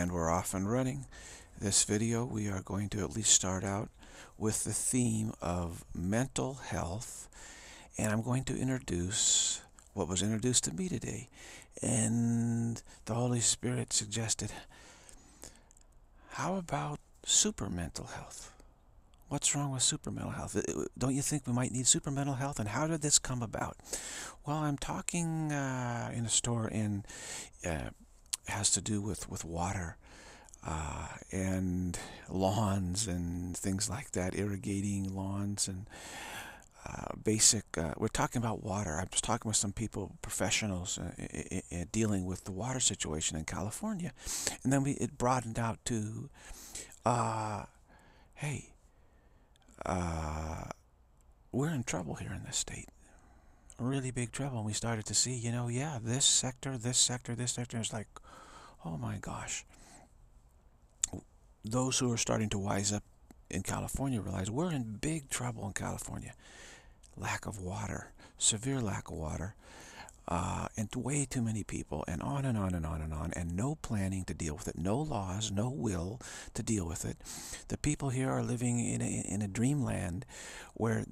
And we're off and running. This video, we are going to at least start out with the theme of mental health. And I'm going to introduce what was introduced to me today. And the Holy Spirit suggested, how about super mental health? What's wrong with super mental health? Don't you think we might need super mental health? And how did this come about? Well, I'm talking in a store and has to do with water and lawns and things like that, irrigating lawns and we're talking about water. I was talking with some people, professionals, dealing with the water situation in California. And then it broadened out to, hey, we're in trouble here in this state. Really big trouble. And we started to see, yeah, this sector. It's like, oh my gosh. Those who are starting to wise up in California realize we're in big trouble in California. Lack of water, severe lack of water, and way too many people, and on and on and on and on, and no planning to deal with it, no laws, no will to deal with it. The people here are living in a dreamland where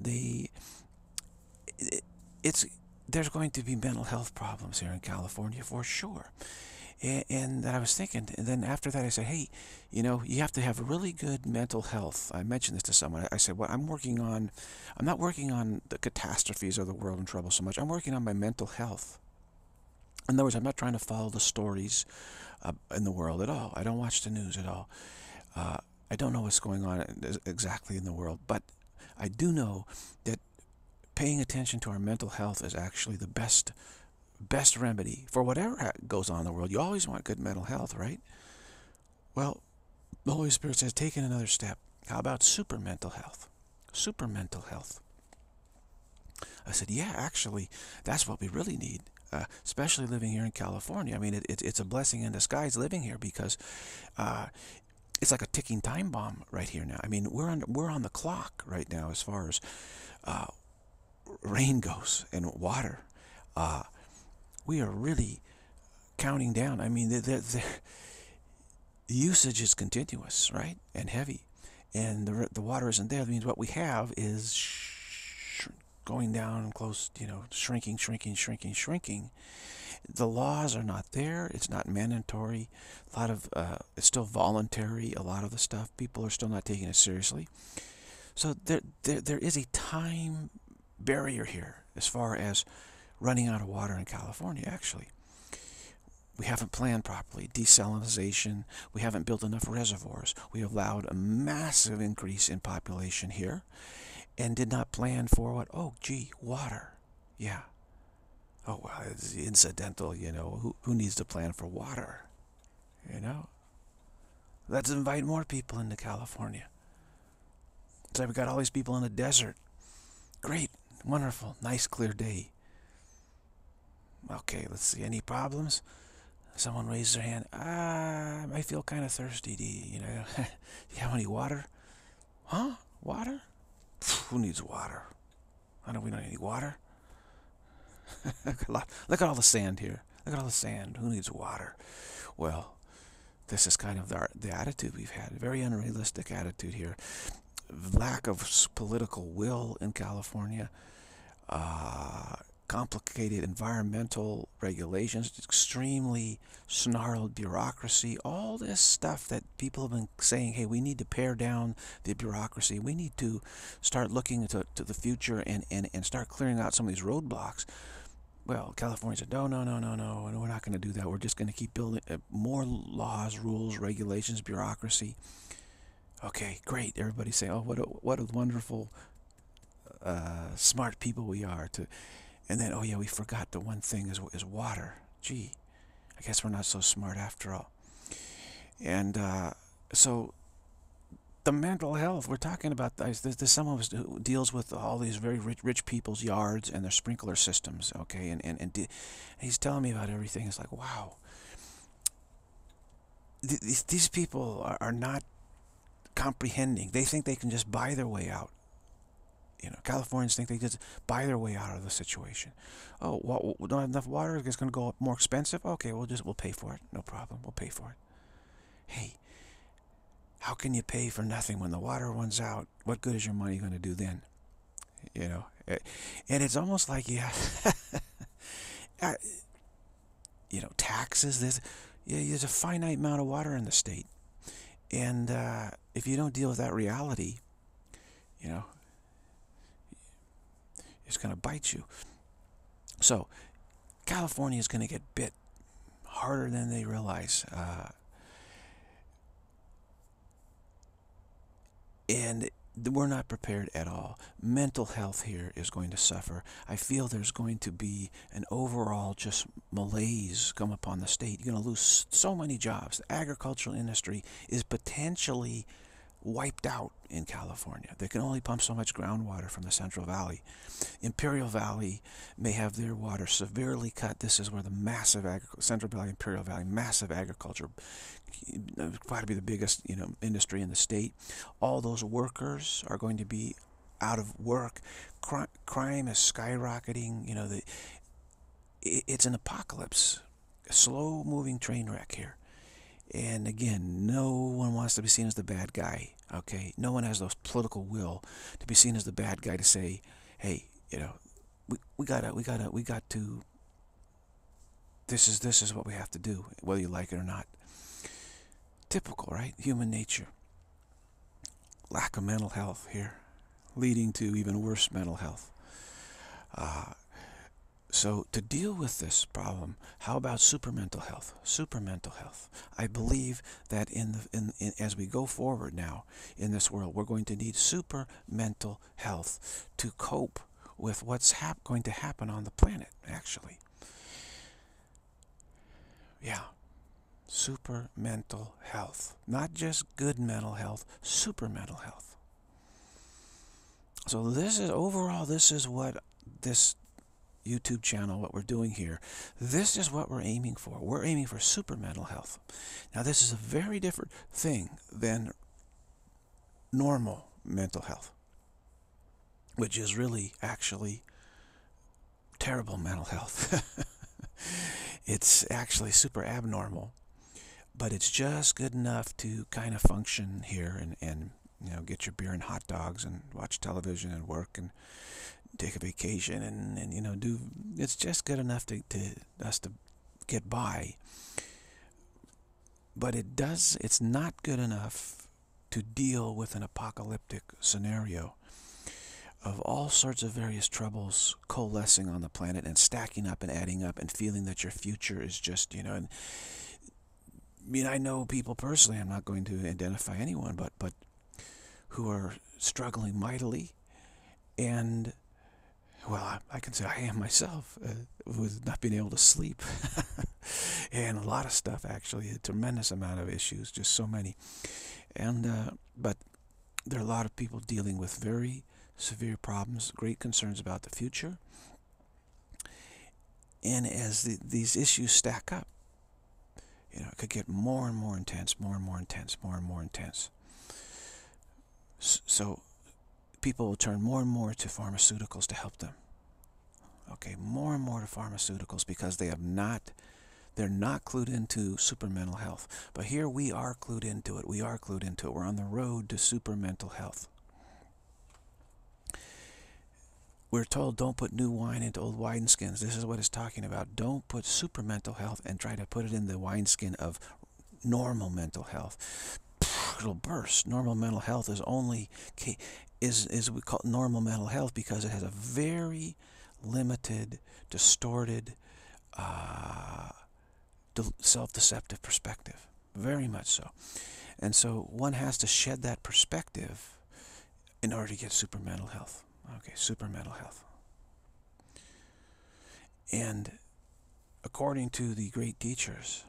there's going to be mental health problems here in California for sure. And I was thinking, and then after that I said, hey, you have to have really good mental health. I mentioned this to someone. I said, I'm not working on the catastrophes of the world in trouble so much. I'm working on my mental health. In other words, I'm not trying to follow the stories in the world at all. I don't watch the news at all. I don't know what's going on exactly in the world, but I do know that paying attention to our mental health is actually the best remedy for whatever goes on in the world. You always want good mental health, right? Well, the Holy Spirit says, take it another step. How about super mental health? Super mental health. I said, yeah, actually, that's what we really need, especially living here in California. I mean, it's a blessing in disguise living here because it's like a ticking time bomb right here now. I mean, we're on the clock right now as far as rain goes and water. We are really counting down. I mean, the usage is continuous, right? And heavy. And the water isn't there. That means what we have is going down close, shrinking. The laws are not there. It's not mandatory. A lot of, it's still voluntary, a lot of the stuff. People are still not taking it seriously. So there is a time barrier here as far as running out of water in California, actually. We haven't planned properly. Desalination. We haven't built enough reservoirs. We allowed a massive increase in population here and did not plan for what? Oh, gee, water. Yeah. Oh, well, it's incidental, Who needs to plan for water? Let's invite more people into California. So we got all these people in the desert. Great. Wonderful. Nice, clear day. Okay, let's see. Any problems? Someone raised their hand. I feel kind of thirsty. Do you have any water? Huh? Water? Who needs water? We don't need any water. Look at all the sand here. Look at all the sand. Who needs water? Well, this is kind of the attitude we've had. A very unrealistic attitude here. Lack of political will in California. Complicated environmental regulations, extremely snarled bureaucracy, all this stuff that people have been saying, hey, we need to pare down the bureaucracy. We need to start looking to the future and start clearing out some of these roadblocks. Well, California said, no, we're not going to do that. We're just going to keep building more laws, rules, regulations, bureaucracy. Okay, great. Everybody's saying, oh, what a wonderful, smart people we are to... And then, oh yeah, we forgot the one thing is water. Gee, I guess we're not so smart after all. And so the mental health, we're talking about, there's someone who deals with all these very rich people's yards and their sprinkler systems, okay? And he's telling me about everything. It's like, wow. These people are not comprehending. They think they can just buy their way out. Californians think they just buy their way out of the situation. Oh, well, we don't have enough water. It's going to go up more expensive. Okay, we'll pay for it. No problem. We'll pay for it. hey, how can you pay for nothing when the water runs out? What good is your money going to do then? You know, and it's almost like, yeah, you know, taxes. There's a finite amount of water in the state, and if you don't deal with that reality, you know, it's going to bite you. So California is going to get bit harder than they realize. And we're not prepared at all. Mental health here is going to suffer. I feel there's going to be an overall just malaise come upon the state. You're going to lose so many jobs. The agricultural industry is potentially wiped out in California. They can only pump so much groundwater from the Central Valley. Imperial Valley may have their water severely cut. This is where the massive Central Valley, Imperial Valley, massive agriculture, quite to be the biggest, you know, industry in the state. All those workers are going to be out of work. Crime is skyrocketing. You know, it's an apocalypse, a slow-moving train wreck here. And again, no one wants to be seen as the bad guy, okay? No one has the political will to be seen as the bad guy, to say, hey, you know, we got to, this is what we have to do, whether you like it or not. Typical, right? Human nature. Lack of mental health here, leading to even worse mental health. So to deal with this problem, how about supermental health? Supermental health. I believe that as we go forward now in this world, we're going to need supermental health to cope with what's going to happen on the planet, actually. Yeah. Supermental health. Not just good mental health, supermental health. So this is what this YouTube channel, what we're doing here, this is what we're aiming for. We're aiming for super mental health. Now, this is a very different thing than normal mental health, which is really actually terrible mental health. It's actually super abnormal, but it's just good enough to kind of function here and you know, get your beer and hot dogs and watch television and work and take a vacation and you know, it's just good enough to us to get by. But it's not good enough to deal with an apocalyptic scenario of all sorts of various troubles coalescing on the planet and stacking up and adding up and feeling that your future is just, you know, and I mean, I know people personally, I'm not going to identify anyone, but who are struggling mightily. And well, I can say I am myself, with not being able to sleep. And a lot of stuff, actually, a tremendous amount of issues, just so many. And but there are a lot of people dealing with very severe problems, great concerns about the future. And as these issues stack up, you know, it could get more and more intense, more and more intense, more and more intense. So people will turn more and more to pharmaceuticals to help them. Okay, more and more to pharmaceuticals because they're not clued into super mental health. But here we are clued into it. We are clued into it. We're on the road to super mental health. We're told don't put new wine into old wineskins. This is what it's talking about. Don't put super mental health and try to put it in the wineskin of normal mental health. It'll burst. Normal mental health is we call it normal mental health because it has a very limited, distorted, self-deceptive perspective. Very much so. And so one has to shed that perspective in order to get super mental health. Okay, super mental health. And according to the great teachers,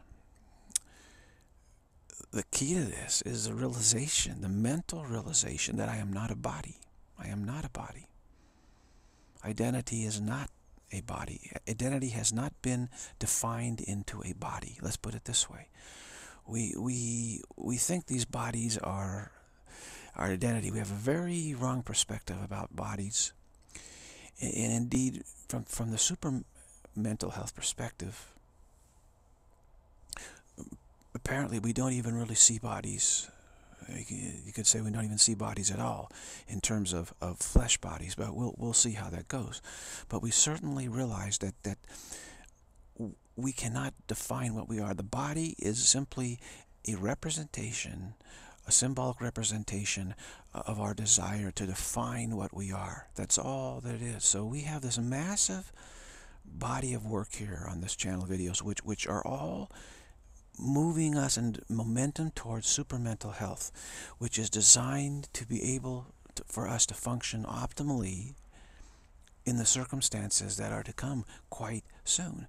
the key to this is the realization, the mental realization that I am not a body. I am not a body. Identity is not a body. Identity has not been defined into a body. Let's put it this way. We think these bodies are our identity. We have a very wrong perspective about bodies. And indeed, from the super mental health perspective, apparently we don't even really see bodies. You could say we don't even see bodies at all in terms of flesh bodies, but we'll see how that goes. But we certainly realize that we cannot define what we are. The body is simply a representation, a symbolic representation of our desire to define what we are. That's all that it is. So we have this massive body of work here on this channel videos, which are all moving us in momentum towards supermental health, which is designed to be able for us to function optimally in the circumstances that are to come quite soon.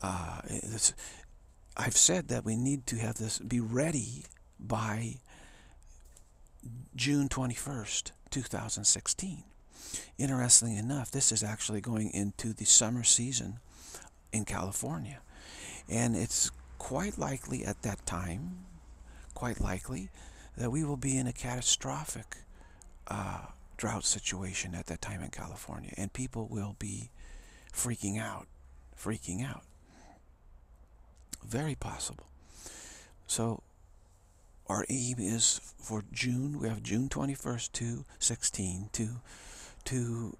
I've said that we need to have this be ready by June 21st, 2016. Interestingly enough, this is actually going into the summer season in California. And it's quite likely at that time, that we will be in a catastrophic drought situation at that time in California. And people will be freaking out. Very possible. So our aim is for June, we have June 21st to 16 to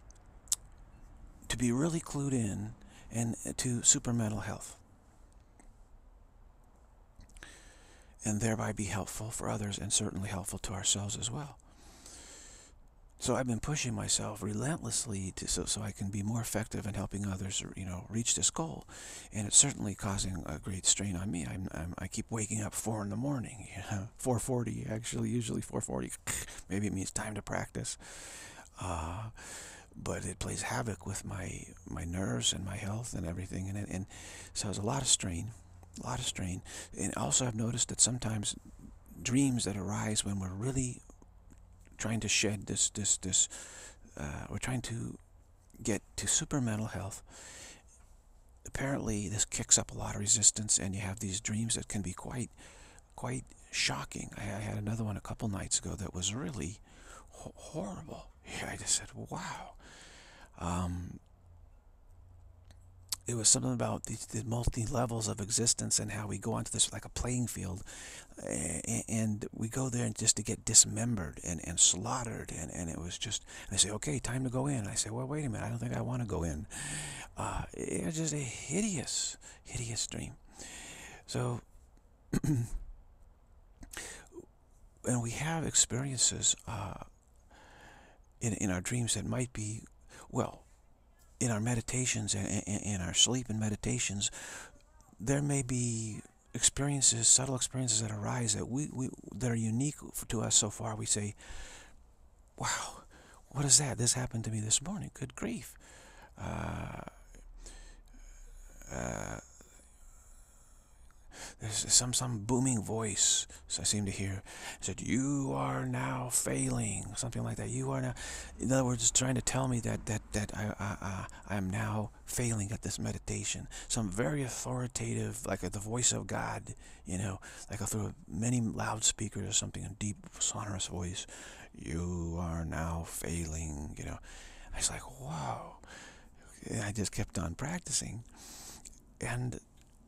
be really clued in and to supermental health, and thereby be helpful for others and certainly helpful to ourselves as well. So I've been pushing myself relentlessly so I can be more effective in helping others, reach this goal. And it's certainly causing a great strain on me. I keep waking up 4 in the morning, 4:40 actually, usually 4:40. Maybe it means time to practice. But it plays havoc with my nerves and my health and everything. And so it's a lot of strain. And also I've noticed that sometimes dreams that arise when we're really trying to shed we're trying to get to supermental health. Apparently this kicks up a lot of resistance, and you have these dreams that can be quite shocking. I had another one a couple nights ago that was really horrible. Yeah, I just said, wow. It was something about the multi-levels of existence and how we go onto this like a playing field, and we go there just to get dismembered and slaughtered, and it was just, and they say, okay, time to go in. I say, well, wait a minute, I don't think I want to go in. It was just a hideous dream. So, and we have experiences in our dreams that might be, well, in our meditations and in our sleep and meditations, there may be experiences, subtle experiences that arise that are unique to us so far. We say, wow, what is that? This happened to me this morning. Good grief. There's some booming voice, so I seem to hear, said, you are now failing, something like that. You are now, in other words, trying to tell me that I am now failing at this meditation. Some very authoritative, like the voice of God, like through many loudspeakers or something, a deep, sonorous voice. You are now failing, I was like, wow. And I just kept on practicing. And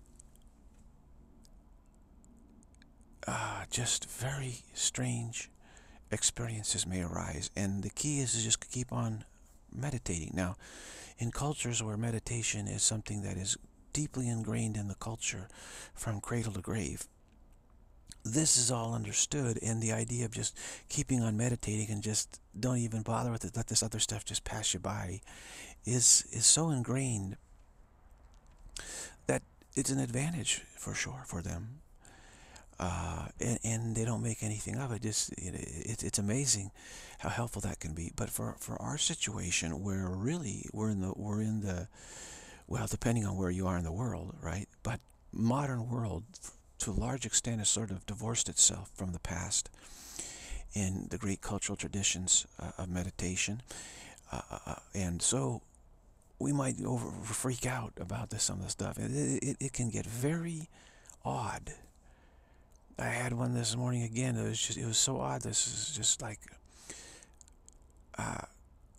just very strange experiences may arise, and the key is to just keep on meditating. Now, in cultures where meditation is something that is deeply ingrained in the culture from cradle to grave, this is all understood, and the idea of just keeping on meditating and just don't even bother with it, let this other stuff just pass you by, is so ingrained that it's an advantage for sure for them. And they don't make anything of it. Just it's amazing how helpful that can be. But for our situation, where really we're in the well, depending on where you are in the world, right? But modern world, to a large extent, has sort of divorced itself from the past in the great cultural traditions of meditation, and so we might freak out about some of the stuff. It can get very odd. I had one this morning again. It was so odd. This is just like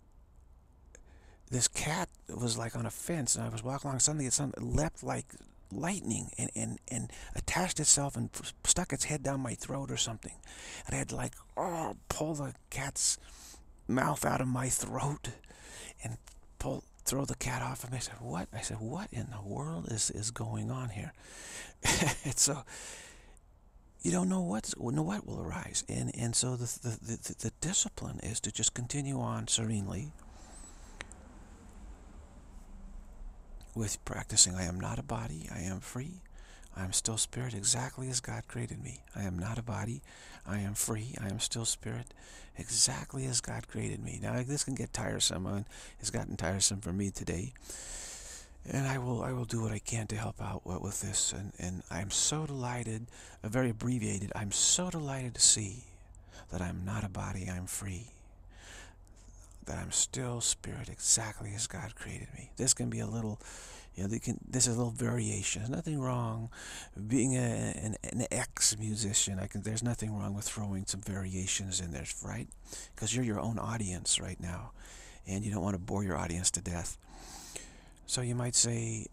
this cat was like on a fence, and I was walking along. Suddenly, it leapt like lightning and attached itself and stuck its head down my throat or something. And I had to like, pull the cat's mouth out of my throat and throw the cat off of me. I said, what? I said, what in the world is going on here? And so you don't know what will arise. And so the discipline is to just continue on serenely with practicing. I am not a body. I am free. I am still spirit exactly as God created me. I am not a body. I am free. I am still spirit exactly as God created me. Now this can get tiresome. It's gotten tiresome for me today. And I will do what I can to help out with this. And I'm so delighted, very abbreviated, I'm so delighted to see that I'm not a body, I'm free. That I'm still spirit exactly as God created me. This can be a little, this is a little variation. There's nothing wrong being an ex-musician. There's nothing wrong with throwing some variations in there, right? Because you're your own audience right now, and you don't want to bore your audience to death. So you might say,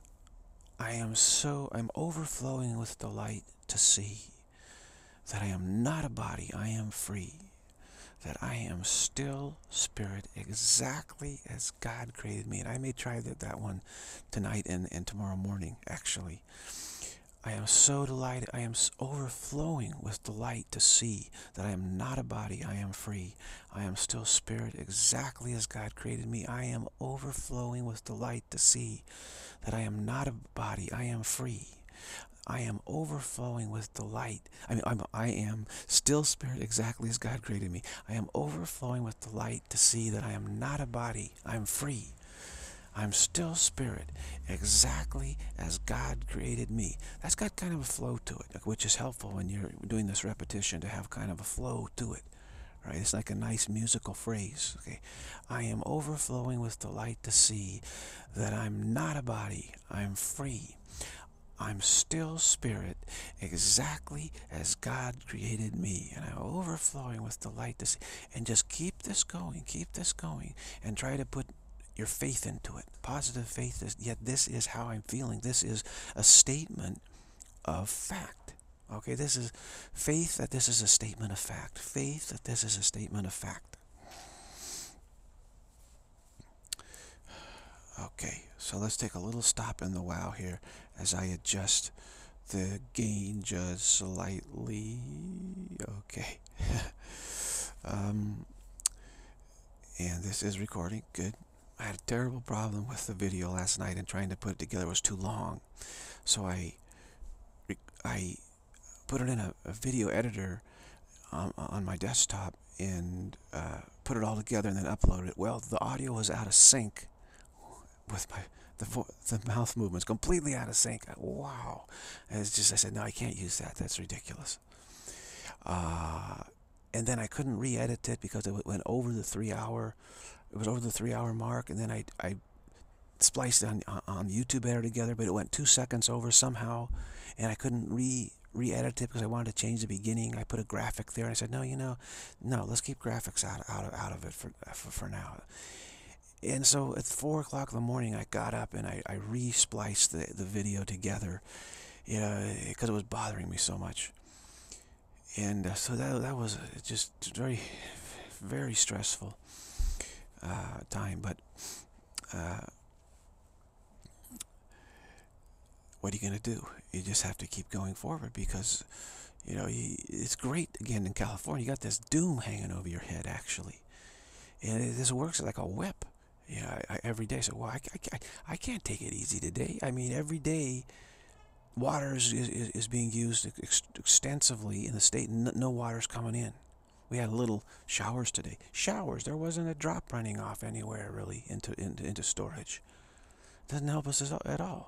I'm overflowing with delight to see that I am not a body, I am free. That I am still spirit exactly as God created me. And I may try that one tonight and tomorrow morning, actually. I am so delighted, I am overflowing with delight to see that I am not a body, I am free. I am still spirit exactly as God created me. I am overflowing with delight to see that I am not a body, I am free. I am overflowing with delight. I am still spirit exactly as God created me. I am overflowing with delight to see that I am not a body. I'm free. I'm still spirit exactly as God created me. That's got kind of a flow to it, which is helpful when you're doing this repetition, to have kind of a flow to it. Right? It's like a nice musical phrase. Okay, I am overflowing with delight to see that I'm not a body. I'm free. I'm still spirit exactly as God created me, and I'm overflowing with delight to see. And just keep this going, and try to put your faith into it. Positive faith yet this is how I'm feeling. This is a statement of fact. Okay, this is faith that this is a statement of fact. Faith that this is a statement of fact. Okay, so let's take a little stop in the wow here as I adjust the gain just slightly. Okay. And this is recording. Good. I had a terrible problem with the video last night, and trying to put it together was too long. So I put it in a video editor on my desktop and put it all together and then uploaded it. Well, the audio was out of sync with the mouth movements, completely out of sync. Wow. And it's just, I said, no, I can't use that. That's ridiculous. And then I couldn't re-edit it because it went over the 3-hour. It was over the 3-hour mark, and then I spliced it on YouTube editor together, but it went 2 seconds over somehow, and I couldn't re-edit it because I wanted to change the beginning. I put a graphic there, and I said, no, let's keep graphics out of it for now. And so at 4 o'clock in the morning, I got up and I re-spliced the video together, because it was bothering me so much. And so that was just very, very stressful time. But what are you going to do? You just have to keep going forward, because it's great. Again, in California, you got this doom hanging over your head, actually, and this works like a whip. Every day. So, well, I can't take it easy today. I mean, every day, water is being used extensively in the state, and no water's coming in. We had little showers today. Showers. There wasn't a drop running off anywhere, really, into storage. Doesn't help us at all.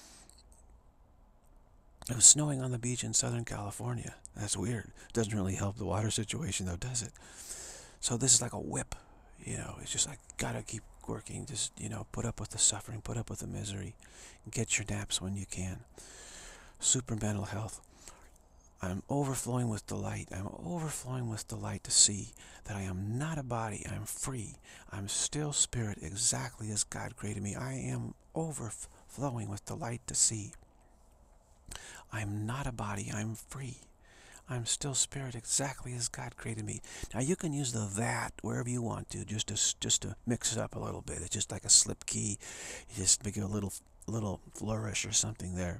It was snowing on the beach in Southern California. That's weird. Doesn't really help the water situation, though, does it? So this is like a whip. It's just like, gotta keep working. Just, put up with the suffering, put up with the misery. Get your naps when you can. Super mental health. I'm overflowing with delight. I'm overflowing with delight to see that I am not a body. I'm free. I'm still spirit exactly as God created me. I am overflowing with delight to see I'm not a body, I'm free. I'm still spirit exactly as God created me. Now you can use the that wherever you want to, just to mix it up a little bit. It's just like a slip key. You just make it a little flourish or something there.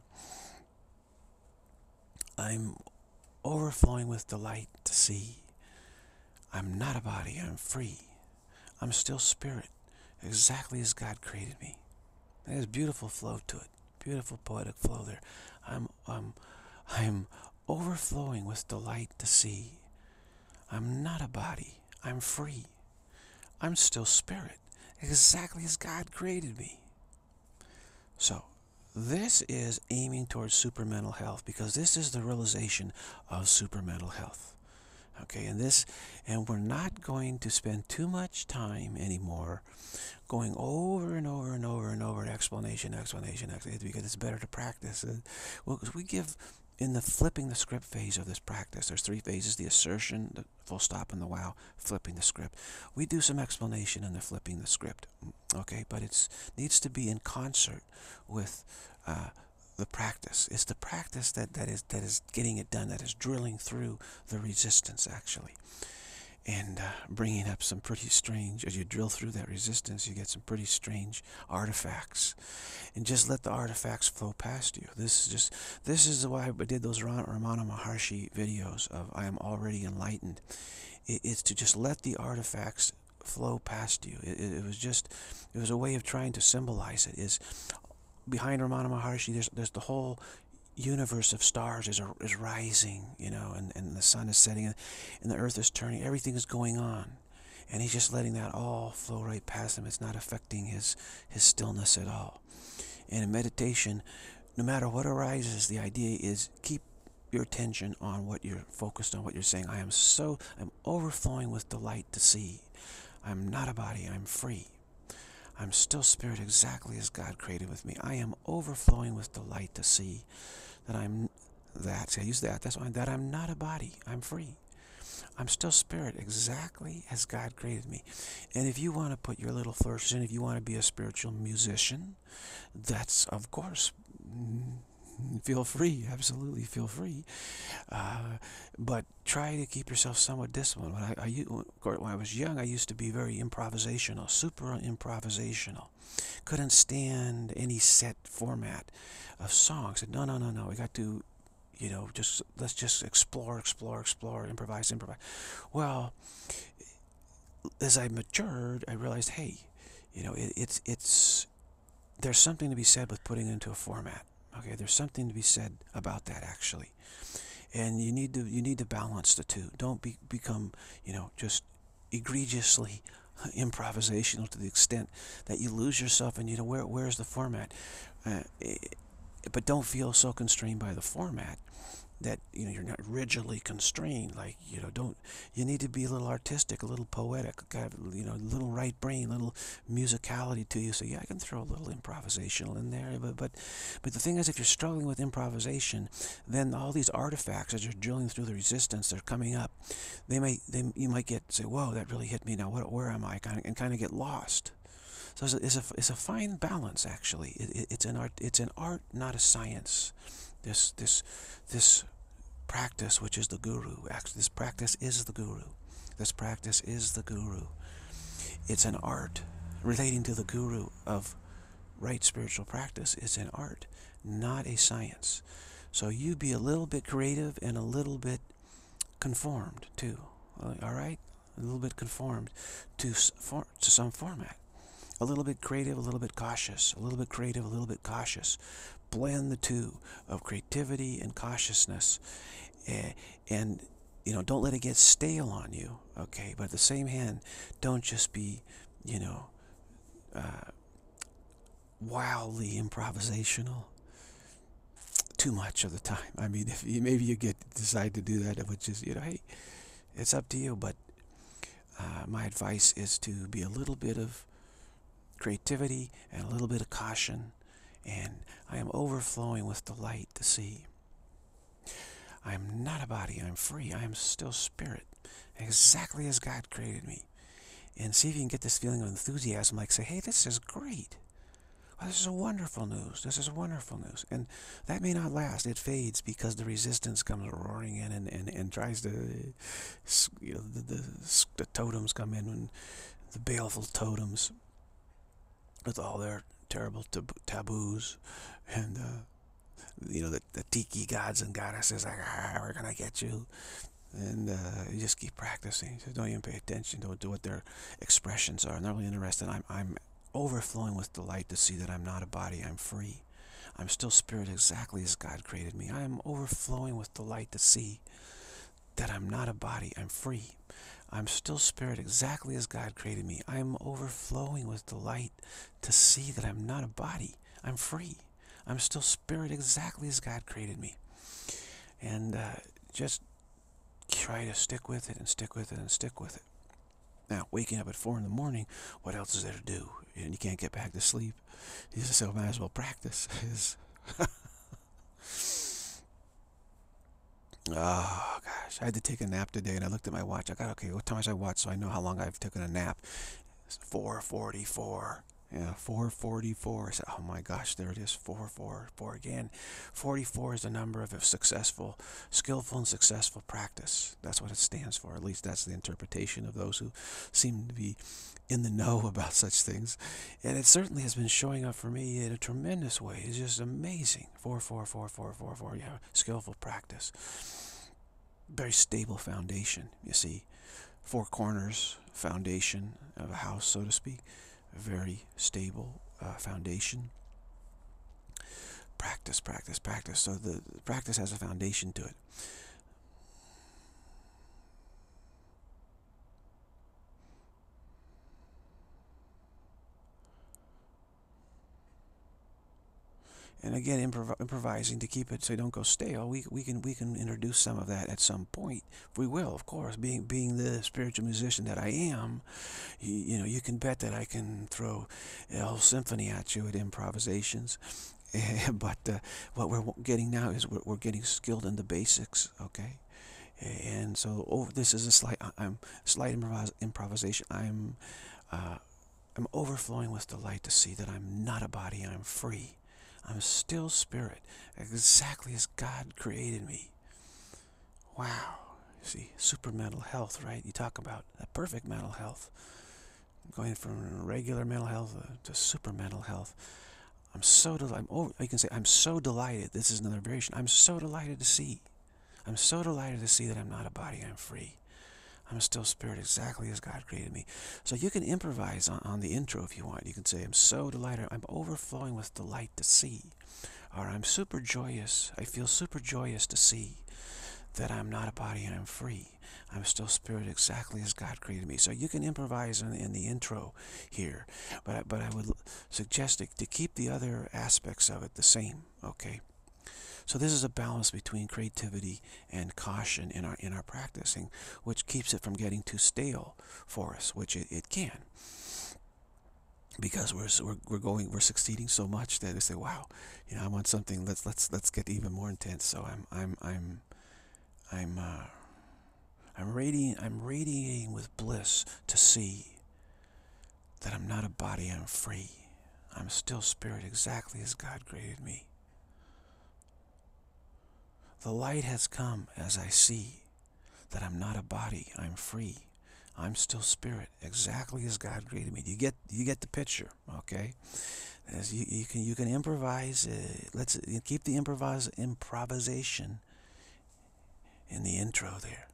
I'm overflowing with delight to see. I'm not a body, I'm free. I'm still spirit, exactly as God created me. There's beautiful flow to it. Beautiful poetic flow there. I'm overflowing with delight to see. I'm not a body, I'm free. I'm still spirit, exactly as God created me. So, this is aiming towards supermental health, because this is the realization of supermental health. Okay, and we're not going to spend too much time anymore going over and over and over and over explanation, because it's better to practice. We give, in the flipping the script phase of this practice, there's 3 phases: the assertion, the full stop, and the wow, flipping the script. We do some explanation in the flipping the script, okay, but it needs to be in concert with the practice. It's the practice that is getting it done, that is drilling through the resistance, actually. And bringing up some pretty strange, as you drill through that resistance, you get some pretty strange artifacts. And just let the artifacts flow past you. This is why I did those Ramana Maharshi videos of I am already enlightened. It's to just let the artifacts flow past you. It was a way of trying to symbolize it. Is behind Ramana Maharshi, there's the whole universe of stars is rising, and the sun is setting, and the earth is turning. Everything is going on, and he's just letting that all flow right past him. It's not affecting his stillness at all. And in meditation, no matter what arises, the idea is keep your attention on what you're focused on, what you're saying. I'm overflowing with delight to see. I'm not a body, I'm free. I'm still spirit, exactly as God created with me. I am overflowing with delight to see that I use that's why, that I'm not a body, I'm free. I'm still spirit, exactly as God created me. And if you want to put your little flourishes in, if you want to be a spiritual musician, that's, of course, feel free, absolutely feel free. But try to keep yourself somewhat disciplined. When I was young, I used to be very improvisational, super improvisational. Couldn't stand any set format of songs. Said, no, we got to, let's just explore, improvise. Well, as I matured, I realized, hey, there's something to be said with putting it into a format. Okay, there's something to be said about that, actually. And you need to balance the two. Don't become, just egregiously improvisational to the extent that you lose yourself and where's the format. But don't feel so constrained by the format that you're not rigidly constrained. Like you need to be a little artistic, a little poetic, a little right brain, a little musicality to you. So yeah, I can throw a little improvisational in there. But the thing is, if you're struggling with improvisation, then all these artifacts as you're drilling through the resistance, they're coming up. You might say, whoa, that really hit me. Now where am I? And kind of get lost. So it's a fine balance, actually. It's an art. It's an art, not a science. This practice, which is the guru. Actually, this practice is the guru. This practice is the guru. It's an art relating to the guru of right spiritual practice. It's an art, not a science. So you be a little bit creative and a little bit conformed too. All right, a little bit conformed to some format. A little bit creative, a little bit cautious. A little bit creative, a little bit cautious. Blend the two of creativity and cautiousness, and don't let it get stale on you. Okay, but at the same hand, don't just be wildly improvisational too much of the time. I mean, if maybe you decide to do that, which is hey, it's up to you. But my advice is to be a little bit of creativity and a little bit of caution. And I am overflowing with delight to see. I am not a body, I'm free. I am still spirit, exactly as God created me. And see if you can get this feeling of enthusiasm, like say, hey, this is great. This is a wonderful news. This is wonderful news. And that may not last. It fades because the resistance comes roaring in and tries to, the totems come in, and the baleful totems with all their terrible taboos, and the tiki gods and goddesses like, we're gonna get you. And you just keep practicing. So don't even pay attention to what their expressions are. I'm not really interested. I'm overflowing with delight to see that I'm not a body. I'm free. I'm still spirit exactly as God created me. I am overflowing with delight to see that I'm not a body. I'm free. I'm still spirit exactly as God created me. I am overflowing with delight to see that I'm not a body. I'm free. I'm still spirit exactly as God created me. And just try to stick with it and stick with it and stick with it. Now, waking up at 4 in the morning, what else is there to do? And you can't get back to sleep. You just might as well practice. Oh, gosh. I had to take a nap today, and I looked at my watch. I got, okay, what time should I watch so I know how long I've taken a nap? It's 4:44. Yeah, 4:44. I said, oh my gosh, there it is, 444 again. 44 is the number of a successful, skillful and successful practice. That's what it stands for. At least that's the interpretation of those who seem to be in the know about such things. And it certainly has been showing up for me in a tremendous way. It's just amazing. 44444. Yeah, skillful practice. Very stable foundation, you see. 4 corners foundation of a house, so to speak. A very stable foundation. Practice, practice, practice. So the practice has a foundation to it. And again, improvising to keep it so you don't go stale. We can introduce some of that at some point. We will, of course. Being the spiritual musician that I am, you can bet that I can throw a whole symphony at you at improvisations. But what we're getting now is we're getting skilled in the basics. Okay. And so this is a slight improvisation. I'm overflowing with delight to see that I'm not a body. I'm free. I'm still spirit, exactly as God created me. Wow. See, super mental health, right? You talk about a perfect mental health. Going from regular mental health to super mental health. I'm so delighted. You can say, I'm so delighted. This is another variation. I'm so delighted to see. I'm so delighted to see that I'm not a body. I'm free. I'm still spirit exactly as God created me. So you can improvise on the intro if you want. You can say, I'm so delighted. I'm overflowing with delight to see. Or I'm super joyous. I feel super joyous to see that I'm not a body and I'm free. I'm still spirit exactly as God created me. So you can improvise in the intro here. But I would suggest to keep the other aspects of it the same. Okay? So this is a balance between creativity and caution in our practicing, which keeps it from getting too stale for us, which it can, because we're succeeding so much that they say, wow, I want something. Let's get even more intense. So I'm radiating with bliss to see that I'm not a body. I'm free. I'm still spirit exactly as God created me. The light has come as I see that I'm not a body, I'm free. I'm still spirit, exactly as God created me. You get the picture, okay? As you can improvise. Let's keep the improvisation in the intro there.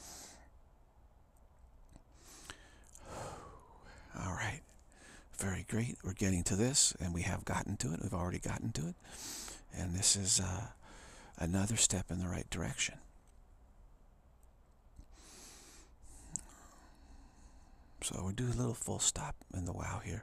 All right, very great. We're getting to this, and we have gotten to it. We've already gotten to it, and this is another step in the right direction. So we'll do a little full stop in the wow here.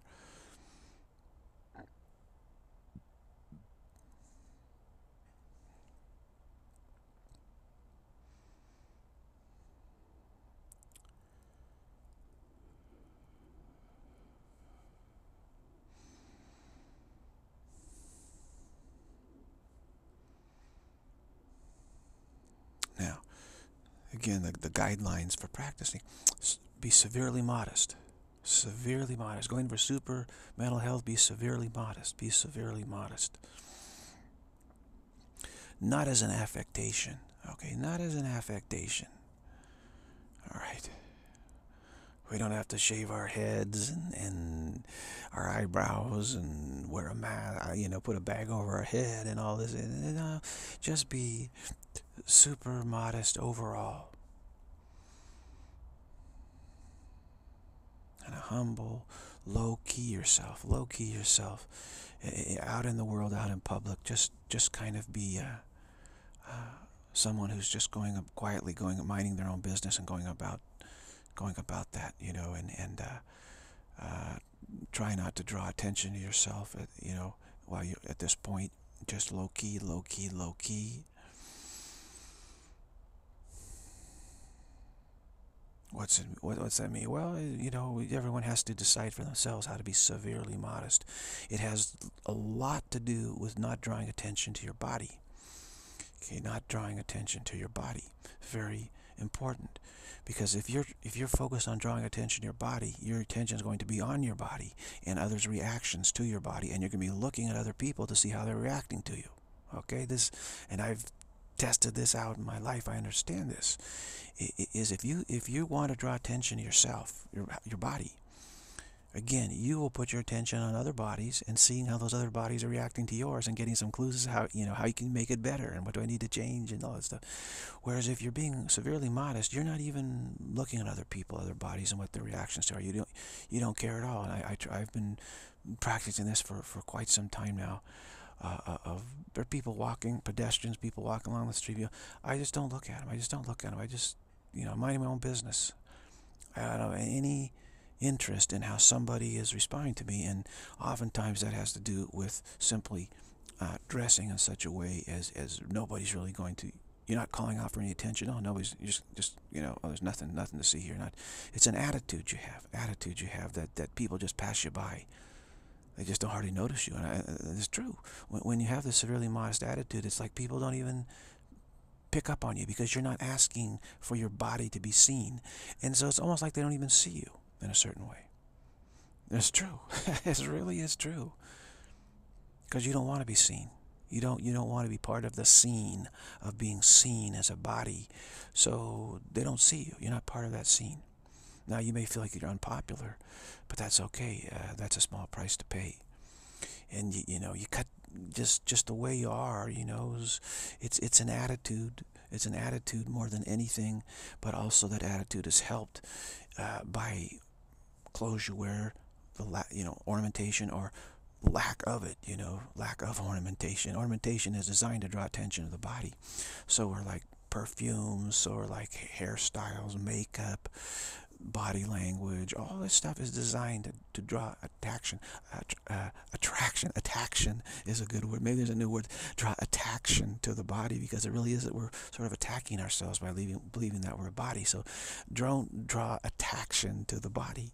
Now, again, the guidelines for practicing: be severely modest. Severely modest. Going for super mental health, be severely modest. Be severely modest. Not as an affectation. Okay, not as an affectation. All right. We don't have to shave our heads and our eyebrows and wear a mask, put a bag over our head and all this. Just be super modest overall. And a humble, low-key yourself. Low-key yourself. Out in the world, out in public, just kind of be someone who's just quietly minding their own business and going about that, and try not to draw attention to yourself, while you're at this point, just low key. What's that mean? Well, everyone has to decide for themselves how to be severely modest. It has a lot to do with not drawing attention to your body. Okay, not drawing attention to your body. Very important. Because if you're focused on drawing attention to your body, your attention is going to be on your body and others' reactions to your body, and you're going to be looking at other people to see how they're reacting to you. Okay, and I've tested this out in my life. I understand this. Is if you want to draw attention to yourself, your body, again, you will put your attention on other bodies and seeing how those other bodies are reacting to yours and getting some clues as how you can make it better and what do I need to change and all that stuff. Whereas if you're being severely modest, you're not even looking at other people, other bodies, and what their reactions are. You don't care at all. And I've been practicing this for quite some time now. There are people walking, pedestrians, people walking along the street. I just don't look at them. I just minding my own business. I don't have any interest in how somebody is responding to me, and oftentimes that has to do with simply dressing in such a way as nobody's really going to. You're not calling out for any attention. Oh, nobody's just there's nothing to see here. It's an attitude you have that people just pass you by. They just don't hardly notice you, and it's true. When you have this severely modest attitude, it's like people don't even pick up on you because you're not asking for your body to be seen, and so it's almost like they don't even see you in a certain way. It's true. It really is true. Because you don't want to be seen. You don't want to be part of the scene of being seen as a body. So they don't see you. You're not part of that scene. Now you may feel like you're unpopular, but that's okay. That's a small price to pay. And you cut just the way you are. It's an attitude. It's an attitude more than anything. But also that attitude is helped by clothes you wear, ornamentation or lack of it, lack of ornamentation. Ornamentation is designed to draw attention to the body. So we're like perfumes, or like hairstyles, makeup, body language, all this stuff is designed to draw attraction. Attraction is a good word. Maybe there's a new word. Draw attraction to the body, because it really is that we're sort of attacking ourselves by believing that we're a body. So don't draw attraction to the body.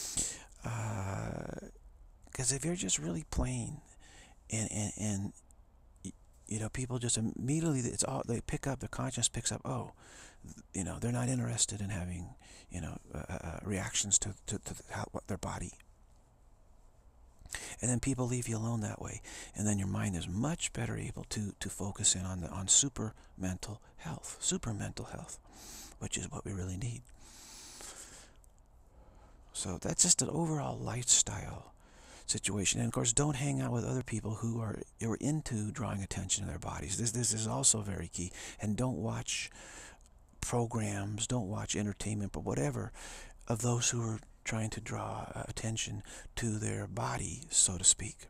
Because if you're just really plain and people just immediately, they pick up, their conscience picks up, they're not interested in having, reactions to their body. And then people leave you alone that way. And then your mind is much better able to focus in on super mental health, which is what we really need. So that's just an overall lifestyle situation. And of course, don't hang out with other people who are into drawing attention to their bodies. This is also very key. And don't watch programs, don't watch entertainment, but whatever, of those who are trying to draw attention to their body, so to speak.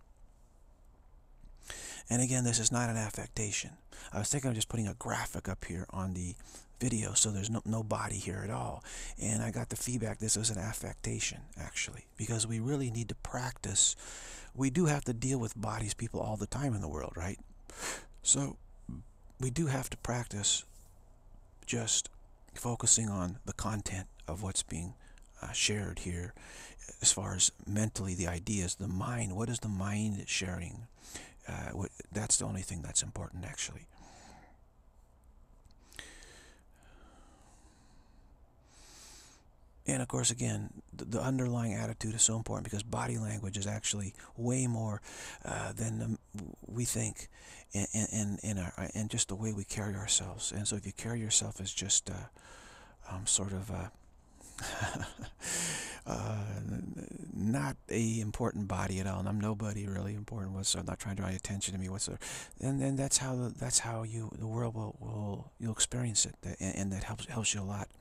And again, this is not an affectation. I was thinking of just putting a graphic up here on the video, so there's no body here at all. And I got the feedback this was an affectation, actually, because we really need to practice. We do have to deal with bodies, people all the time in the world, right? So we do have to practice just focusing on the content of what's being shared here, as far as mentally the ideas, the mind. What is the mind sharing? That's the only thing that's important, actually. And of course, again, the underlying attitude is so important, because body language is actually way more than we think, in just the way we carry ourselves. And so if you carry yourself as just sort of not a important body at all, and I'm nobody really important whatsoever, I'm not trying to draw attention to me whatsoever, and then that's how the world will you'll experience it, and that helps you a lot.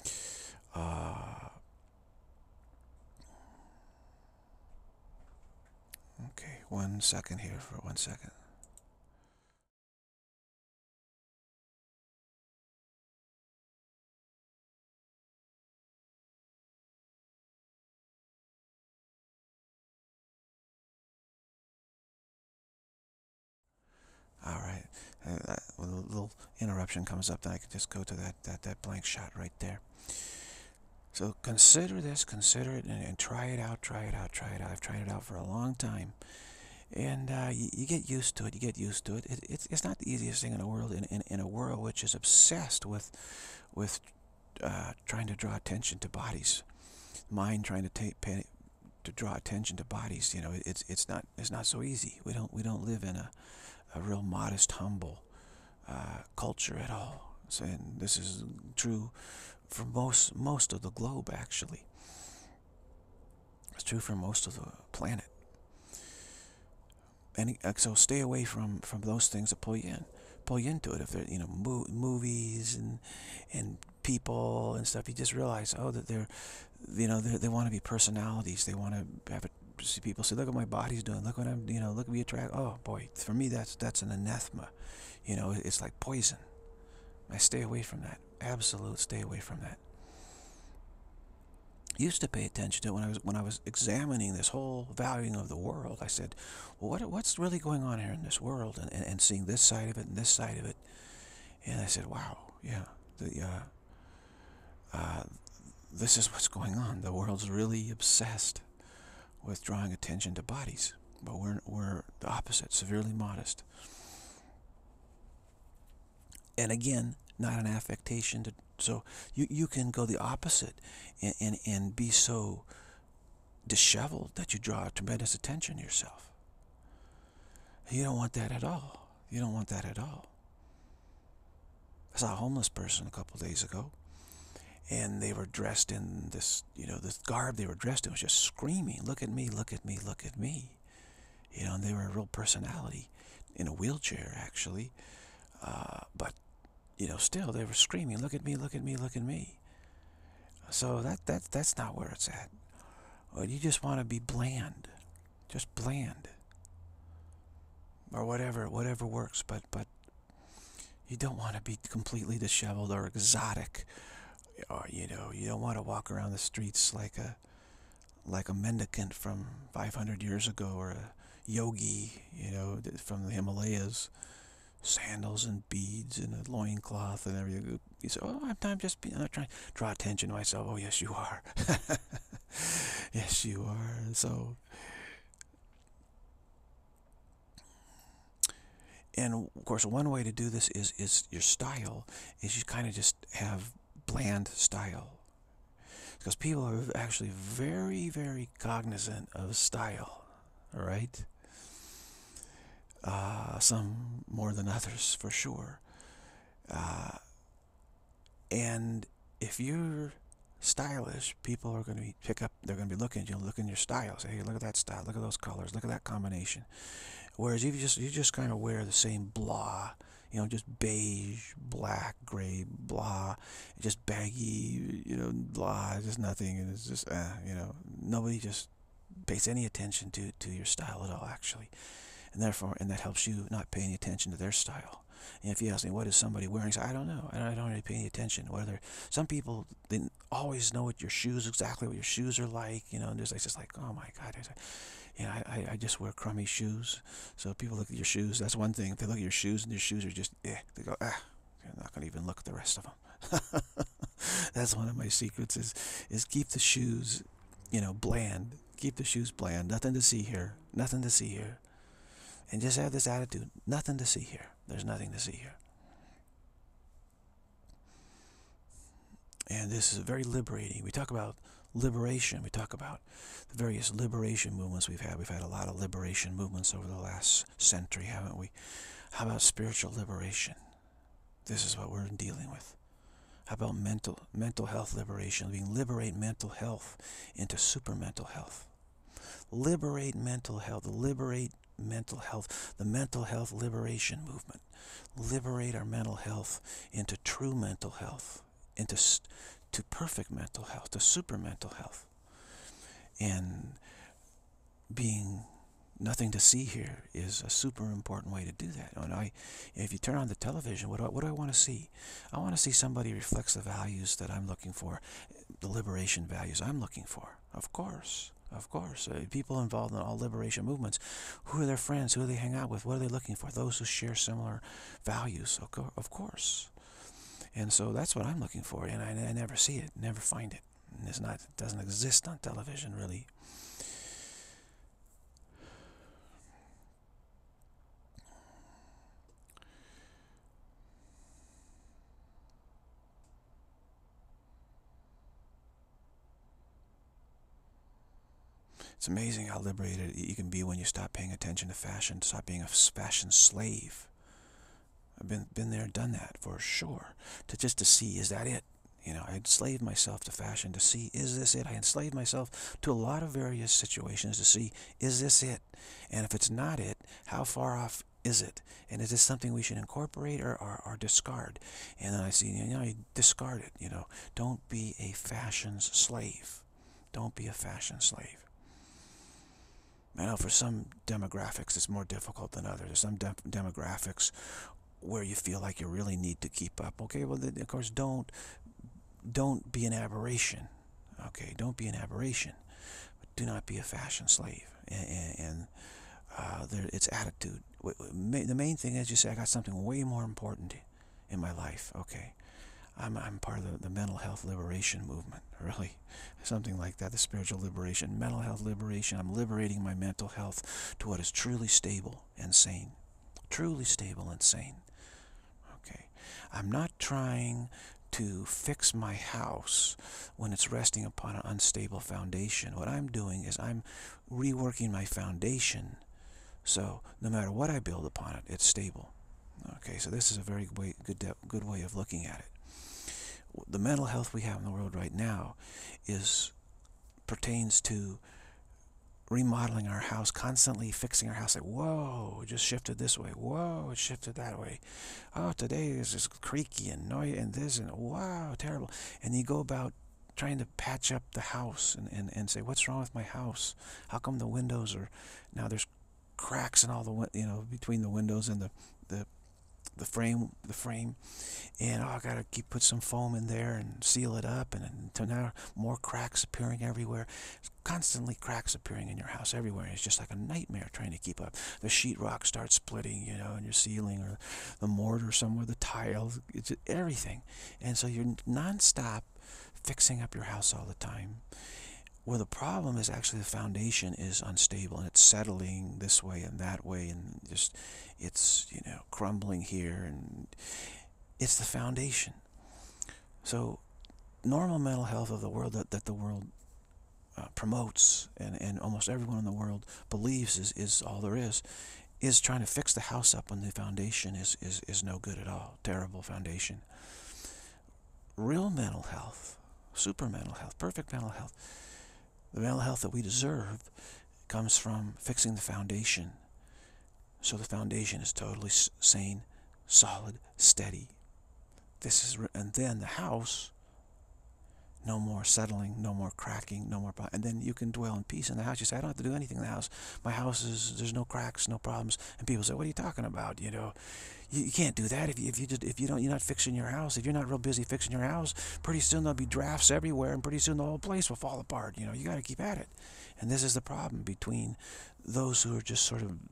Okay, 1 second here, for 1 second. All right, when a little interruption comes up, then I can just go to that blank shot right there. So consider this, consider it, and try it out, try it out, try it out. I've tried it out for a long time. And you get used to it, you get used to it. It's not the easiest thing in the world, in a world which is obsessed with trying to draw attention to bodies. Mind trying to draw attention to bodies. You know, it's not so easy. We don't live in a real modest, humble culture at all. So, and this is true for most of the globe, actually. It's true for most of the planet. And so stay away from those things that pull you into it. If they're, you know, movies and people and stuff, you just realize, oh, that they want to be personalities. They want to have it. See people say, look what my body's doing. Look what I'm, look at me attract. Oh boy, for me that's an anathema. It's like poison. I stay away from that. Absolute, stay away from that. Used to pay attention to it when I was examining this whole valuing of the world. I said, well, what's really going on here in this world, and seeing this side of it and this side of it. And I said, wow, yeah, this is what's going on. The world's really obsessed with drawing attention to bodies, but we're the opposite, severely modest. And again, not an affectation so you can go the opposite and be so disheveled that you draw tremendous attention to yourself. You don't want that at all. You don't want that at all. I saw a homeless person a couple days ago, and they were dressed in this, this garb they were dressed in was just screaming, look at me, look at me, look at me. And they were a real personality, in a wheelchair actually, but still they were screaming, look at me, look at me, look at me. So that's not where it's at. Well, you just want to be bland, just bland, or whatever works. But you don't want to be completely disheveled or exotic, or you don't want to walk around the streets like a mendicant from 500 years ago, or a yogi, from the Himalayas. Sandals and beads and a loincloth and everything. You say, oh, I'm trying to draw attention to myself. Oh, yes, you are. Yes, you are. So, and of course, one way to do this is your style, is you kind of just have bland style. Because people are actually very, very cognizant of style, all right? Some more than others, for sure. And if you're stylish, people are going to they're going to be looking at you, looking at your style, say, hey, look at that style, look at those colors, look at that combination. Whereas if you just kind of wear the same blah, just beige, black, gray, blah, just baggy, blah, just nothing, and it's just, nobody just pays any attention to your style at all, actually. And that helps you not pay any attention to their style. And if you ask me, what is somebody wearing? I say, I don't know. I don't really pay any attention. Some people, they always know exactly what your shoes are like, and it's just like, oh my God. I just wear crummy shoes. So if people look at your shoes, that's one thing. If they look at your shoes and your shoes are just, they go, they're not going to even look at the rest of them. That's one of my secrets is keep the shoes, bland. Keep the shoes bland. Nothing to see here. Nothing to see here. And just have this attitude, nothing to see here. There's nothing to see here. And this is very liberating. We talk about liberation. We talk about the various liberation movements we've had. We've had a lot of liberation movements over the last century, haven't we? How about spiritual liberation? This is what we're dealing with. How about mental health liberation? We can liberate mental health into super mental health. Liberate mental health. Liberate mental health. The mental health liberation movement. Liberate our mental health into true mental health, to perfect mental health, to super mental health. And being nothing to see here is a super important way to do that. And if you turn on the television, what do I want to see? I want to see somebody who reflects the values that I'm looking for, the liberation values I'm looking for. Of course. People involved in all liberation movements, who are their friends? Who do they hang out with? What are they looking for? Those who share similar values, of course. And so that's what I'm looking for, and I never see it, never find it. And it doesn't exist on television, really. It's amazing how liberated you can be when you stop paying attention to fashion, stop being a fashion slave. I've been there, done that for sure. To see, is that it? I enslaved myself to fashion to see, is this it? I enslaved myself to a lot of various situations to see, is this it? And if it's not it, how far off is it? And is this something we should incorporate or discard? And then I see, you discard it. Don't be a fashion's slave. Don't be a fashion slave. I know for some demographics it's more difficult than others. There's some demographics where you feel like you really need to keep up. Okay, well, of course, don't be an aberration. Okay, don't be an aberration. But do not be a fashion slave. And it's attitude. The main thing is you say, I got something way more important in my life. Okay, I'm part of the mental health liberation movement, really. Something like that, the spiritual liberation, mental health liberation. I'm liberating my mental health to what is truly stable and sane. Truly stable and sane. Okay. I'm not trying to fix my house when it's resting upon an unstable foundation. What I'm doing is I'm reworking my foundation so no matter what I build upon it, it's stable. Okay, so this is a very good way of looking at it. The mental health we have in the world right now pertains to remodeling our house, constantly fixing our house. Like, whoa, it just shifted this way. Whoa, it shifted that way. Oh, today is just creaky and noisy and this and wow, terrible. And you go about trying to patch up the house and say, what's wrong with my house? How come the windows now there's cracks in all the between the windows and the frame, and I gotta put some foam in there and seal it up, and now more cracks appearing everywhere. There's constantly cracks appearing in your house everywhere. It's just like a nightmare trying to keep up. The sheetrock starts splitting, in your ceiling, or the mortar somewhere, the tiles, it's everything. And so you're nonstop fixing up your house all the time. Well, the problem is actually the foundation is unstable, and it's settling this way and that way, and just it's crumbling here, and it's the foundation. So normal mental health of the world that the world promotes, and almost everyone in the world believes is all there is trying to fix the house up when the foundation is no good at all. Terrible foundation. Real mental health, super mental health, perfect mental health, the mental health that we deserve comes from fixing the foundation. So the foundation is totally sane, solid, steady. And then the house, no more settling, no more cracking, no more problems. And then you can dwell in peace in the house. You say, I don't have to do anything in the house. My house there's no cracks, no problems. And people say, what are you talking about? You can't do that you're not fixing your house. If you're not real busy fixing your house, pretty soon there'll be drafts everywhere, and pretty soon the whole place will fall apart. You got to keep at it. And this is the problem between those who are just sort of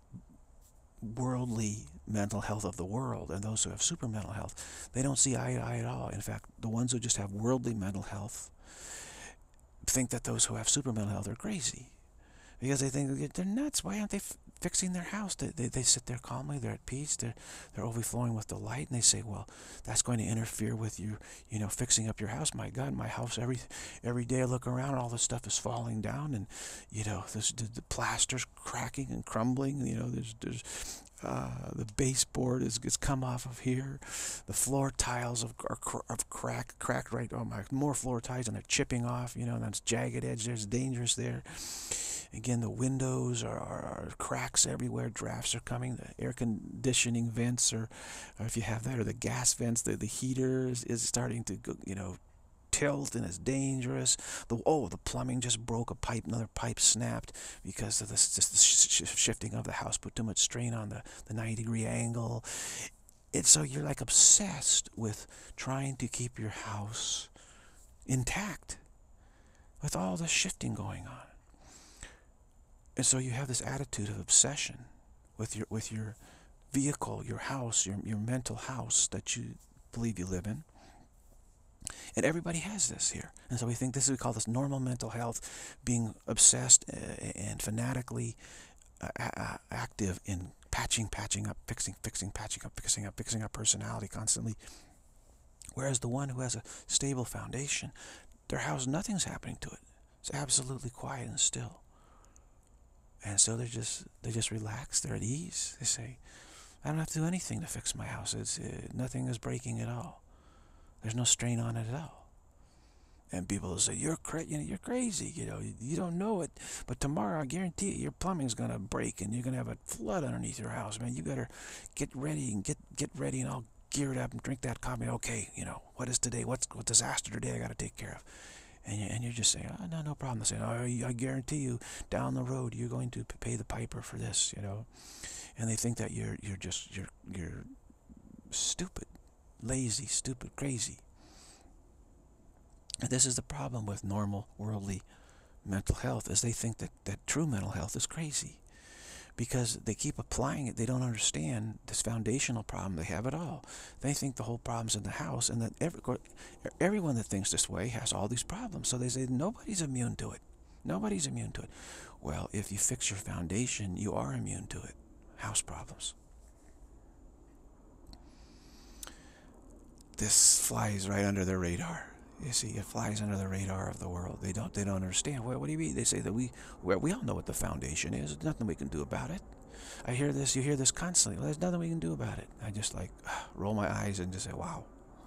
worldly mental health of the world and those who have super mental health. They don't see eye to eye at all. In fact, the ones who just have worldly mental health think that those who have super mental health are crazy, because they think they're nuts. Why aren't they fixing their house. They sit there calmly, they're at peace, they're overflowing with delight, and they say, well, that's going to interfere with you, fixing up your house. My God, my house, every day I look around, all this stuff is falling down, and, the plaster's cracking and crumbling, there's the baseboard is come off of here. The floor tiles are cracked right. Oh my! More floor tiles, and they're chipping off. And that's jagged edge. There's dangerous there. Again, the windows are cracks everywhere. Drafts are coming. The air conditioning vents, or if you have that, or the gas vents, the heater is starting to go, tilt, and it's dangerous. The plumbing just broke a pipe. Another pipe snapped because of this shifting of the house put too much strain on the 90-degree angle. So you're like obsessed with trying to keep your house intact with all the shifting going on. And so you have this attitude of obsession with your vehicle, your house, your mental house that you believe you live in. And everybody has this here. And so we call this normal mental health, being obsessed and fanatically active in patching up, fixing, patching up personality constantly. Whereas the one who has a stable foundation, their house, nothing's happening to it. It's absolutely quiet and still. And so they just relax. They're at ease. They say, I don't have to do anything to fix my house. Nothing is breaking at all. There's no strain on it at all. And people will say, you're crazy. You don't know it. But tomorrow, I guarantee you, your plumbing's going to break and you're going to have a flood underneath your house. Man, you better get ready and get ready, and I'll gear it up and drink that coffee. Okay, what is today? What disaster today I got to take care of? And you're just saying, oh, no problem. They're saying, I guarantee you, down the road, you're going to pay the piper for this, And they think that you're stupid, lazy, stupid, crazy. And this is the problem with normal, worldly mental health, is they think that true mental health is crazy. Because they keep applying it, they don't understand this foundational problem they have at all. They think the whole problem's in the house, and that everyone that thinks this way has all these problems. So they say nobody's immune to it. Nobody's immune to it. Well, if you fix your foundation, you are immune to it. House problems. This flies right under their radar. You see, it flies under the radar of the world. They don't understand. What do you mean? They say that we all know what the foundation is. There's nothing we can do about it. You hear this constantly. Well, there's nothing we can do about it. I just roll my eyes and just say, wow.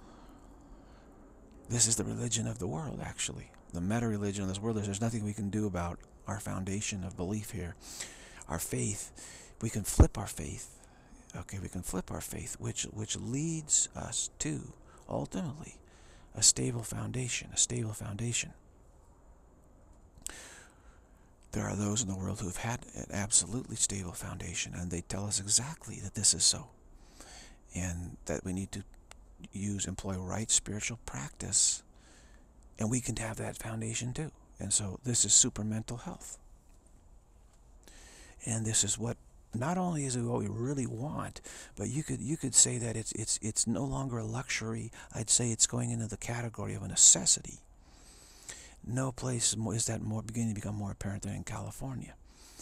This is the religion of the world, actually. The meta-religion of this world is there's nothing we can do about our foundation of belief here. Our faith, we can flip our faith. Okay, we can flip our faith, which leads us to, ultimately, a stable foundation, There are those in the world who have had an absolutely stable foundation, and they tell us exactly that this is so, and that we need to employ right spiritual practice, and we can have that foundation too. And so this is super mental health. And this is what, not only is it what we really want, but you could say that it's no longer a luxury. I'd say it's going into the category of a necessity. No place is that beginning to become more apparent than in California.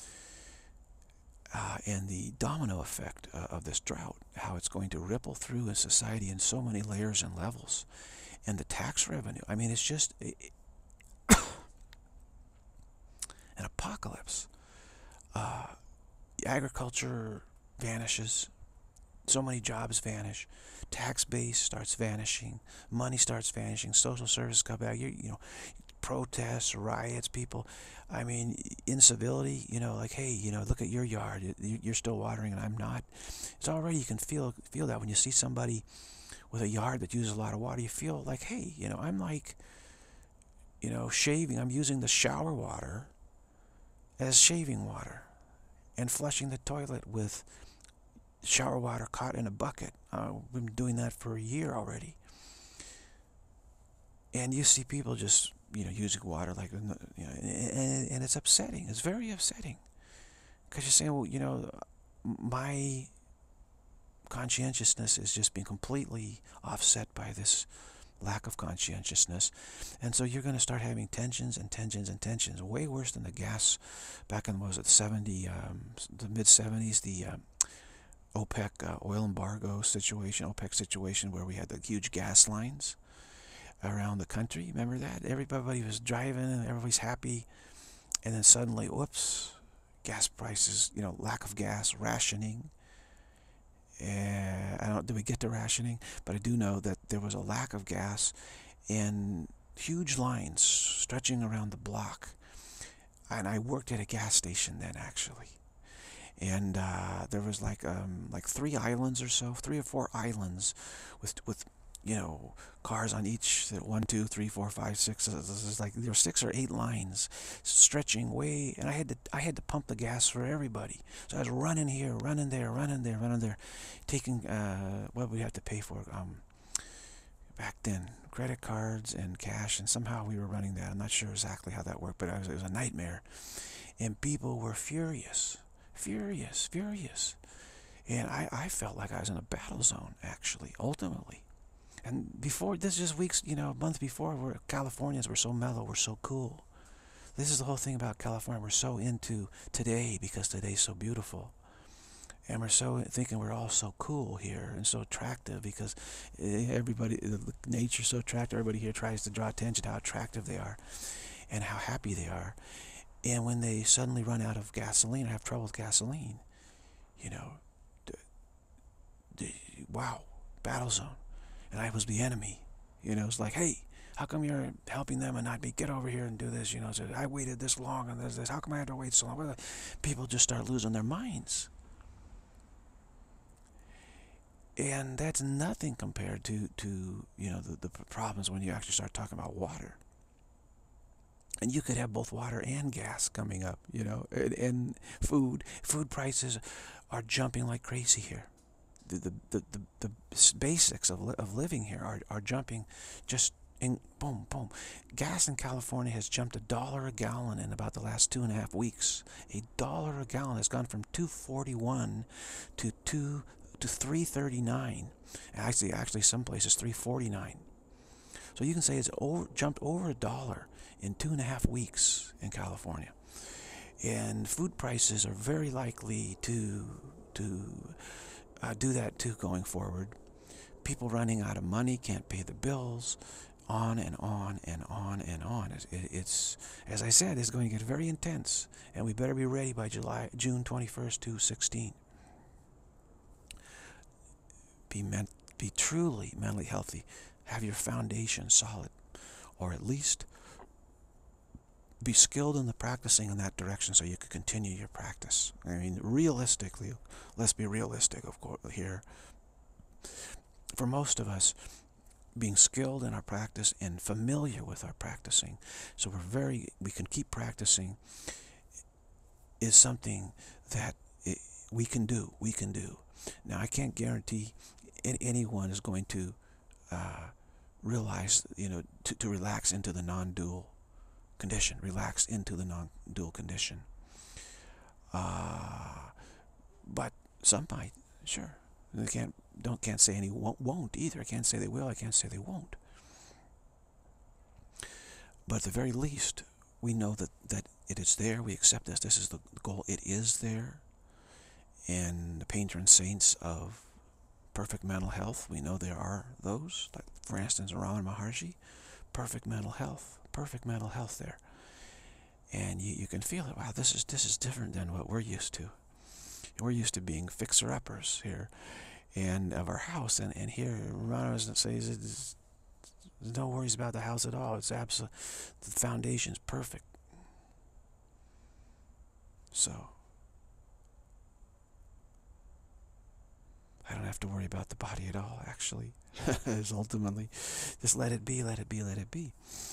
And the domino effect of this drought, how it's going to ripple through in society in so many layers and levels. And the tax revenue, I mean, it's just an apocalypse. Agriculture vanishes, so many jobs vanish, tax base starts vanishing, money starts vanishing, social services come back, protests, riots, people, I mean, incivility, hey, look at your yard, you're still watering and I'm not. It's already, you can feel that when you see somebody with a yard that uses a lot of water, you feel like, hey, I'm shaving, I'm using the shower water as shaving water, and flushing the toilet with shower water caught in a bucket. We've been doing that for a year already. And you see people just, using water and it's upsetting. It's very upsetting. Because you're saying, well, my conscientiousness is just being completely offset by this lack of conscientiousness. And so you're going to start having tensions and tensions and tensions, way worse than the gas back in, what was it, the mid-70s, the OPEC oil embargo situation, OPEC situation, where we had the huge gas lines around the country. Remember that? Everybody was driving and everybody's happy. And then suddenly, whoops, gas prices, lack of gas, rationing. I don't, did we get to rationing? But I do know that there was a lack of gas and huge lines stretching around the block. And I worked at a gas station then, actually. And there was like 3 islands or so, 3 or 4 islands with cars on each, 1, 2, 3, 4, 5, 6. There's like, there were 6 or 8 lines stretching way, and I had to pump the gas for everybody. So I was running here, running there, running there, running there, taking what did we have to pay for back then? Credit cards and cash, and somehow we were running that. I'm not sure exactly how that worked, but it was a nightmare, and people were furious. And I felt like I was in a battle zone, actually, ultimately. And before, this is just weeks, a month before, Californians were so mellow, we're so cool. This is the whole thing about California. We're so into today because today's so beautiful. And we're so thinking we're all so cool here and so attractive because everybody, nature's so attractive. Everybody here tries to draw attention to how attractive they are and how happy they are. And when they suddenly run out of gasoline or have trouble with gasoline, wow, battle zone. And I was the enemy. It's like, hey, how come you're helping them and not me? Get over here and do this. So I waited this long and this. How come I had to wait so long? People just start losing their minds. And that's nothing compared to the problems when you actually start talking about water. And you could have both water and gas coming up, and food. Food prices are jumping like crazy here. The basics of living here are jumping just in boom, boom. Gas in California has jumped $1 a gallon in about the last 2.5 weeks. $1 a gallon has gone from $2.41 to $3.39. Actually, some places $3.49. So you can say it's jumped over $1 in 2.5 weeks in California. And food prices are very likely to do that too going forward. People running out of money, can't pay the bills, on and on and on and on. It's as I said, it's going to get very intense, and we better be ready by June 21st, 2016. Be truly mentally healthy. Have your foundation solid, or at least be skilled in the practicing in that direction so you can continue your practice. I mean, realistically, let's be realistic, of course, here. For most of us, being skilled in our practice and familiar with our practicing, so we can keep practicing, is something that we can do. Now, I can't guarantee anyone is going to realize, to relax into the non-dual condition, relax into the non-dual condition. But some might, sure. They can't say any won't either. I can't say they will. I can't say they won't. But at the very least, we know that it is there. We accept this. This is the goal. It is there. And the patron saints of perfect mental health, we know there are those. Like, for instance, Ramana Maharshi, perfect mental health there. And you can feel it. Wow, this is different than what we're used to. We're used to being fixer-uppers here, and of our house. And here, Ramana says there's no worries about the house at all. It's absolute. The foundation's perfect. So I don't have to worry about the body at all, actually. It's ultimately, just let it be, let it be, let it be.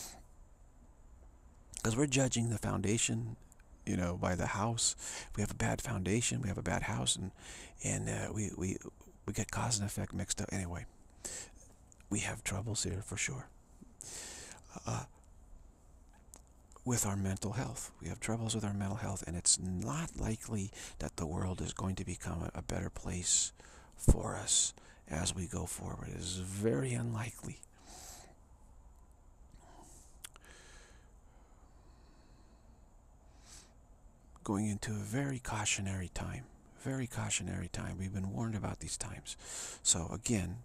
Because we're judging the foundation, by the house. We have a bad foundation, we have a bad house, and we get cause and effect mixed up. Anyway, we have troubles here for sure. With our mental health. We have troubles with our mental health, and it's not likely that the world is going to become a better place for us as we go forward. It is very unlikely. going into a very cautionary time. Very cautionary time. We've been warned about these times. So again,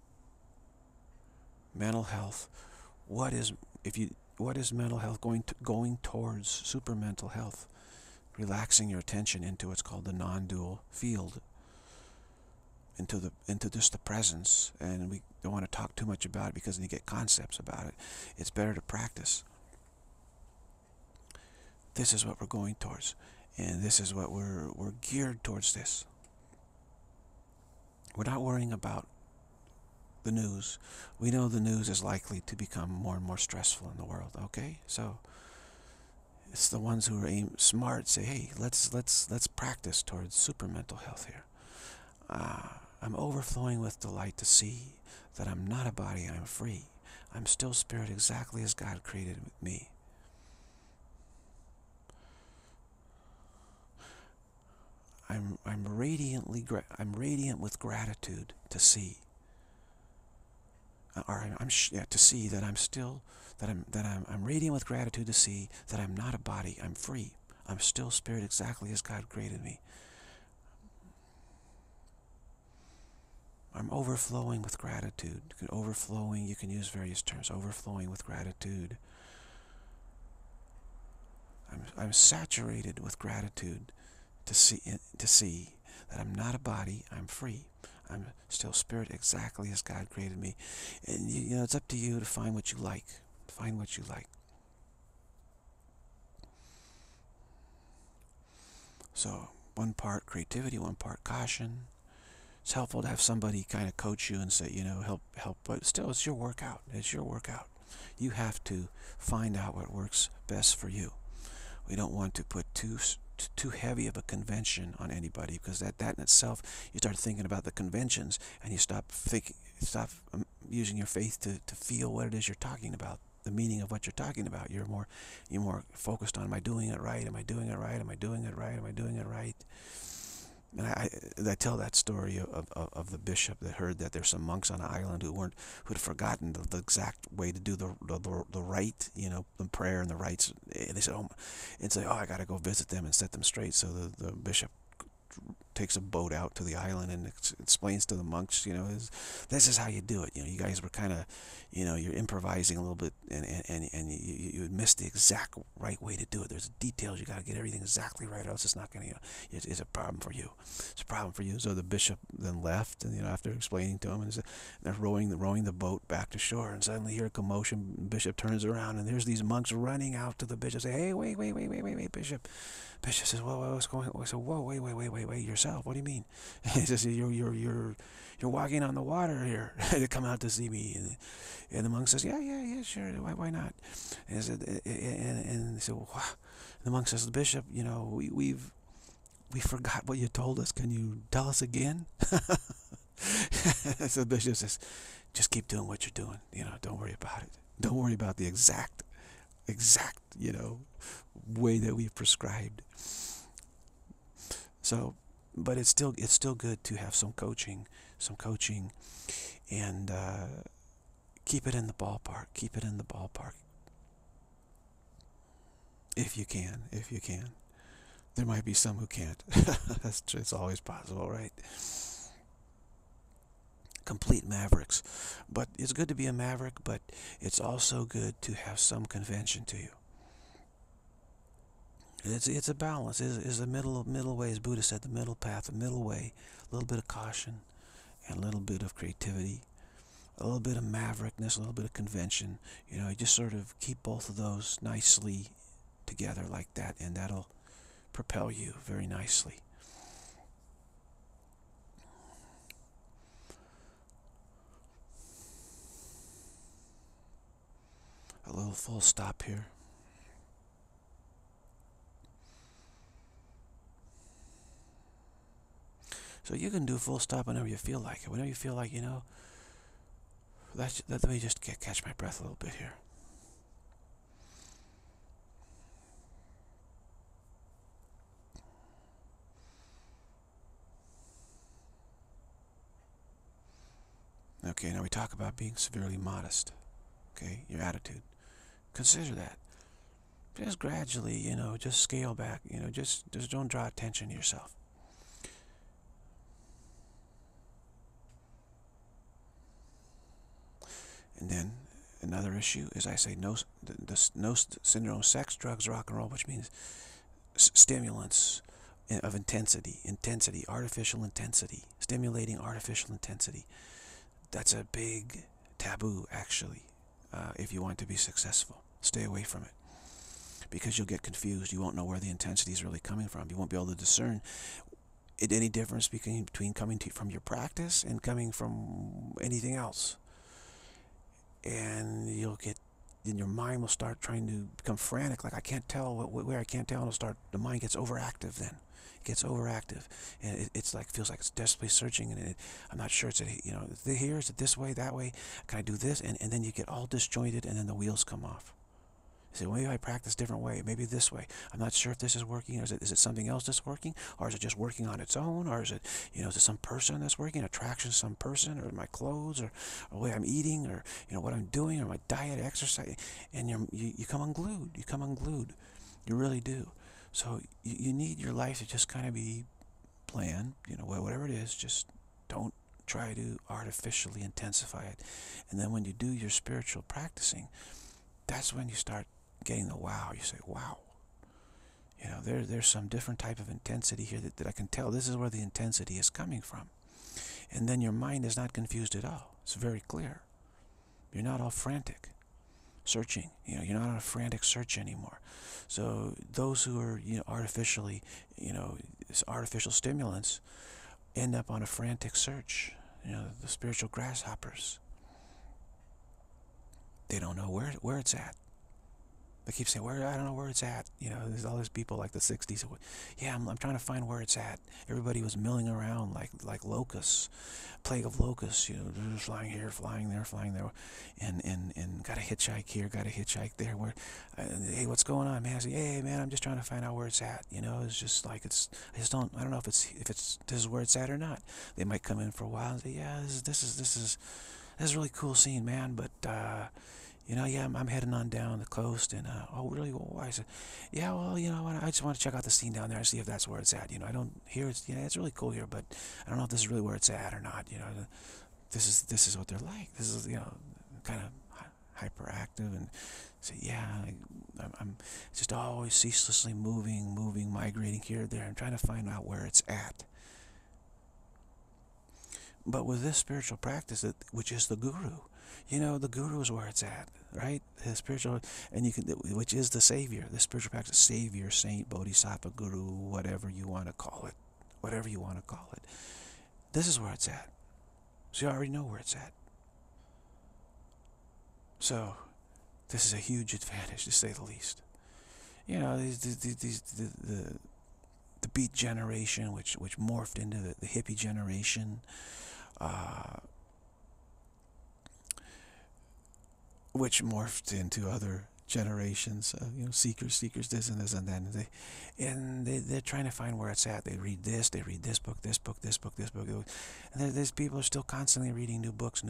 mental health. What is mental health going towards super mental health? Relaxing your attention into what's called the non-dual field, into just the presence. And we don't want to talk too much about it because then you get concepts about it. It's better to practice. This is what we're going towards, and this is what we're geared towards. This. We're not worrying about the news. We know the news is likely to become more and more stressful in the world. Okay, so it's the ones who are smart say, hey, let's practice towards super mental health here. I'm overflowing with delight to see that I'm not a body, I'm free. I'm still spirit exactly as God created me. I'm radiant with gratitude to see, to see that I'm radiant with gratitude to see that I'm not a body, I'm free. I'm still spirit exactly as God created me. I'm overflowing with gratitude. Overflowing, you can use various terms. Overflowing with gratitude. I'm saturated with gratitude to see that I'm not a body, I'm free. I'm still spirit exactly as God created me. And you know, it's up to you to find what you like. Find what you like. So, one part creativity, one part caution. It's helpful to have somebody kind of coach you and say, you know, help, but still it's your workout. It's your workout. You have to find out what works best for you. We don't want to put too heavy of a convention on anybody, because that in itself, you start thinking about the conventions and you stop using your faith to feel what it is you're talking about, the meaning of what you're talking about. You're more focused on, am I doing it right? Am I doing it right? Am I doing it right? Am I doing it right? And I tell that story of the bishop that heard that there's some monks on an island who'd forgotten the exact way to do the rite, you know, the prayer and the rites. And they said, I got to go visit them and set them straight. So the bishop takes a boat out to the island and explains to the monks, you know, this is how you do it. You know, you guys were kind of, you know, you're improvising a little bit, and you missed the exact right way to do it. There's details, you got to get everything exactly right, or else it's not going to, it's a problem for you. It's a problem for you. So the bishop then left, and, you know, after explaining to him, and they're rowing the boat back to shore, and suddenly hear a commotion. The bishop turns around, and there's these monks running out to the bishop, say, hey, wait, bishop. Bishop says, "Well, what's going on?" I said, "Whoa, wait, yourself. What do you mean?" He says, "You're walking on the water here to come out to see me." And the monk says, "Yeah, sure. Why not?" And he said, "Well, the monk says, "Bishop, you know, we forgot what you told us. Can you tell us again?" So the bishop says, "Just keep doing what you're doing. You know, don't worry about it. Don't worry about the exact, you know, way that we've prescribed." So, but it's still good to have some coaching, and keep it in the ballpark. Keep it in the ballpark, if you can. There might be some who can't. It's always possible, right? Complete mavericks, but it's good to be a maverick. But it's also good to have some convention to you. It's a balance. It's a middle way, as Buddha said, the middle path, the middle way. A little bit of caution and a little bit of creativity, a little bit of maverickness, a little bit of convention. You know, you just sort of keep both of those nicely together like that, and that'll propel you very nicely. A little full stop here. So you can do full stop whenever you feel like it. Whenever you feel like, you know, let me just catch my breath a little bit here. Okay, now we talk about being severely modest. Okay, your attitude. Consider that. just gradually, just scale back, just don't draw attention to yourself. And then another issue is, I say, no syndrome, sex, drugs, rock and roll, which means stimulants of intensity, artificial intensity, stimulating artificial intensity. That's a big taboo, actually, if you want to be successful. Stay away from it, because you'll get confused. You won't know where the intensity is really coming from. You won't be able to discern any difference between coming from your practice and coming from anything else. And your mind will start trying to become frantic, like I can't tell where I can't tell, and the mind gets overactive then. It gets overactive, and it's like, feels like it's desperately searching, and I'm not sure, is it here, is it this way, that way, can I do this? And then you get all disjointed, and then the wheels come off. You say, well, maybe I practice a different way, maybe this way. I'm not sure if this is working, or is it something else that's working, or is it just working on its own, or is it, is it some person that's working, attraction to some person, or my clothes, or the way I'm eating, or, what I'm doing, or my diet, exercise, and you come unglued. You come unglued. You really do. So you need your life to just kind of be planned, whatever it is, just don't try to artificially intensify it. And then when you do your spiritual practicing, that's when you start getting the wow. You say, wow, there's some different type of intensity here that I can tell. This is where the intensity is coming from. And then your mind is not confused at all. It's very clear. You're not all frantic searching. You're not on a frantic search anymore. So those who are, artificially, artificial stimulants end up on a frantic search. The spiritual grasshoppers. They don't know where it's at. They keep saying, I don't know where it's at. There's all these people like the 60s. Yeah, I'm trying to find where it's at. Everybody was milling around like locusts, plague of locusts, flying here, flying there, and got to hitchhike here, got to hitchhike there. Hey, what's going on, man? I say, hey, man, I'm just trying to find out where it's at. It's just like I don't know if this is where it's at or not. They might come in for a while and say, yeah, this is a really cool scene, man, but yeah, I'm heading on down the coast, and oh, really? Well, why? I said, yeah, well, I just want to check out the scene down there and see if that's where it's at. I don't hear it's, it's really cool here, but I don't know if this is really where it's at or not. This is what they're like. This is, kind of hyperactive, and say, yeah, I'm just always ceaselessly moving, migrating here, there. I'm trying to find out where it's at. But with this spiritual practice, which is the guru, the guru is where it's at, right? The spiritual, and which is the savior, the spiritual practice, savior, saint, bodhisattva, guru, whatever you want to call it, This is where it's at. So you already know where it's at. So this is a huge advantage, to say the least. The beat generation, which morphed into the hippie generation, which morphed into other generations, seekers, this and that, and they're trying to find where it's at. They read this book, and there's people are still constantly reading new books,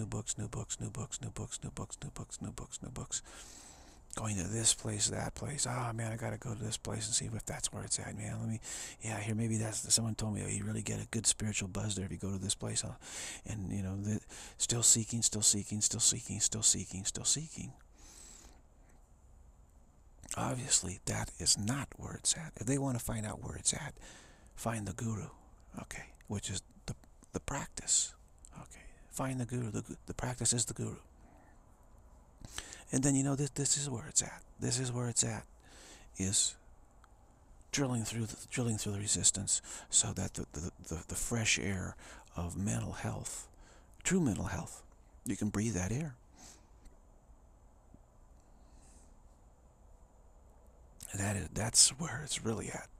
going to this place, that place. Oh man, I gotta go to this place and see if that's where it's at, man. Here, maybe someone told me, oh, you really get a good spiritual buzz there if you go to this place. And still seeking. Obviously, that is not where it's at. If they want to find out where it's at, find the guru, okay, which is the practice, okay. Find the guru. The practice is the guru. And then this is where it's at. This is where it's at, is drilling through the resistance, so that the fresh air of mental health, true mental health, you can breathe that air. That's where it's really at.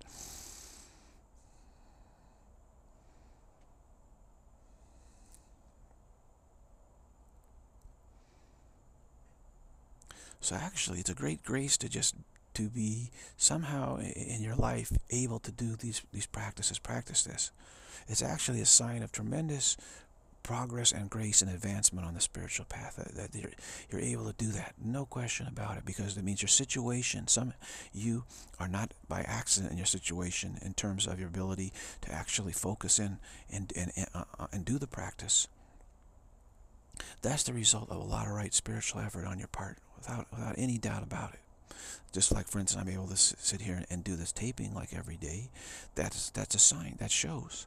So actually, it's a great grace to be somehow in your life able to do these practices, practice this. It's actually a sign of tremendous progress and grace and advancement on the spiritual path. That you're able to do that, no question about it, because it means your situation, you are not by accident in your situation in terms of your ability to actually focus in and do the practice. That's the result of a lot of right spiritual effort on your part, without any doubt about it. Just like, for instance, I'm able to sit here and do this taping like every day. That's a sign. That shows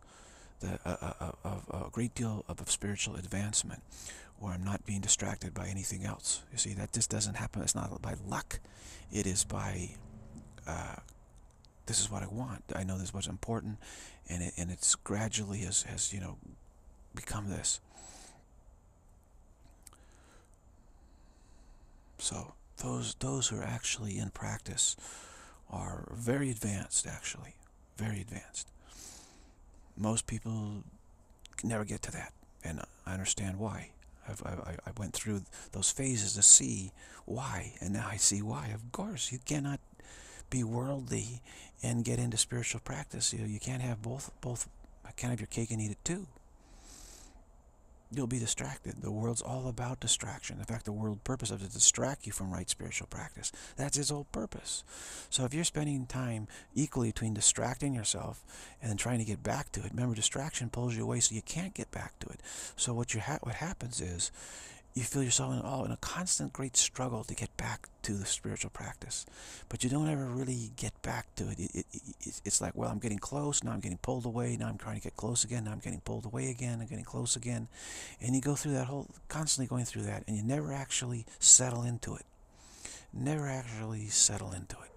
a great deal of spiritual advancement, where I'm not being distracted by anything else. You see, that just doesn't happen. It's not by luck. It is by, this is what I want. I know this is what's important, and it's gradually has become this. So those who are actually in practice are very advanced, actually, very advanced. Most people never get to that, and I understand why. I went through those phases to see why, and now I see why. Of course, you cannot be worldly and get into spiritual practice. You can't have both. Can't have your cake and eat it too. You'll be distracted. The world's all about distraction. In fact, the world purpose of it is to distract you from right spiritual practice. That's its whole purpose. So if you're spending time equally between distracting yourself and then trying to get back to it, remember, distraction pulls you away so you can't get back to it. So what happens is you feel yourself in a constant great struggle to get back to the spiritual practice. But you don't ever really get back to it. It's like, well, I'm getting close, now I'm getting pulled away, now I'm trying to get close again, now I'm getting pulled away again, I'm getting close again. And you go through that constantly going through that, and you never actually settle into it. Never actually settle into it.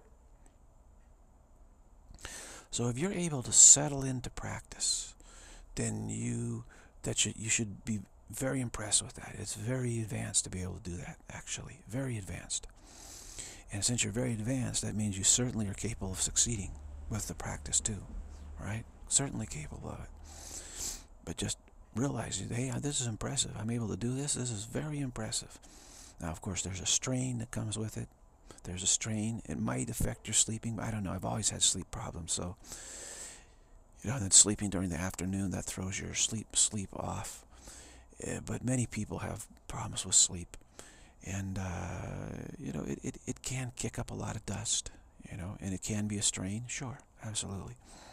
So if you're able to settle into practice, then you should be very impressed with that. It's very advanced to be able to do that, actually. Very advanced. And since you're very advanced, that means you certainly are capable of succeeding with the practice too, right? Certainly capable of it. But just realize, hey, this is impressive. I'm able to do this. This is very impressive. Now, of course, there's a strain that comes with it. There's a strain. It might affect your sleeping. I don't know. I've always had sleep problems, so then sleeping during the afternoon, that throws your sleep off. But many people have problems with sleep, and it can kick up a lot of dust, and it can be a strain. Sure, absolutely.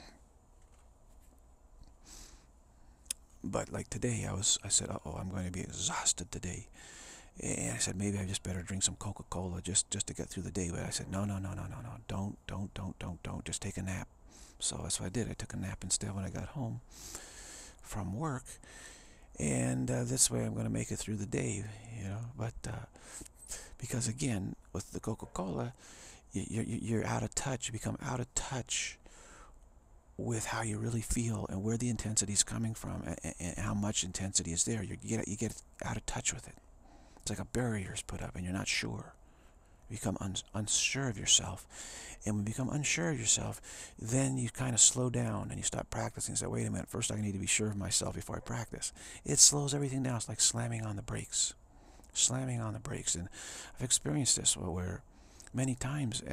But like today, I said, I'm going to be exhausted today, and I said maybe I just better drink some Coca-Cola just to get through the day. But I said no, don't, just take a nap. So that's what I did. I took a nap instead when I got home from work. And this way I'm going to make it through the day, But because again, with the Coca-Cola, you're out of touch. You become out of touch with how you really feel and where the intensity is coming from and how much intensity is there. You get out of touch with it. It's like a barrier is put up, and you're not sure. You become unsure of yourself. And when you become unsure of yourself, then you kind of slow down and you stop practicing. Say, wait a minute, first I need to be sure of myself before I practice. It slows everything down. It's like slamming on the brakes. Slamming on the brakes. And I've experienced this where many times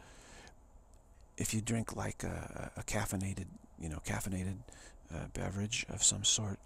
if you drink like a caffeinated beverage of some sort,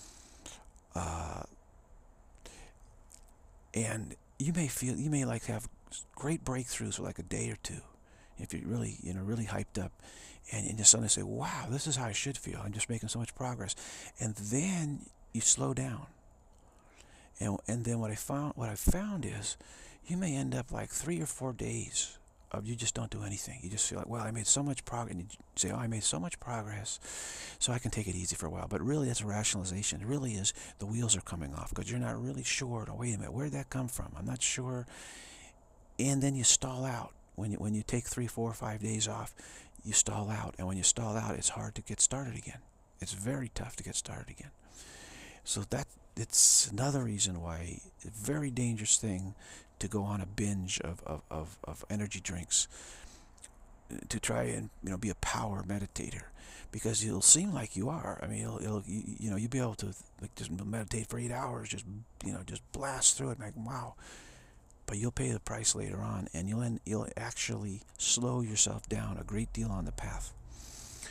and you may like have great breakthroughs for like a day or two. If you're really, really hyped up, and you suddenly say, wow, this is how I should feel. I'm just making so much progress. And then you slow down. And then what I found is you may end up like 3 or 4 days of you just don't do anything. You just feel like, well, I made so much progress. And you say, I made so much progress, so I can take it easy for a while. But really, that's a rationalization. It really is the wheels are coming off because you're not really sure. Oh, wait a minute, where did that come from? I'm not sure. And then you stall out. When you take 3, 4, 5 days off, you stall out. And when you stall out, it's hard to get started again. It's very tough to get started again. So it's another reason why a very dangerous thing to go on a binge of energy drinks to try and be a power meditator, because it'll seem like you are. I mean, you'll be able to just meditate for 8 hours, just blast through it, like wow. But you'll pay the price later on, and you'll actually slow yourself down a great deal on the path.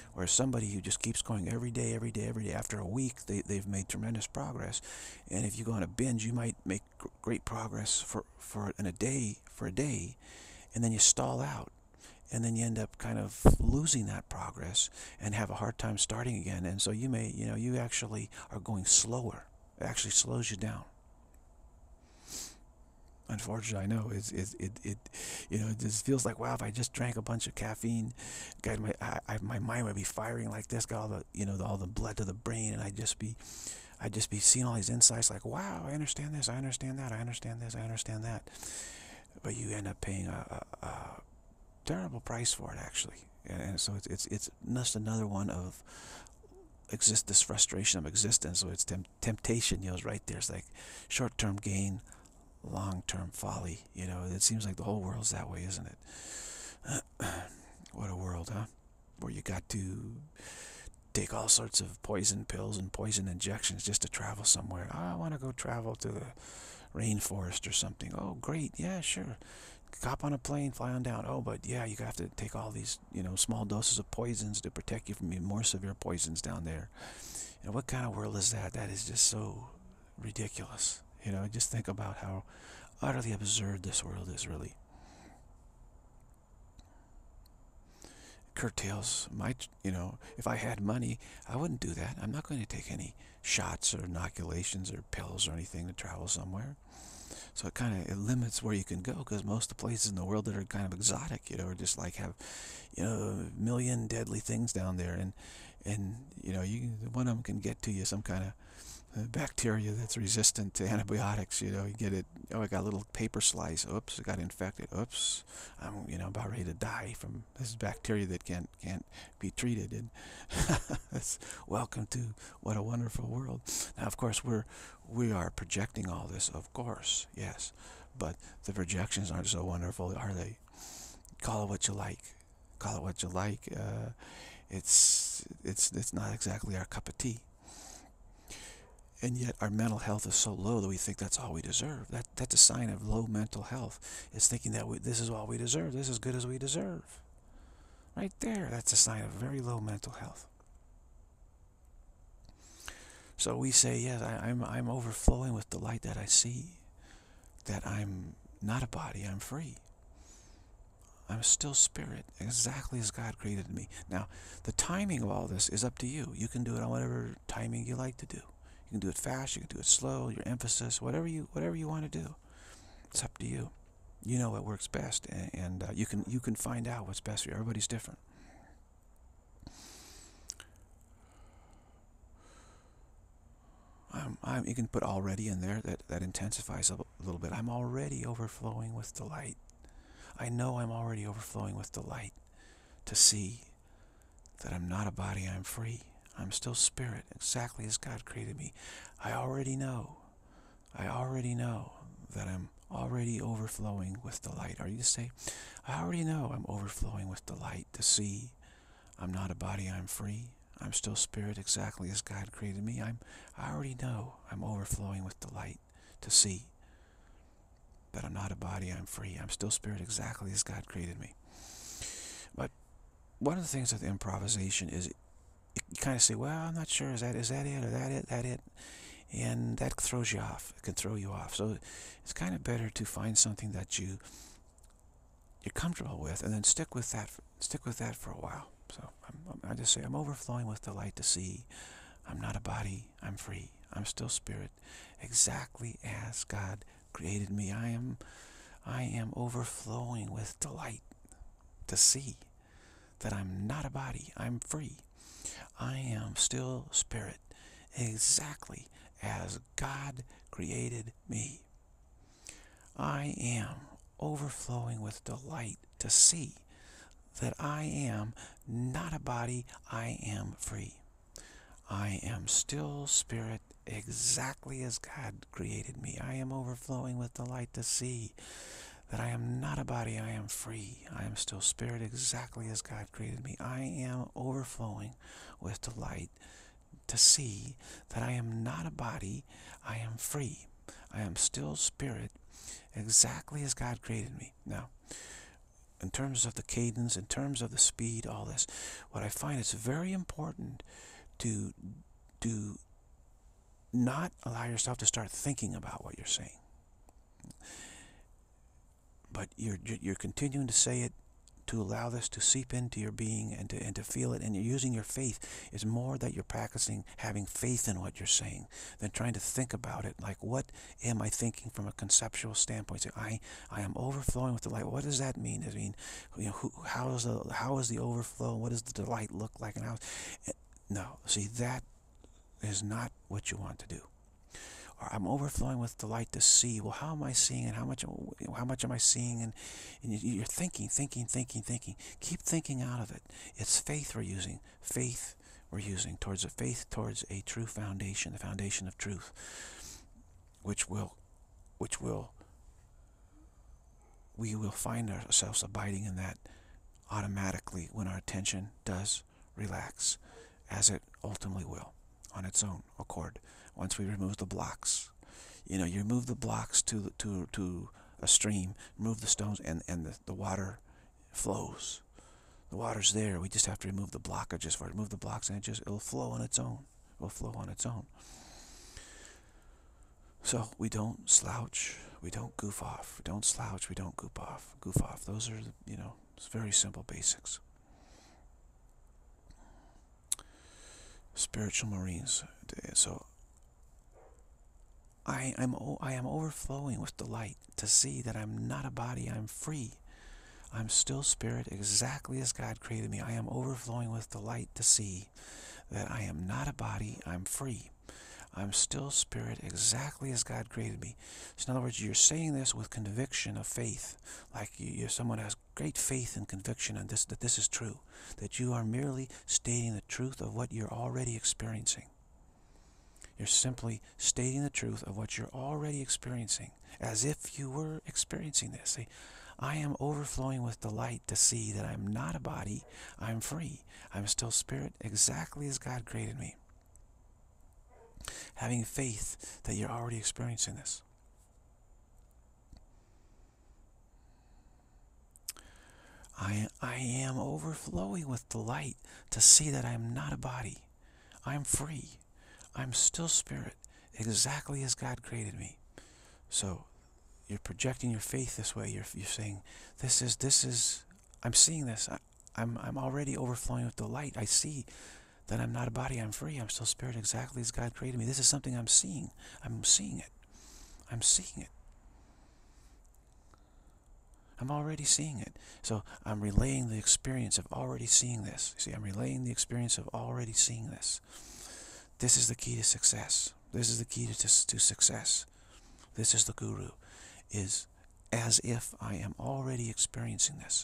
Whereas somebody who just keeps going every day, every day, every day, after a week, they've made tremendous progress. And if you go on a binge, you might make great progress for a day, and then you stall out. And then you end up kind of losing that progress and have a hard time starting again. And so you may, you actually are going slower. It actually slows you down. Unfortunately, I know it just feels like, wow, if I just drank a bunch of caffeine, God, my mind would be firing like this, got all the all the blood to the brain, and I'd just be seeing all these insights like, wow, I understand this, I understand that, I understand this, I understand that. But you end up paying a terrible price for it, actually. And so it's just another one of this frustration of existence. So it's temptation, is right there. It's like short-term gain, long-term folly. It seems like the whole world's that way, isn't it? What a world, huh? Where you got to take all sorts of poison pills and poison injections just to travel somewhere. Oh, I want to go travel to the rainforest or something. Oh, great. Yeah, sure. Hop on a plane, fly on down. Oh, but yeah, you have to take all these, small doses of poisons to protect you from even more severe poisons down there. What kind of world is that? That is just so ridiculous. Just think about how utterly absurd this world is, really. Curtails my, if I had money, I wouldn't do that. I'm not going to take any shots or inoculations or pills or anything to travel somewhere. So it limits where you can go, because most of the places in the world that are kind of exotic, or just like have, a million deadly things down there, and one of them can get to you, some kind of bacteria that's resistant to antibiotics. You get it. Oh, I got a little paper slice. Oops, I got infected. Oops, I'm about ready to die from this bacteria that can't be treated. And that's welcome to what a wonderful world. Now, of course, we are projecting all this, of course, yes, but the projections aren't so wonderful, are they? Call it what you like. Call it what you like. It's not exactly our cup of tea. And yet our mental health is so low that we think that's all we deserve. That's a sign of low mental health. It's thinking that this is all we deserve. This is as good as we deserve. Right there, that's a sign of very low mental health. So we say, yes, I'm overflowing with the light that I see, that I'm not a body, I'm free. I'm still spirit, exactly as God created me. Now, the timing of all this is up to you. You can do it on whatever timing you like to do. You can do it fast, you can do it slow, your emphasis, whatever you want to do. It's up to you. You know what works best, and you can find out what's best for you. Everybody's different. You can put already in there. That intensifies a little bit. I'm already overflowing with delight. I know I'm already overflowing with delight to see that I'm not a body, I'm free. I'm still spirit, exactly as God created me. I already know that I'm already overflowing with delight. Or you say, I already know I'm overflowing with delight to see I'm not a body, I'm free. I'm still spirit, exactly as God created me. I already know I'm overflowing with delight to see that I'm not a body, I'm free. I'm still spirit, exactly as God created me. But one of the things with improvisation is you kind of say, well, I'm not sure, is that it, or that it? And that throws you off. It can throw you off. So it's kind of better to find something that you're comfortable with, and then stick with that for a while. So I just say, I'm overflowing with delight to see I'm not a body, I'm free. I'm still spirit, exactly as God created me. I am overflowing with delight to see that I'm not a body, I'm free. I am still spirit, exactly as God created me. I am overflowing with delight to see that I am not a body, I am free. I am still spirit, exactly as God created me. I am overflowing with delight to see that I am not a body, I am free. I am still spirit, exactly as God created me. I am overflowing with delight to see that I am not a body, I am free. I am still spirit, exactly as God created me. Now, in terms of the cadence, in terms of the speed, all this, what I find it's very important to not allow yourself to start thinking about what you're saying. But you're continuing to say it, to allow this to seep into your being and to feel it, and you're using your faith. Is more that you're practicing having faith in what you're saying than trying to think about it. Like, what am I thinking from a conceptual standpoint? So I am overflowing with delight. What does that mean? Does it mean, how is the overflow? What does the delight look like? And no, see, that is not what you want to do. Or I'm overflowing with delight to see. Well, how am I seeing it? How much am I seeing? And you're thinking. Keep thinking out of it. It's faith we're using. Faith we're using towards a true foundation, the foundation of truth, which we will find ourselves abiding in that automatically when our attention does relax, as it ultimately will on its own accord. Once we remove the blocks, you remove the blocks to a stream, remove the stones, and the water flows. The water's there. We just have to remove the blockages for it. Remove the blocks, and it'll flow on its own. It'll flow on its own. So we don't slouch. We don't goof off. We don't slouch. We don't goof off. Those are very simple basics. Spiritual Marines. So I am overflowing with delight to see that I'm not a body, I'm free. I'm still spirit, exactly as God created me. I am overflowing with delight to see that I am not a body, I'm free. I'm still spirit, exactly as God created me. So in other words, you're saying this with conviction of faith, like you're someone who has great faith and conviction in this, that this is true, that you are merely stating the truth of what you're already experiencing. You're simply stating the truth of what you're already experiencing, as if you were experiencing this. See, I am overflowing with delight to see that I'm not a body, I'm free. I'm still spirit, exactly as God created me. Having faith that you're already experiencing this. I am overflowing with delight to see that I'm not a body, I'm free. I'm still spirit, exactly as God created me. So you're projecting your faith this way. You're saying, this is. I'm seeing this. I'm already overflowing with delight. I see that I'm not a body. I'm free. I'm still spirit, exactly as God created me. This is something I'm seeing. I'm seeing it. I'm seeing it. I'm already seeing it. So I'm relaying the experience of already seeing this. See, I'm relaying the experience of already seeing this. This is the key to success. This is the key to success. This is the guru, is as if I am already experiencing this.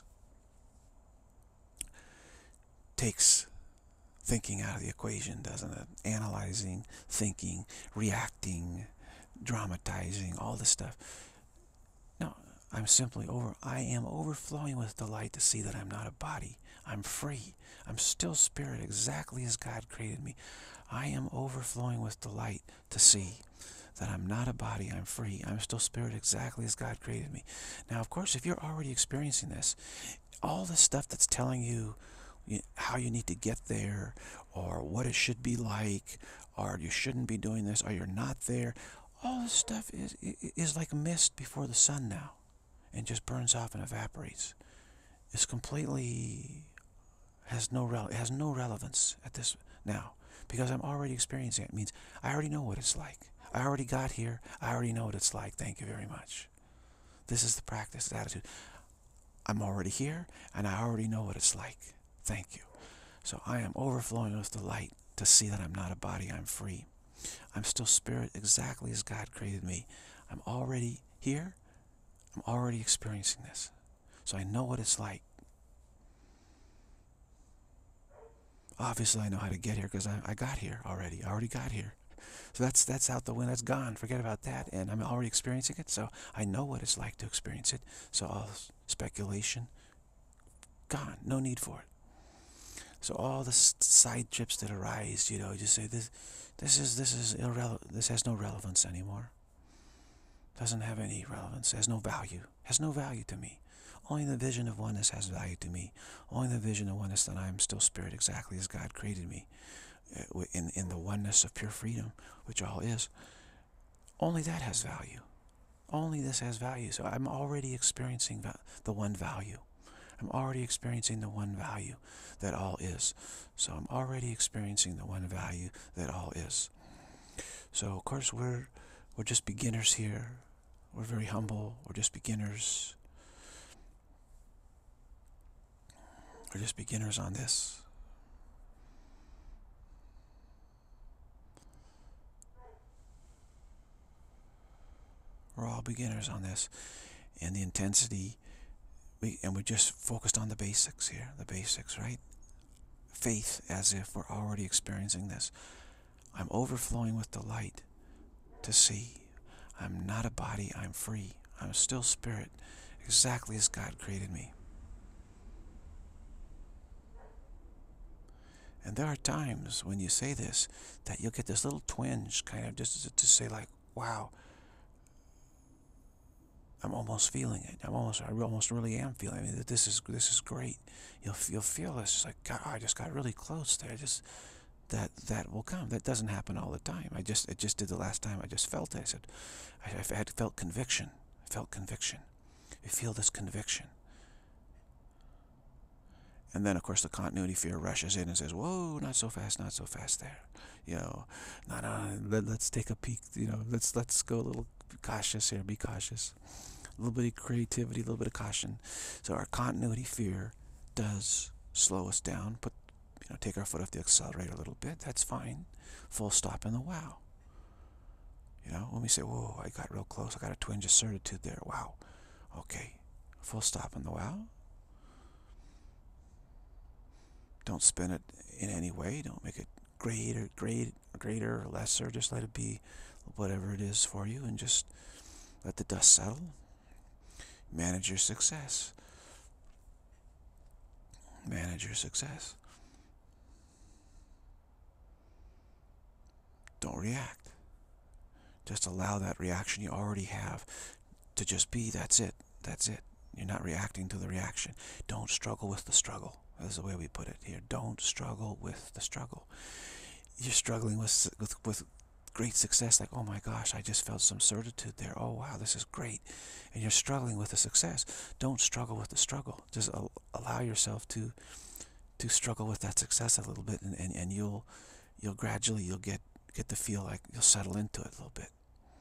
Takes thinking out of the equation, doesn't it? Analyzing, thinking, reacting, dramatizing, all this stuff. No, I am overflowing with delight to see that I'm not a body. I'm free. I'm still spirit, exactly as God created me. I am overflowing with delight to see that I'm not a body, I'm free. I'm still spirit, exactly as God created me. Now, of course, if you're already experiencing this, all the stuff that's telling you how you need to get there, or what it should be like, or you shouldn't be doing this, or you're not there, all this stuff is like mist before the sun now, and just burns off and evaporates. It's completely has no relevance at this now, because I'm already experiencing it. It means I already know what it's like. I already got here. I already know what it's like. Thank you very much. This is the practice, the attitude. I'm already here, and I already know what it's like. Thank you. So I am overflowing with delight to see that I'm not a body, I'm free. I'm still spirit, exactly as God created me. I'm already here. I'm already experiencing this. So I know what it's like. Obviously, I know how to get here because I got here already. I already got here. So that's out the window. That's gone. Forget about that. And I'm already experiencing it. So I know what it's like to experience it. So all speculation, gone. No need for it. So all the side trips that arise, you just say this is irrelevant. This has no relevance anymore. Doesn't have any relevance. Has no value. Has no value to me. Only the vision of oneness has value to me. Only the vision of oneness that I am still spirit exactly as God created me, in the oneness of pure freedom, which all is. Only that has value. Only this has value. So I'm already experiencing the one value. I'm already experiencing the one value that all is. So I'm already experiencing the one value that all is. So of course we're just beginners here. We're very humble. We're just beginners. We're just beginners on this. We're all beginners on this. And the intensity, we're just focused on the basics here. The basics, right? Faith, as if we're already experiencing this. I'm overflowing with the light to see. I'm not a body, I'm free. I'm still spirit, exactly as God created me. And there are times when you say this, that you'll get this little twinge, kind of just to say like, wow, I'm almost feeling it. I almost really am feeling it. I mean, this is great. You'll feel this. It's like, God, I just got really close there. That will come. That doesn't happen all the time. It just did the last time. I just felt it. I said, I had felt conviction. I felt conviction. I feel this conviction. And then, of course, the continuity fear rushes in and says, whoa, not so fast there. You know, let's take a peek. You know, let's go a little cautious here. Be cautious. A little bit of creativity, a little bit of caution. So our continuity fear does slow us down. Take our foot off the accelerator a little bit. That's fine. Full stop in the wow. When we say, whoa, I got real close. I got a twinge of certitude there. Wow. Okay. Full stop in the wow. Don't spin it in any way. Don't make it greater or lesser. Just let it be whatever it is for you, and just let the dust settle. Manage your success. Manage your success. Don't react. Just allow that reaction you already have to just be. That's it. That's it. You're not reacting to the reaction. Don't struggle with the struggle. That's the way we put it here. Don't struggle with the struggle. You're struggling with great success, like, oh my gosh, I just felt some certitude there. Oh wow, this is great. And you're struggling with the success. Don't struggle with the struggle. Just allow yourself to struggle with that success a little bit, and you'll gradually get to feel like you'll settle into it a little bit.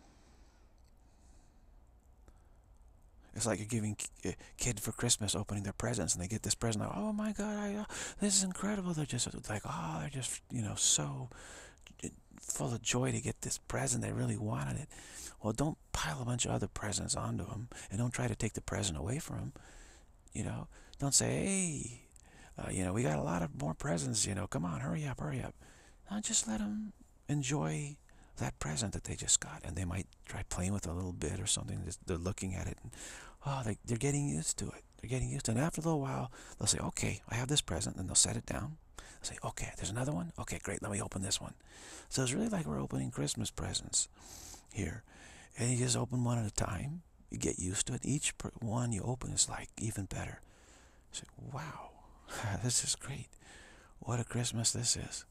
It's like you're giving a kid for Christmas, opening their presents, and they get this present. Like, oh my God, this is incredible. They're just like, they're just, so full of joy to get this present. They really wanted it. Well, don't pile a bunch of other presents onto them, and don't try to take the present away from them. Don't say, hey, we got a lot of more presents. Come on, hurry up. No, just let them enjoy that present that they just got, and they might try playing with it a little bit or something. They're looking at it, and they're getting used to it. They're getting used to it. And after a little while, they'll say, okay, I have this present, and they'll set it down. They'll say, okay, there's another one? Okay, great, let me open this one. So it's really like we're opening Christmas presents here. And you just open one at a time. You get used to it. Each one you open is like even better. You say, wow, this is great. What a Christmas this is.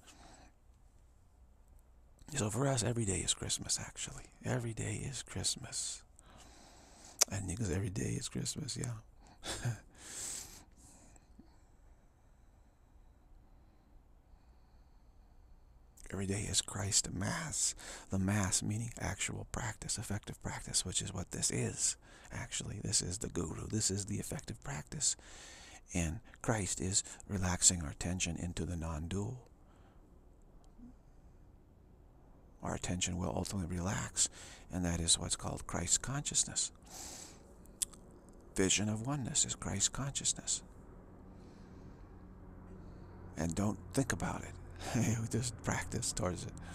So for us, every day is Christmas, actually. Every day is Christmas. And because every day is Christmas, yeah. Every day is Christ Mass. The Mass meaning actual practice, effective practice, which is what this is. Actually, this is the Guru. This is the effective practice. And Christ is relaxing our tension into the non-dual. Our attention will ultimately relax, and that is what's called Christ consciousness. Vision-of-Oneness is Christ consciousness. And don't think about it. Just practice towards it.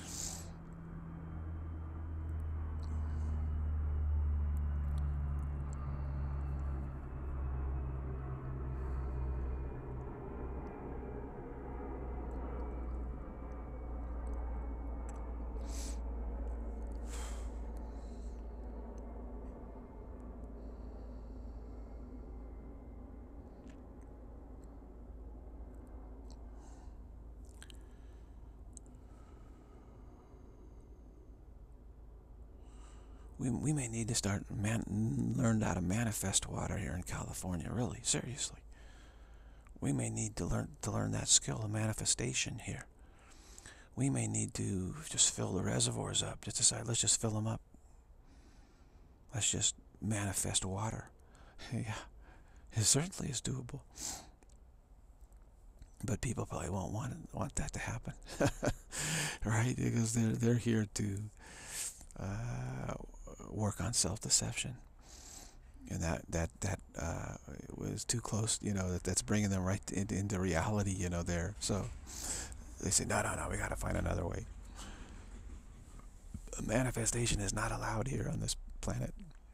we may need to start learn how to manifest water here in California. Really, seriously, we may need to learn that skill of manifestation here. We may need to just fill the reservoirs up. Just decide, let's just fill them up. Let's just manifest water. Yeah, it certainly is doable. But people probably won't want that to happen, right? Because they're here to work on self-deception, and that was too close. That's bringing them right into reality. There. So they say, no, we got to find another way. Manifestation is not allowed here on this planet.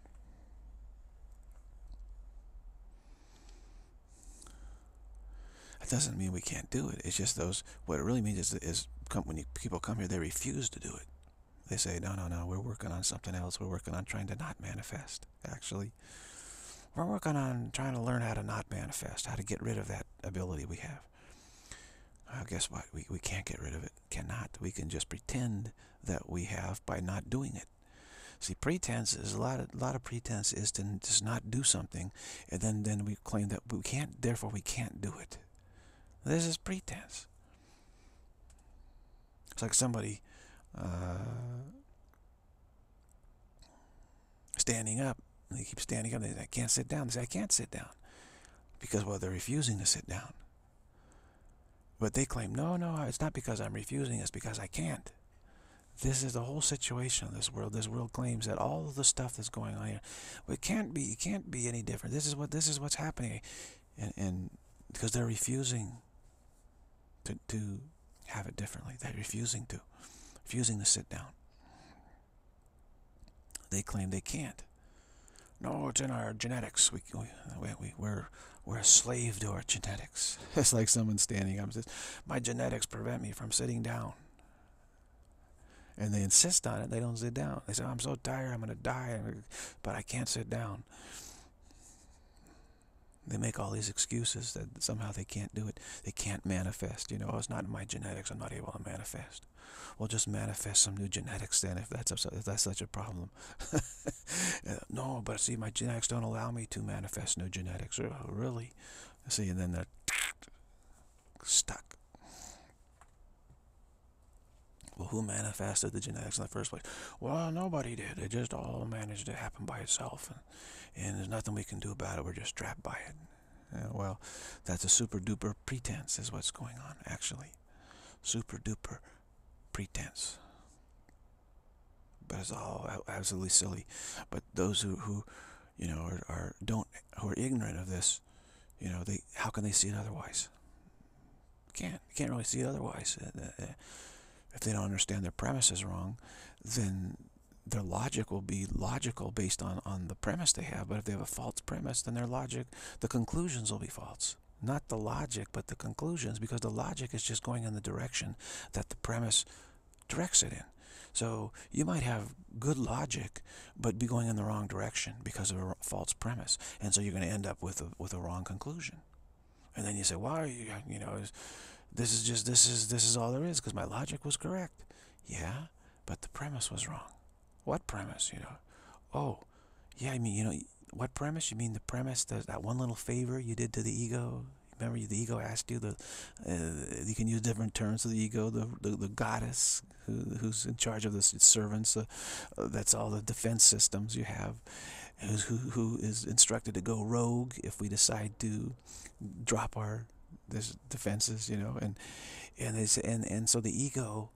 It doesn't mean we can't do it. It's just what it really means is when people come here, they refuse to do it. They say, no, we're working on something else. We're working on trying to not manifest, actually. We're working on trying to learn how to not manifest, how to get rid of that ability we have. Guess what? We can't get rid of it. Cannot. We can just pretend that we have by not doing it. See, pretense is a lot of pretense is to just not do something, and then we claim that we can't, therefore we can't do it. This is pretense. It's like somebody standing up. And they keep standing up. They say, I can't sit down. They say, I can't sit down. Because, well, they're refusing to sit down. But they claim, no, it's not because I'm refusing. It's because I can't. This is the whole situation of this world. This world claims that all of the stuff that's going on here, but it can't be any different. This is what's happening, and because they're refusing to have it differently. They're refusing to sit down. They claim they can't. No, it's in our genetics. We're a slave to our genetics. It's like someone standing up and says, my genetics prevent me from sitting down. And they insist on it. They don't sit down. They say, I'm so tired, I'm going to die, but I can't sit down. They make all these excuses that somehow they can't do it. They can't manifest. Oh, it's not in my genetics. I'm not able to manifest. Well, just manifest some new genetics then, if that's such a problem. No, but see, my genetics don't allow me to manifest new genetics. Oh, really? See, and then they're stuck. Well, who manifested the genetics in the first place? Well, nobody did. It just all managed to happen by itself. And there's nothing we can do about it. We're just trapped by it. Well, that's a super-duper pretense is what's going on, actually. Super-duper pretense. But it's all absolutely silly. But those who are ignorant of this, how can they see it otherwise? Can't really see it otherwise. If they don't understand their premise is wrong, then their logic will be logical based on the premise they have. But if they have a false premise, then the conclusions will be false. Not the logic, but the conclusions, because the logic is just going in the direction that the premise directs it in. So you might have good logic, but be going in the wrong direction because of a false premise. And so you're going to end up with a wrong conclusion. And then you say, well, this is all there is because my logic was correct. Yeah, but the premise was wrong. What premise? Oh, yeah, I mean, what premise? You mean the premise, that one little favor you did to the ego? Remember, the ego asked you you can use different terms to the ego, the goddess who's in charge of the servants. That's all the defense systems you have. Who is instructed to go rogue if we decide to drop our defenses, and so the ego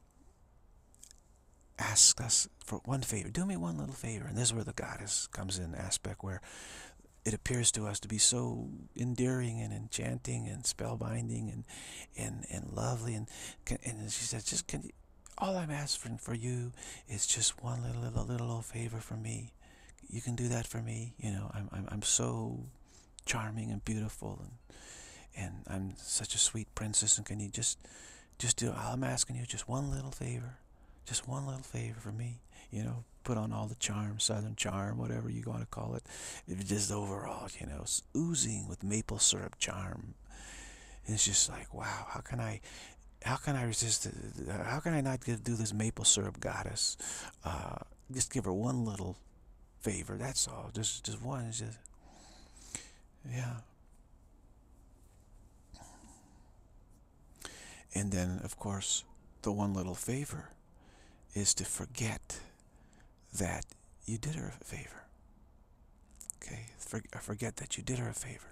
asks us for one favor. Do me one little favor. And this is where the goddess comes in aspect, where it appears to us to be so endearing and enchanting and spellbinding and lovely. And she says, all I'm asking for you is just one little favor from me. You can do that for me. I'm so charming and beautiful, and I'm such a sweet princess. And can you just do? I'm asking you just one little favor. Just one little favor for me, put on all the charm, southern charm, whatever you want to call it. It's just overall, it's oozing with maple syrup charm. And it's just like, wow, how can I resist it? How can I not do this maple syrup goddess just give her one little favor. That's all. Just one. It's just, yeah. And then, of course, the one little favor is to forget that you did her a favor. Okay? Forget that you did her a favor.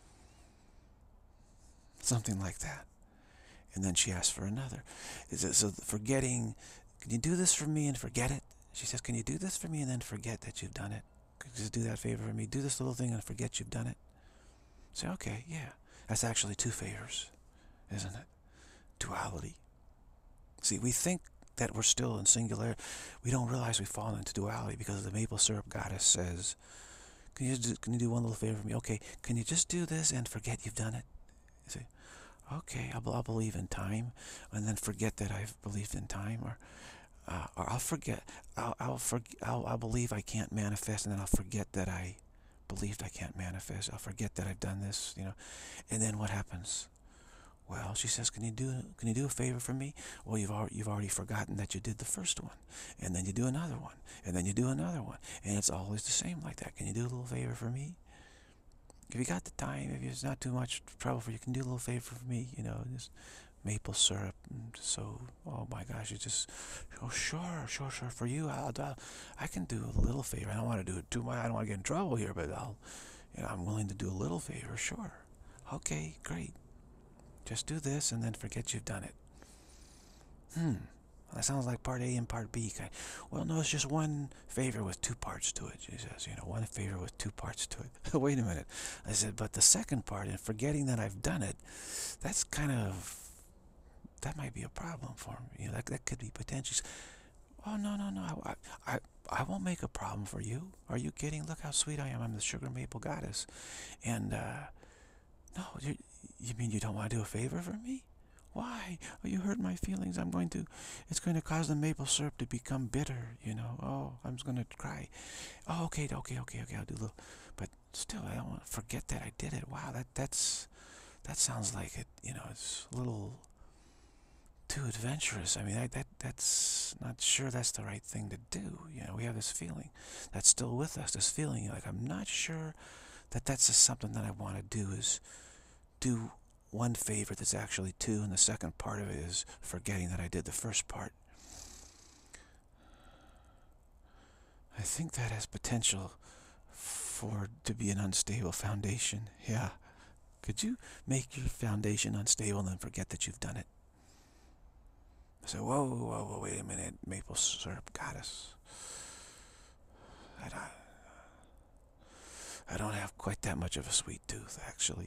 Something like that. And then she asks for another. So forgetting, can you do this for me and forget it? She says, can you do this for me and then forget that you've done it? Could you just do that favor for me? Do this little thing and forget you've done it? Say, okay, yeah. That's actually two favors, isn't it? Duality. See, we think that we're still in singular. We don't realize we've fallen into duality because the maple syrup goddess says, can you do one little favor for me? Okay, can you just do this and forget you've done it? You say, okay, I'll believe in time, and then forget that I've believed in time, or I'll forget. I'll believe I can't manifest, and then I'll forget that I believed I can't manifest. I'll forget that I've done this, and then what happens? Well, she says, can you do a favor for me? Well, you've already forgotten that you did the first one, and then you do another one, and then you do another one, and it's always the same like that. Can you do a little favor for me? If you got the time, if it's not too much trouble for you, can do a little favor for me, just maple syrup. And so, oh my gosh, you just, oh sure, for you, I can do a little favor. I don't want to do it too much. I don't want to get in trouble here, but I'm willing to do a little favor, sure. Okay, great. Just do this and then forget you've done it. That sounds like part A and part B. Well, no, it's just one favor with two parts to it, she says. One favor with two parts to it. Wait a minute. I said, but the second part, and forgetting that I've done it, that's that might be a problem for me. That could be potential. Oh, no. I won't make a problem for you. Are you kidding? Look how sweet I am. I'm the sugar maple goddess. And, no, you mean you don't want to do a favor for me? Why? Oh, you hurt my feelings. It's going to cause the maple syrup to become bitter, Oh, I'm just going to cry. Oh, okay, I'll do a little. But still, I don't want to forget that I did it. Wow, that sounds like it, it's a little too adventurous. I mean, that's not sure that's the right thing to do. We have this feeling that's still with us, this feeling like I'm not sure that's just something that I want to do, is do one favor that's actually two, and the second part of it is forgetting that I did the first part. I think that has potential to be an unstable foundation. Yeah. Could you make your foundation unstable and then forget that you've done it? I say, whoa, wait a minute, maple syrup goddess. I don't have quite that much of a sweet tooth, actually.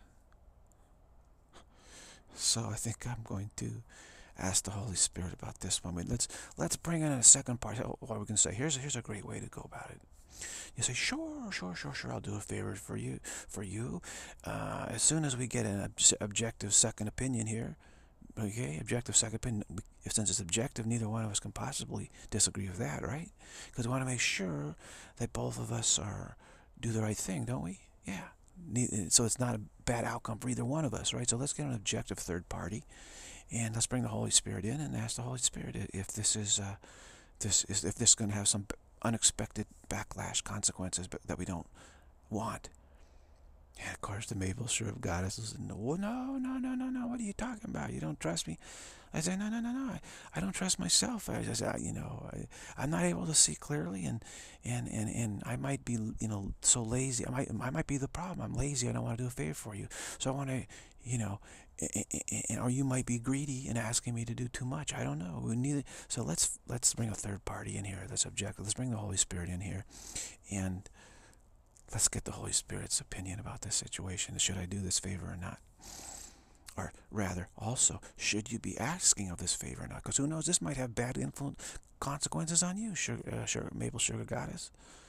So I think I'm going to ask the Holy Spirit about this one. Let's bring in a second part. What we can say, here's a great way to go about it. You say, sure, I'll do a favor for you. As soon as we get an objective second opinion here, okay, objective second opinion, since it's objective, neither one of us can possibly disagree with that, right? Because we want to make sure that both of us do the right thing, don't we? Yeah. So it's not a bad outcome for either one of us, right? So let's get an objective third party, and let's bring the Holy Spirit in and ask the Holy Spirit if this is going to have some unexpected backlash consequences that we don't want. And of course, the maple syrup goddess is, no, what are you talking about? You don't trust me? I say, no, I don't trust myself. I'm not able to see clearly, and I might be, so lazy. I might be the problem. I'm lazy. I don't want to do a favor for you. So I want to, or you might be greedy and asking me to do too much. I don't know. So let's bring a third party in here. That's objective. Let's bring the Holy Spirit in here, and let's get the Holy Spirit's opinion about this situation. Should I do this favor or not? Or rather, also, should you be asking of this favor or not? Because who knows, this might have bad consequences on you, maple sugar goddess.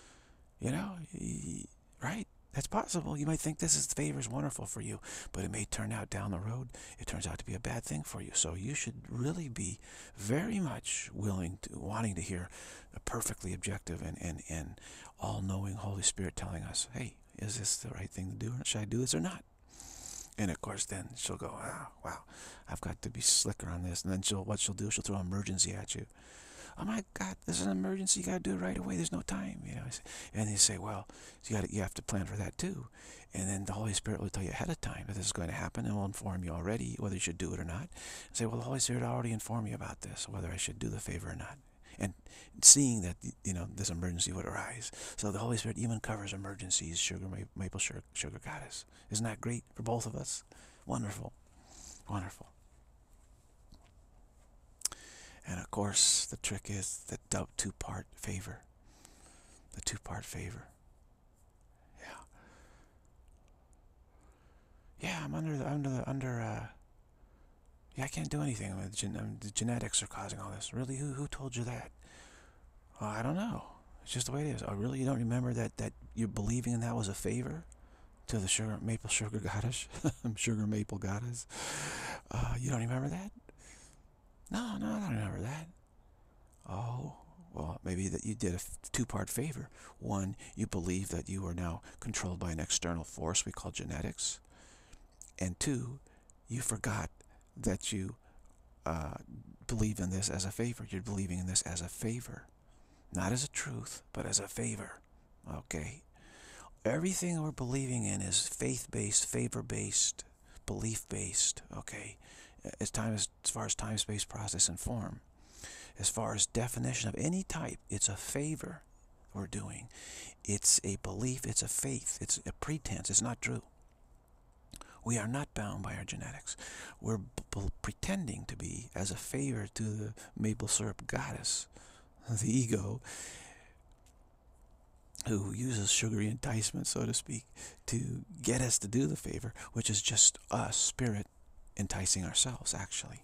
Right? That's possible. You might think this favor is wonderful for you, but it may turn out down the road, it turns out to be a bad thing for you. So you should really be very much wanting to hear a perfectly objective and all-knowing Holy Spirit telling us, hey, is this the right thing to do? Should I do this or not? And of course, then she'll go, wow, I've got to be slicker on this. And then what she'll do, she'll throw emergency at you. oh my God, this is an emergency. You got to do it right away. There's no time, you know. And they say, well, you have to plan for that too. And then the Holy Spirit will tell you ahead of time that this is going to happen, and will inform you already whether you should do it or not. And say, well, the Holy Spirit already informed me about this, whether I should do the favor or not. And seeing that, you know, this emergency would arise. So the Holy Spirit even covers emergencies, maple sugar goddess. Isn't that great for both of us? Wonderful. Wonderful. And of course, the trick is the two-part favor. The two-part favor. Yeah. Yeah, I'm yeah, I can't do anything. The genetics are causing all this. Really? Who told you that? Oh, I don't know. It's just the way it is. Oh, really? You don't remember that you're believing in that was a favor to the maple sugar goddess? Sugar maple goddess? You don't remember that? No, I don't remember that. Oh, well, maybe that you did a two-part favor. One, you believe that you are now controlled by an external force we call genetics. And two, you forgot that you believe in this as a favor. You're believing in this as a favor. Not as a truth, but as a favor. Okay? Everything we're believing in is faith-based, favor-based, belief-based. Okay? As far as time, space, process, and form. As far as definition of any type, it's a favor we're doing. It's a belief, it's a faith, it's a pretense, it's not true. We are not bound by our genetics. We're pretending to be as a favor to the maple syrup goddess, the ego, who uses sugary enticement, so to speak, to get us to do the favor, which is just us, spirit, enticing ourselves, actually.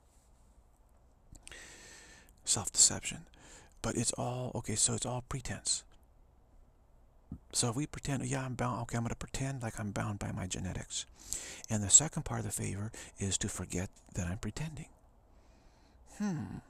Self-deception. But it's all, okay, so it's all pretense. So if we pretend, yeah, I'm bound, okay, I'm going to pretend like I'm bound by my genetics. And the second part of the favor is to forget that I'm pretending. And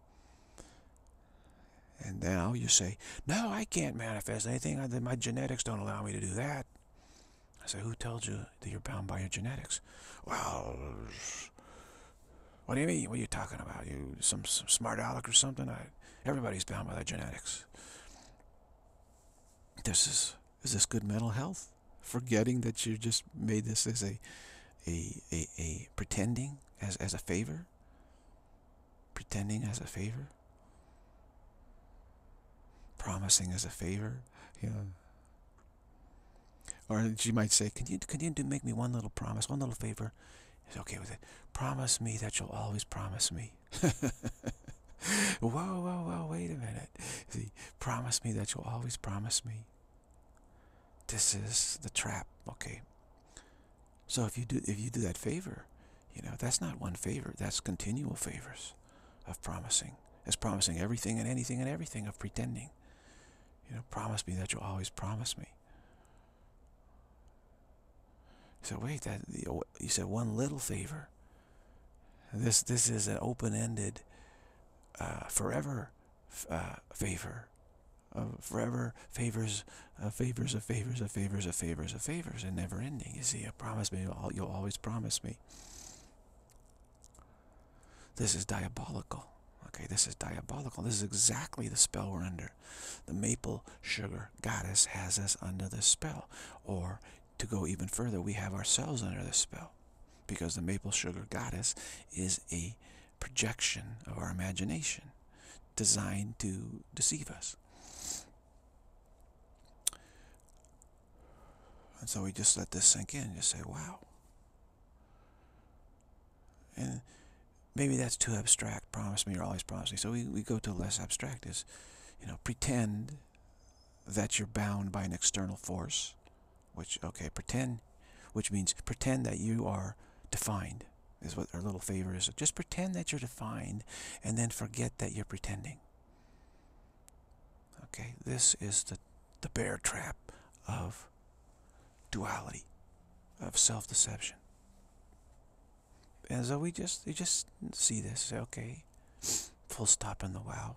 now you say, no, I can't manifest anything. My genetics don't allow me to do that. I say, who told you that you're bound by your genetics? Well, what do you mean? What are you talking about? You some smart aleck or something? Everybody's bound by their genetics. Is this good mental health? Forgetting that you just made this as a pretending as a favor? Pretending as a favor? Promising as a favor? Yeah. Or she might say, can you make me one little promise, one little favor? He's okay with it. Promise me that you'll always promise me. Whoa, wait a minute. See, promise me that you'll always promise me. This is the trap, okay? So if you do that favor, you know, that's not one favor, that's continual favors of promising. It's promising everything and anything and everything, of pretending. You know, promise me that you'll always promise me. So wait, you said one little favor. This is an open-ended, forever favor. Forever favors of favors of favors of favors of favors of favors, and never ending. You see, promise me, you'll always promise me. This is diabolical. Okay, this is diabolical. This is exactly the spell we're under. The maple sugar goddess has us under this spell. Or, to go even further, we have ourselves under this spell. Because the maple sugar goddess is a projection of our imagination, designed to deceive us. And so we just let this sink in and just say, wow. And maybe that's too abstract. Promise me, you're always promise me. So we go to less abstract. Is, you know, pretend that you're bound by an external force. Which, okay, which means pretend that you are defined, is what our little favor is. Just pretend that you're defined, and then forget that you're pretending. Okay, this is the bear trap of duality, of self-deception. And so we just see this, say, okay, full stop in the wow.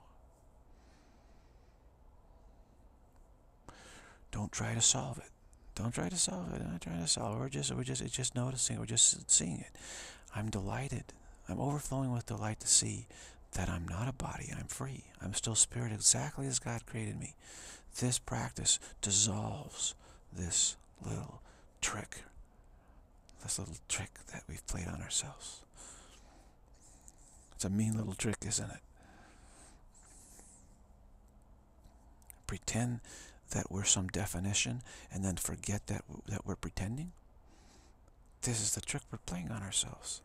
Don't try to solve it. Don't try to solve it. I'm not trying to solve it. It's just noticing. We're just seeing it. I'm delighted. I'm overflowing with delight to see that I'm not a body, I'm free. I'm still spirit exactly as God created me. This practice dissolves this little trick. This little trick that we've played on ourselves. It's a mean little trick, isn't it? Pretend that we're some definition and then forget that we're pretending. This is the trick we're playing on ourselves.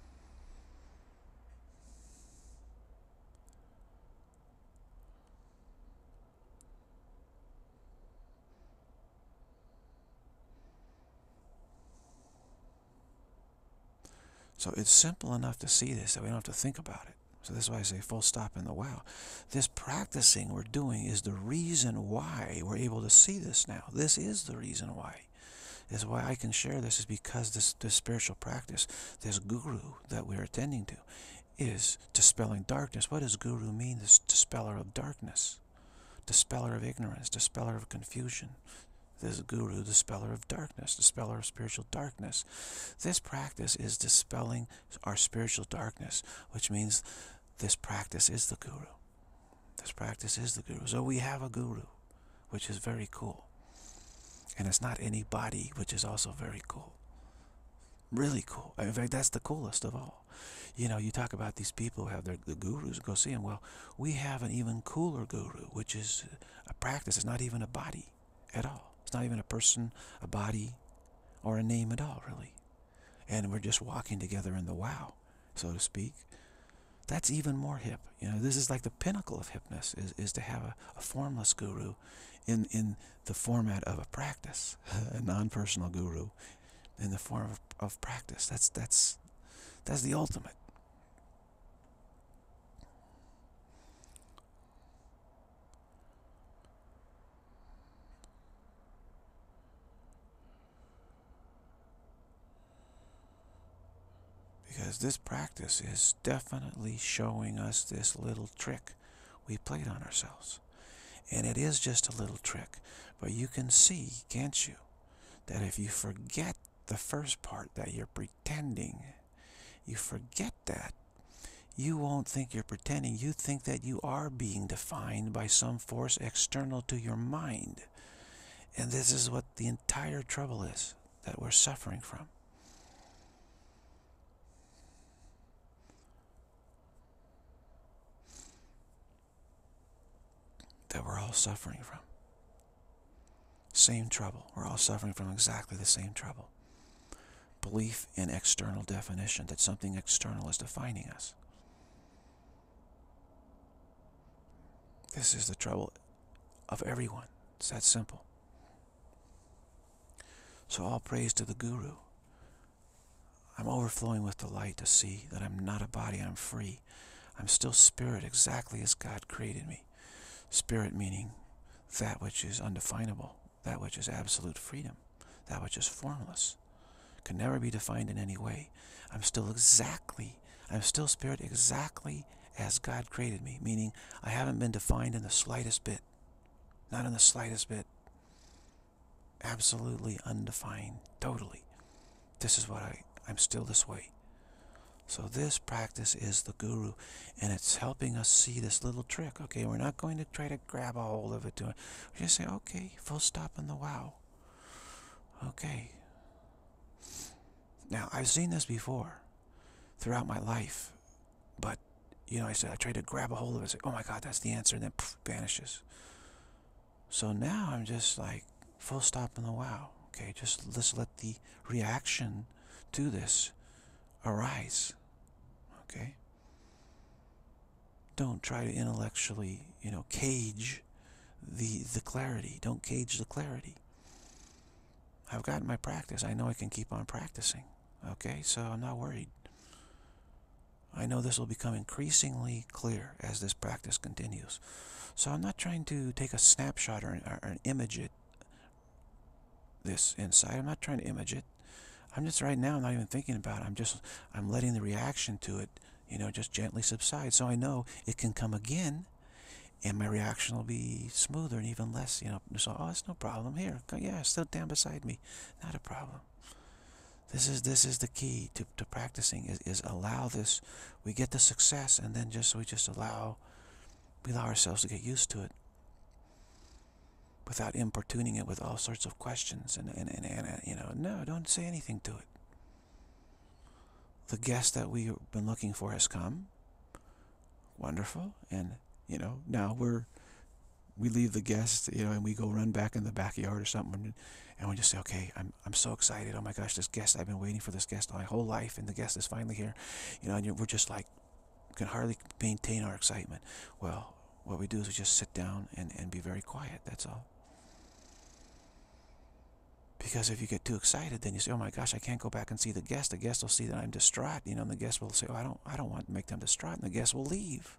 So it's simple enough to see this that we don't have to think about it. So this is why I say full stop in the wow. This practicing we're doing is the reason why we're able to see this now. This is the reason why. This is why I can share this, is because this spiritual practice, this guru that we're attending to, is dispelling darkness. What does guru mean? This dispeller of darkness, dispeller of ignorance, dispeller of confusion. This guru, dispeller of darkness, dispeller of spiritual darkness. This practice is dispelling our spiritual darkness, which means this practice is the guru. This practice is the guru. So we have a guru, which is very cool. And it's not anybody, which is also very cool. Really cool. In fact, that's the coolest of all. You know, you talk about these people who have the gurus, go see them. Well, we have an even cooler guru, which is a practice. It's not even a body at all. It's not even a person, a body, or a name at all, really. And we're just walking together in the wow, so to speak. That's even more hip. You know, this is like the pinnacle of hipness, is to have a formless guru in the format of a practice, a non-personal guru in the form of practice. That's the ultimate. Because this practice is definitely showing us this little trick we played on ourselves. And it is just a little trick. But you can see, can't you, that if you forget the first part, that you're pretending, you forget that, you won't think you're pretending. You think that you are being defined by some force external to your mind. And this is what the entire trouble is that we're suffering from. That we're all suffering from. Same trouble. We're all suffering from exactly the same trouble. Belief in external definition, that something external is defining us. This is the trouble of everyone. It's that simple. So all praise to the guru. I'm overflowing with delight to see that I'm not a body, I'm free. I'm still spirit exactly as God created me. Spirit meaning that which is undefinable, that which is absolute freedom, that which is formless, can never be defined in any way. I'm still spirit exactly as God created me, meaning I haven't been defined in the slightest bit, not in the slightest bit. Absolutely undefined, totally. This is what I'm still this way. So this practice is the guru, and it's helping us see this little trick. Okay, we're not going to try to grab a hold of it. We're just saying, okay, full stop in the wow. Okay. Now, I've seen this before throughout my life, but, you know, I tried to grab a hold of it, say, oh my God, that's the answer, and then poof, vanishes. So now I'm just like, full stop in the wow. Okay, just let the reaction to this arise. Okay? Don't try to intellectually, cage the clarity. Don't cage the clarity. I've gotten my practice. I know I can keep on practicing. Okay? So I'm not worried. I know this will become increasingly clear as this practice continues. So I'm not trying to take a snapshot or image it, this insight. I'm not trying to image it. I'm just right now not even thinking about it. I'm letting the reaction to it, just gently subside. So I know it can come again, and my reaction will be smoother and even less, so, oh, it's no problem. Here, yeah, still down beside me. Not a problem. This is the key to practicing, is allow this. We get the success, and then we just allow ourselves to get used to it without importuning it with all sorts of questions and no, don't say anything to it. The guest that we've been looking for has come. Wonderful. And now we leave the guest, and we go run back in the backyard or something, and we just say, okay, I'm so excited. Oh my gosh, this guest, I've been waiting for this guest my whole life, and the guest is finally here. And we're just like, can hardly maintain our excitement. Well, what we do is we just sit down and be very quiet. That's all. Because if you get too excited, then you say, oh my gosh, I can't go back and see the guest. The guest will see that I'm distraught, and the guest will say, oh, I don't want to make them distraught, and the guest will leave.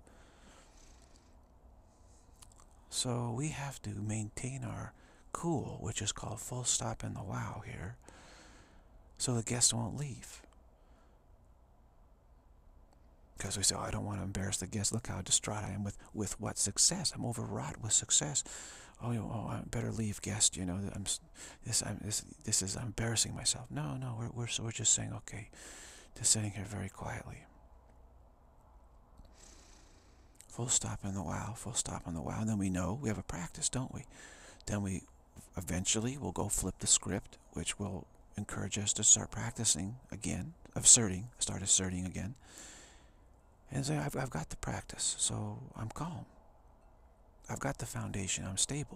So we have to maintain our cool, which is called full stop in the wow here, so the guest won't leave. Because we say, oh, I don't want to embarrass the guest. Look how distraught I am with what success. I'm overwrought with success. Oh, I better leave, guest. I'm embarrassing myself. No, we're just saying, okay, just sitting here very quietly. Full stop in the wow, full stop in the wow. And then we know we have a practice, don't we? Then we eventually will go flip the script, which will encourage us to start practicing again, start asserting again. And say, I've got the practice, so I'm calm. I've got the foundation, I'm stable.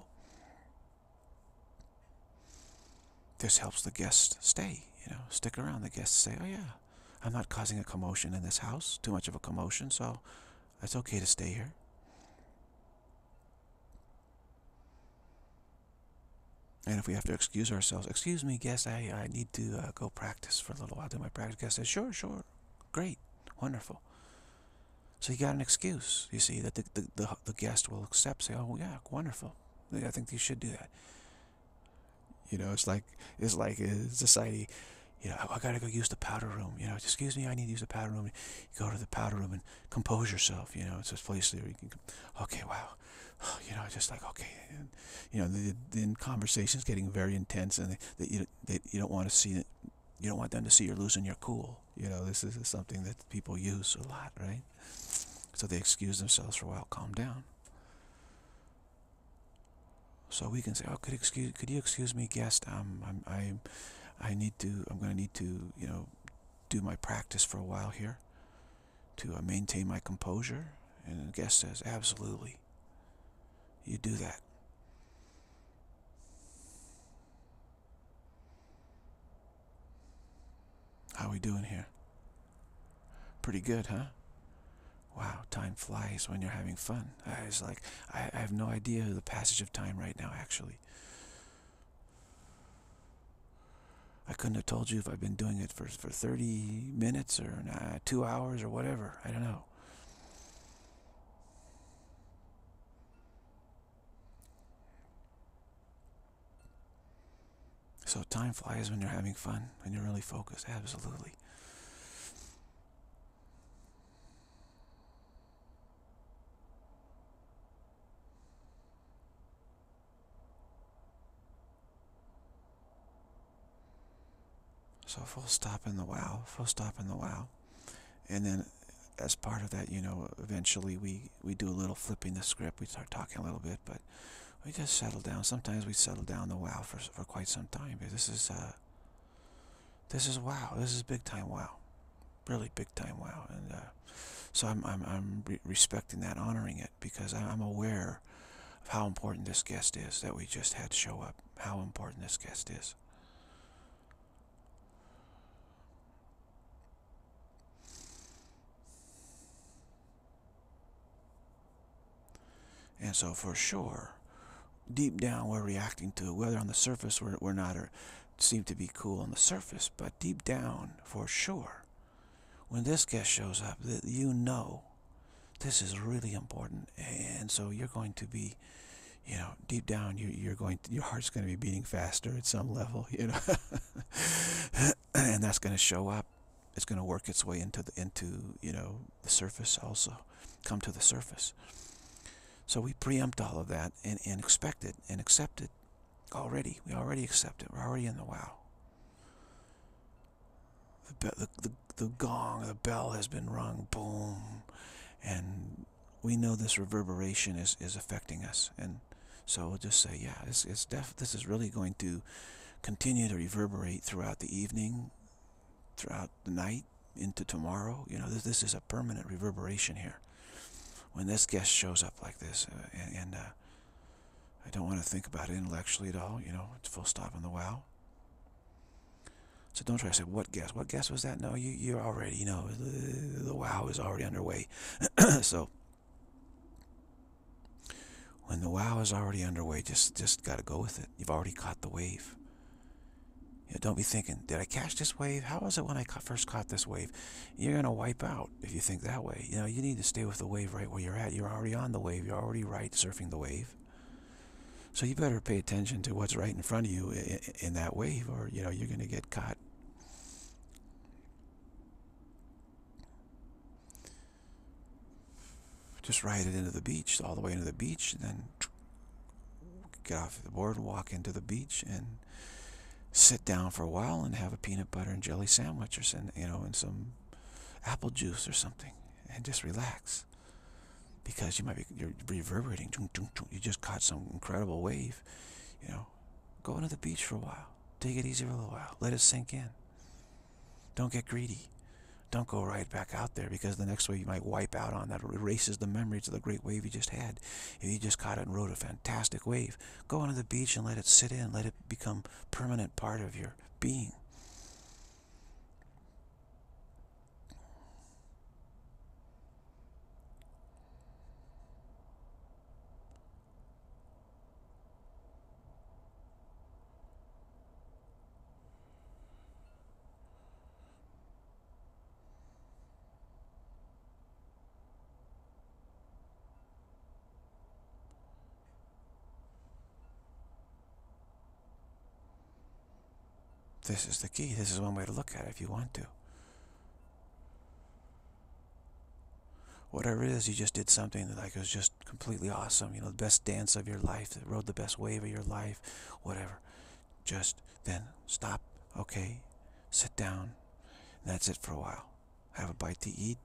This helps the guest stay, stick around. The guests say, oh yeah, I'm not causing a commotion in this house, too much of a commotion, so it's okay to stay here. And if we have to excuse ourselves, excuse me, guest, I need to go practice for a little while, do my practice. Guest says, sure, great, wonderful. So you got an excuse, you see, that the guest will accept, say, oh yeah, wonderful. I think you should do that. It's like society, I gotta go use the powder room. Excuse me, I need to use the powder room. You go to the powder room and compose yourself. It's this place there you can, okay, wow. Just like, okay. And, then conversation's getting very intense, and you don't want to see it. You don't want them to see you're losing your cool. This is something that people use a lot, right? So they excuse themselves for a while, calm down. So we can say, oh, could you excuse me, guest? I'm going to need to, do my practice for a while here to maintain my composure. And the guest says, absolutely. You do that. How we doing here? Pretty good, huh? Wow, time flies when you're having fun. It's like, I have no idea the passage of time right now, actually. I couldn't have told you if I've been doing it for 30 minutes or 2 hours or whatever. I don't know. So time flies when you're having fun, when you're really focused, absolutely. So full stop in the wow, full stop in the wow. And then as part of that, eventually we do a little flipping the script. We start talking a little bit, but we just settle down. Sometimes we settle down the wow for quite some time. This is wow. This is big time wow. Really big time wow. And so I'm respecting that, honoring it, because I'm aware of how important this guest is that we just had show up. How important this guest is. And so for sure, deep down we're reacting to it, whether on the surface we're not, or seem to be cool on the surface, but deep down, for sure, when this guest shows up, this is really important. And so you're going to be, deep down, your heart's going to be beating faster at some level, and that's going to show up. It's going to work its way into the surface also, come to the surface. So we preempt all of that and expect it and accept it already. We already accept it. We're already in the wow. the gong, the bell has been rung, boom, and we know this reverberation is affecting us. And so we'll just say, yeah, this is really going to continue to reverberate throughout the evening, throughout the night, into tomorrow. You know, this is a permanent reverberation here. When this guest shows up like this, and I don't want to think about it intellectually at all, you know, it's full stop on the wow. So don't try to say, what guest? What guest was that? No, you're already, you know, the wow is already underway. So when the wow is already underway, just got to go with it. You've already caught the wave. You know, don't be thinking, did I catch this wave? How was it when I first caught this wave? You're going to wipe out if you think that way. You know, you need to stay with the wave right where you're at. You're already on the wave. You're already right surfing the wave. So you better pay attention to what's right in front of you in that wave, or, you know, you're going to get caught. Just ride it into the beach, all the way into the beach, and then get off the board and walk into the beach and sit down for a while and have a peanut butter and jelly sandwich, or some, you know, and some apple juice or something, and just relax, because you're reverberating. You just caught some incredible wave. You know, go into the beach for a while. Take it easy for a little while. Let it sink in. Don't get greedy. Don't go right back out there, because the next wave you might wipe out on that. It erases the memories of the great wave you just had. If you just caught it and rode a fantastic wave, go onto the beach and let it sit in. Let it become permanent part of your being. This is the key. This is one way to look at it if you want to. Whatever it is, you just did something that, like, was just completely awesome. You know, the best dance of your life, that rode the best wave of your life, whatever. Just then stop, okay, sit down, and that's it for a while. Have a bite to eat.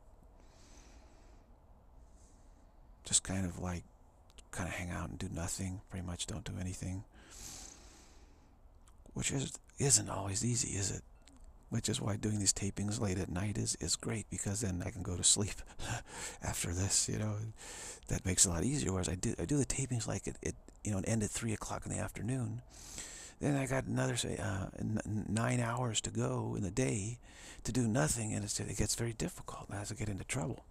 Just kind of hang out and do nothing. Pretty much don't do anything. Which isn't always easy, is it? Which is why doing these tapings late at night is great, because then I can go to sleep after this, you know. That makes it a lot easier. Whereas I do the tapings like it you know, it end at 3 o'clock in the afternoon. Then I got another, say, 9 hours to go in the day to do nothing, and it gets very difficult. I have to get into trouble.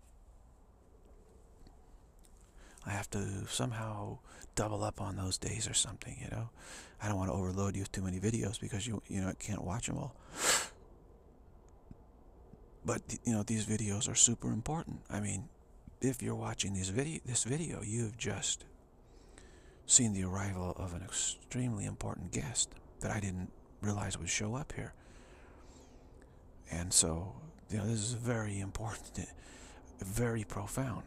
I have to somehow double up on those days or something, you know. I don't want to overload you with too many videos, because you know, can't watch them all. But you know, these videos are super important. I mean, if you're watching this video, you've just seen the arrival of an extremely important guest that I didn't realize would show up here. And so, you know, this is very important, very profound.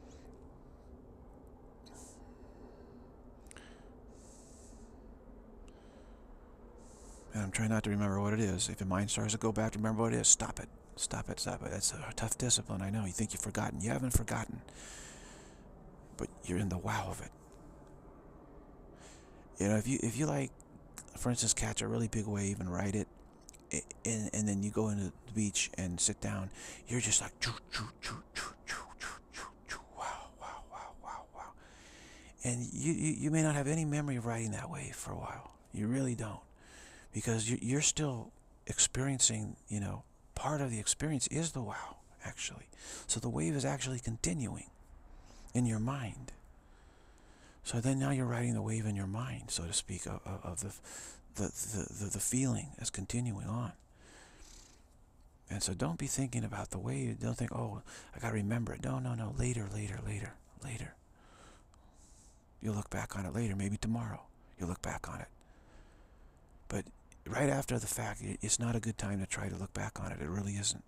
And I'm trying not to remember what it is. If your mind starts to go back to remember what it is, stop it. Stop it, stop it. That's a tough discipline, I know. You think you've forgotten. You haven't forgotten. But you're in the wow of it. You know, if you like, for instance, catch a really big wave and ride it, and then you go into the beach and sit down, you're just like, choo, choo, choo, choo, choo, choo, choo, wow, wow, wow, wow, wow. And you may not have any memory of riding that wave for a while. You really don't. Because you're still experiencing, you know, part of the experience is the wow, actually. So the wave is actually continuing in your mind. So then now you're riding the wave in your mind, so to speak, of the feeling that's continuing on. And so don't be thinking about the wave. Don't think, oh, I got to remember it. No, no, no. Later, later, later, later. You'll look back on it later. Maybe tomorrow you'll look back on it. But right after the fact, it's not a good time to try to look back on it. It really isn't.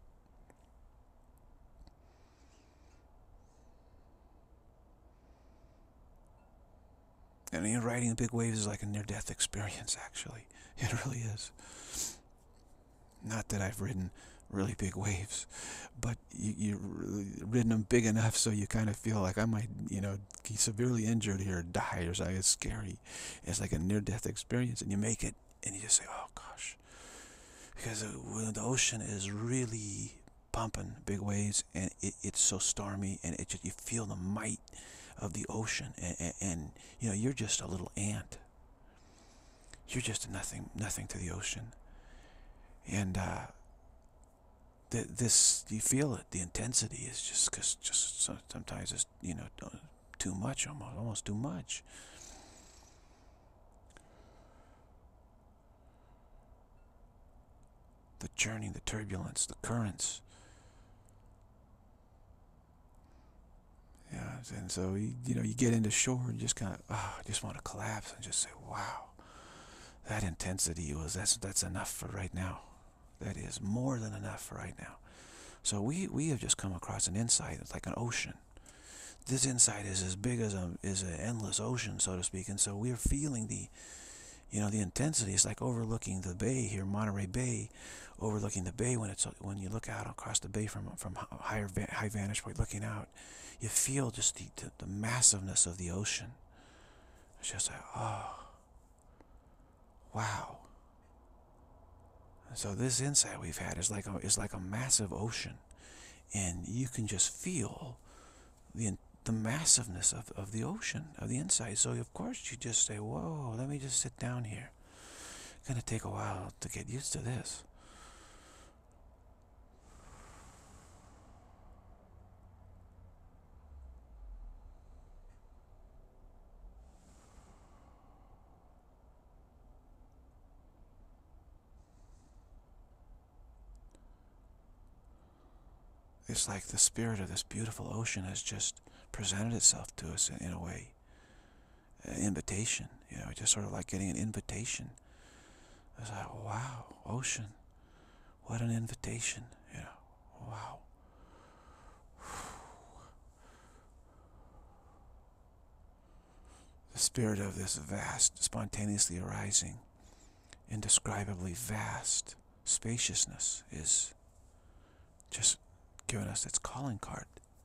And you know, riding big waves is like a near-death experience, actually. It really is. Not that I've ridden really big waves, but you've ridden them big enough so you kind of feel like I might, be severely injured here, or die, or something. It's scary. It's like a near-death experience, and you make it, and you just say, oh gosh. Because when the ocean is really pumping big waves, and it's so stormy, and you feel the might of the ocean, and you're just a little ant. You're just nothing to the ocean. And this, you feel it. The intensity is just sometimes it's too much, almost too much. The journey, the turbulence, the currents. Yeah, and so you get into shore and just kind of just want to collapse and just say, wow, that intensity that's enough for right now. That is more than enough for right now. So we have just come across an insight. It's like an ocean. This insight is as big as an endless ocean, so to speak. And so we're feeling the intensity. It's like overlooking the bay here, Monterey Bay, overlooking the bay when you look out across the bay from high vantage point, looking out, you feel just the massiveness of the ocean. It's just like, oh, wow. And so this insight we've had is like a massive ocean, and you can just feel the massiveness of the ocean, of the insight. So of course you just say, whoa, let me just sit down here. It's gonna take a while to get used to this. It's like the spirit of this beautiful ocean has just presented itself to us in a way. An invitation, just sort of like getting an invitation. It's like, wow, ocean, what an invitation, wow. The spirit of this vast, spontaneously arising, indescribably vast spaciousness is just giving us its calling card.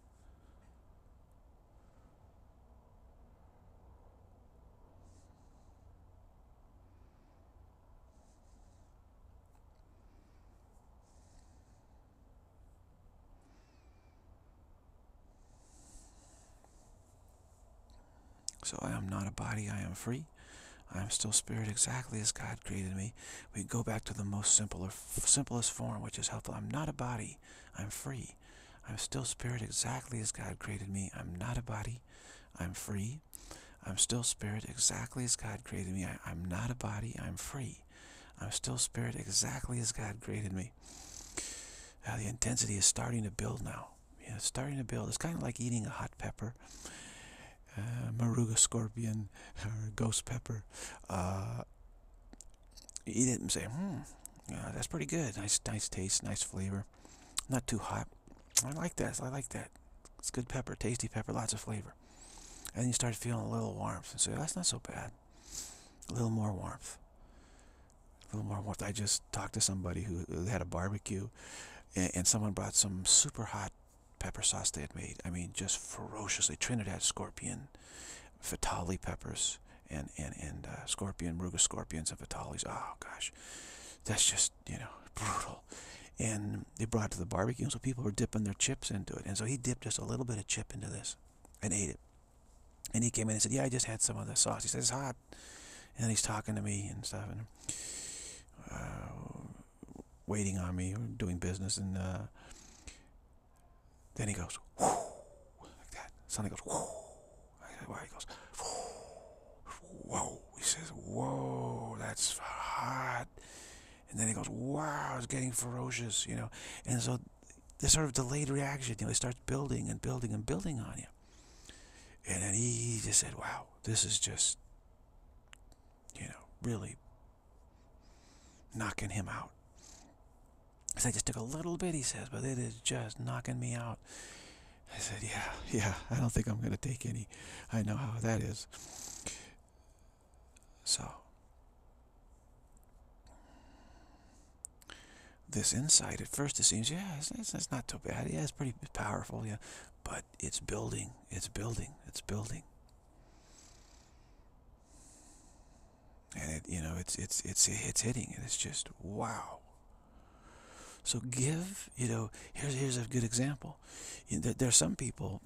So I am not a body, I am free. I am still spirit exactly as God created me. We go back to the most simplest form, which is helpful. I'm not a body, I'm free. I'm still spirit exactly as God created me. I'm not a body, I'm free. I'm still spirit exactly as God created me. I'm not a body, I'm free. I'm still spirit exactly as God created me. The intensity is starting to build now. It's starting to build. It's kind of like eating a hot pepper. Maruga scorpion or ghost pepper. You eat it and say, that's pretty good. Nice taste, nice flavor. Not too hot. I like that. It's good pepper, tasty pepper, lots of flavor. And then you start feeling a little warmth and say, that's not so bad. A little more warmth. I just talked to somebody who had a barbecue, and someone brought some super hot pepper sauce they had made. I mean, just ferociously. Trinidad scorpion, fatale peppers, and scorpion, Maruga scorpions and fatales. Oh gosh, that's just, brutal. And they brought it to the barbecue, so people were dipping their chips into it. And so he dipped just a little bit of chip into this and ate it. And he came in and said, yeah, I just had some of the sauce. He said, it's hot. And then he's talking to me and stuff, and waiting on me, doing business, and then he goes, whoo, like that. Suddenly goes, whoo. He goes, whoa. He says, whoa, that's hot. And then he goes, wow, it's getting ferocious, And so this sort of delayed reaction, it starts building and building and building on you. And then he just said, wow, this is just, really knocking him out. So I just took a little bit, he says, but it is just knocking me out. I said, yeah, I don't think I'm going to take any. I know how that is. So, this insight, at first it seems, yeah, it's not too bad. Yeah, it's pretty powerful, yeah. But it's building, it's building, it's building. And it's hitting, and it's just, wow. So here's a good example. There are some people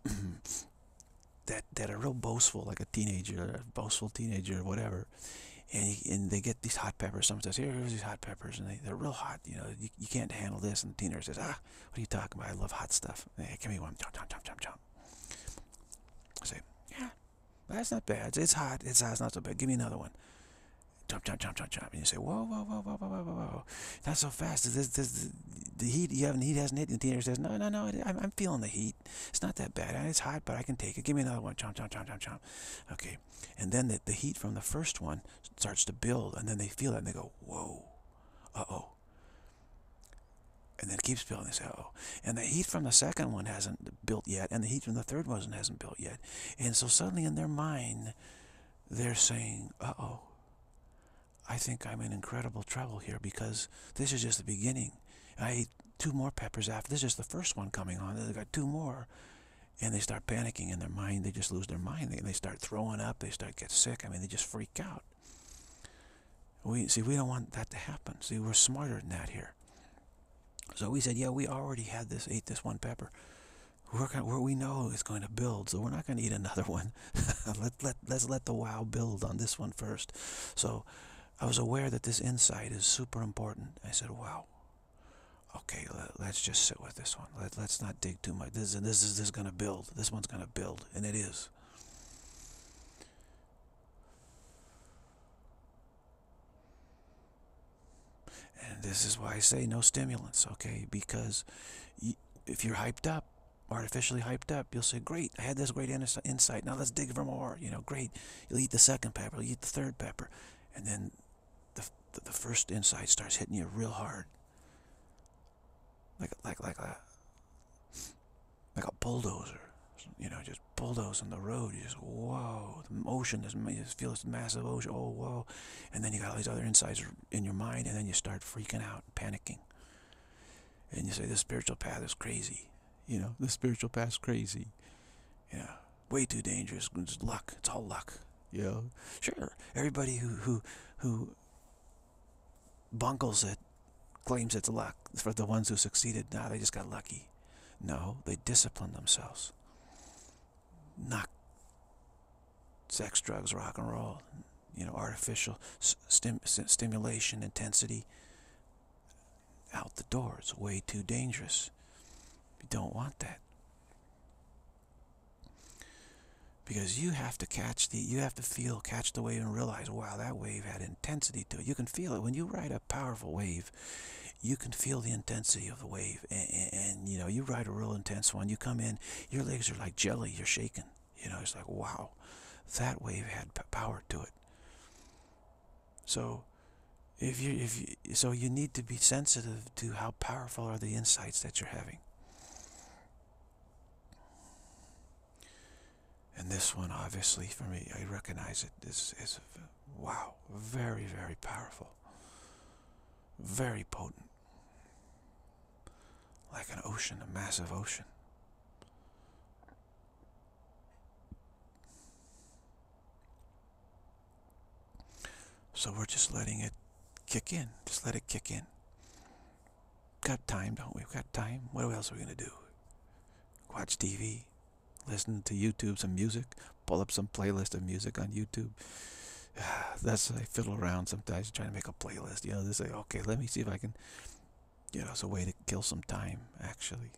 that are real boastful, like a teenager, a boastful teenager or whatever, and they get these hot peppers. Someone says, here's these hot peppers, and they're real hot. You can't handle this. And the teenager says, what are you talking about? I love hot stuff. Hey, give me one. Chomp, chomp, chomp, chomp, chomp. I say, yeah, that's not bad. It's hot. It's not so bad. Give me another one. Jump, jump, jump, jump, jump. And you say, whoa, whoa, whoa, whoa, whoa, whoa, whoa, whoa. Not so fast. The heat, heat hasn't hit. And the teenager says, no, I'm feeling the heat. It's not that bad. It's hot, but I can take it. Give me another one. Chomp, chomp, chomp, chomp, chomp. Okay. And then the heat from the first one starts to build, and then they feel it, and they go, whoa, uh-oh. And then it keeps building. They say, uh-oh. And the heat from the second one hasn't built yet, and the heat from the third one hasn't built yet. And so suddenly in their mind, they're saying, uh-oh. I think I'm in incredible trouble here, because this is just the beginning. I ate 2 more peppers after. This is just the first one coming on. They got 2 more. And they start panicking in their mind. They just lose their mind. They start throwing up. They start get sick. I mean, they just freak out. We don't want that to happen. See, we're smarter than that here. So we said, yeah, we already ate this 1 pepper. We know it's going to build, so we're not going to eat another one. Let's let the wow build on this one first. So I was aware that this insight is super important. I said, wow. Okay, let's just sit with this one. Let's not dig too much. This is going to build. This one's going to build, and it is. And this is why I say no stimulants, okay? Because if you're hyped up, artificially hyped up, you'll say, great, I had this great insight. Now let's dig for more. Great. You'll eat the second pepper. You'll eat the third pepper. And then the first insight starts hitting you real hard. Like a bulldozer, just bulldozing the road. You just, whoa, the ocean, you just feel this massive ocean, oh, whoa. And then you got all these other insights in your mind, and then you start freaking out, panicking. And you say, this spiritual path is crazy. The spiritual path is crazy. Way too dangerous. It's luck. It's all luck. Sure, everybody who bungles it claims it's luck. For the ones who succeeded, they just got lucky. No, they disciplined themselves. Knock sex, drugs, rock and roll, artificial stimulation, intensity, out the door. It's way too dangerous. You don't want that. Because you have to catch the wave and realize, wow, that wave had intensity to it. You can feel it. When you ride a powerful wave, you can feel the intensity of the wave. And you ride a real intense one. You come in, your legs are like jelly. You're shaking. It's like, wow, that wave had power to it. So you need to be sensitive to how powerful are the insights that you're having. And this one, obviously, for me, I recognize it is wow, very, very powerful. Very potent. Like an ocean, a massive ocean. So we're just letting it kick in. Just let it kick in. Got time, don't we? We've got time. What else are we going to do? Watch TV. Listen to YouTube, some music. Pull up some playlist of music on YouTube. I fiddle around sometimes trying to make a playlist. They say, okay, let me see if I can, it's a way to kill some time, actually.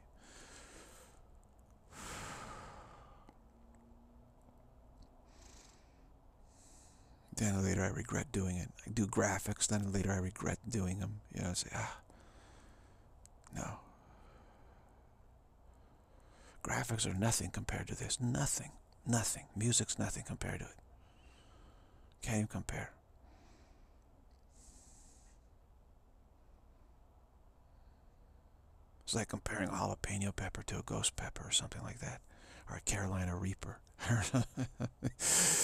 Then later I regret doing it. I do graphics, then later I regret doing them. I say, no. Graphics are nothing compared to this. Nothing. Nothing. Music's nothing compared to it. Can't even compare. It's like comparing a jalapeno pepper to a ghost pepper or something like that. Or a Carolina Reaper.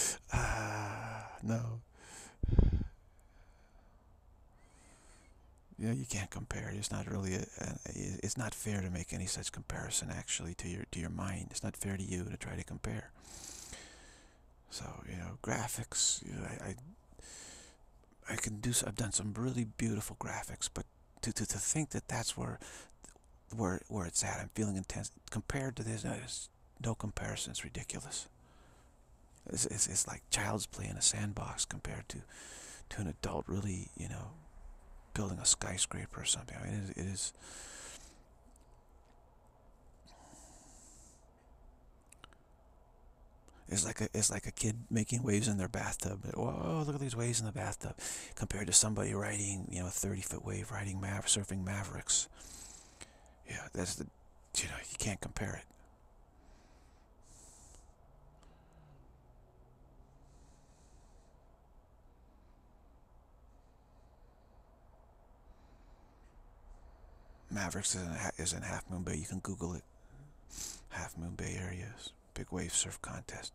No. You know, you can't compare. It's not really it's not fair to make any such comparison actually to your mind. It's not fair to you to try to compare. So, you know, graphics, you know, I can do, I've done some really beautiful graphics, but to think that that's where it's at, I'm feeling intense compared to this, there's no comparison. It's ridiculous. It's like child's play in a sandbox compared to an adult really, you know, building a skyscraper or something. I mean, it is it's like a kid making waves in their bathtub. Whoa, look at these waves in the bathtub, compared to somebody riding, you know, a 30-foot wave, riding surfing Mavericks. Yeah, that's the, you know, you can't compare it. Mavericks is in Half Moon Bay. You can Google it. Half Moon Bay areas, big wave surf contest.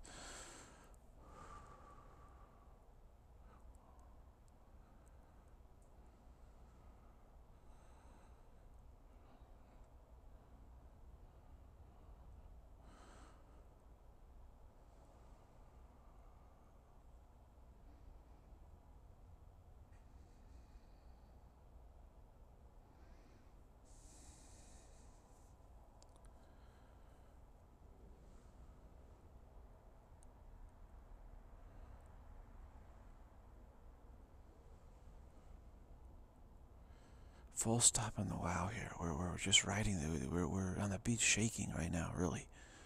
Full stop on the wow here. We're just riding. We're on the beach shaking right now, really.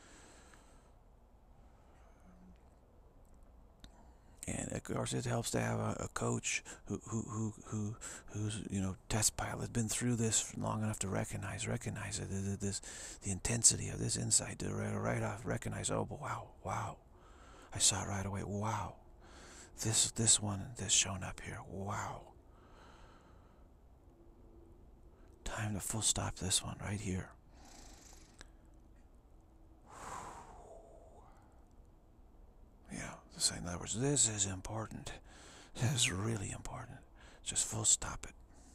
And of course, it helps to have a coach who's, you know, test pilot, been through this long enough to recognize it, the intensity of this insight, to right off recognize. Oh, but wow, I saw it right away. Wow, this one that's shown up here. Wow, time to full stop this one right here. Yeah, to say, in other words, this is important. This is really important. Just full stop it.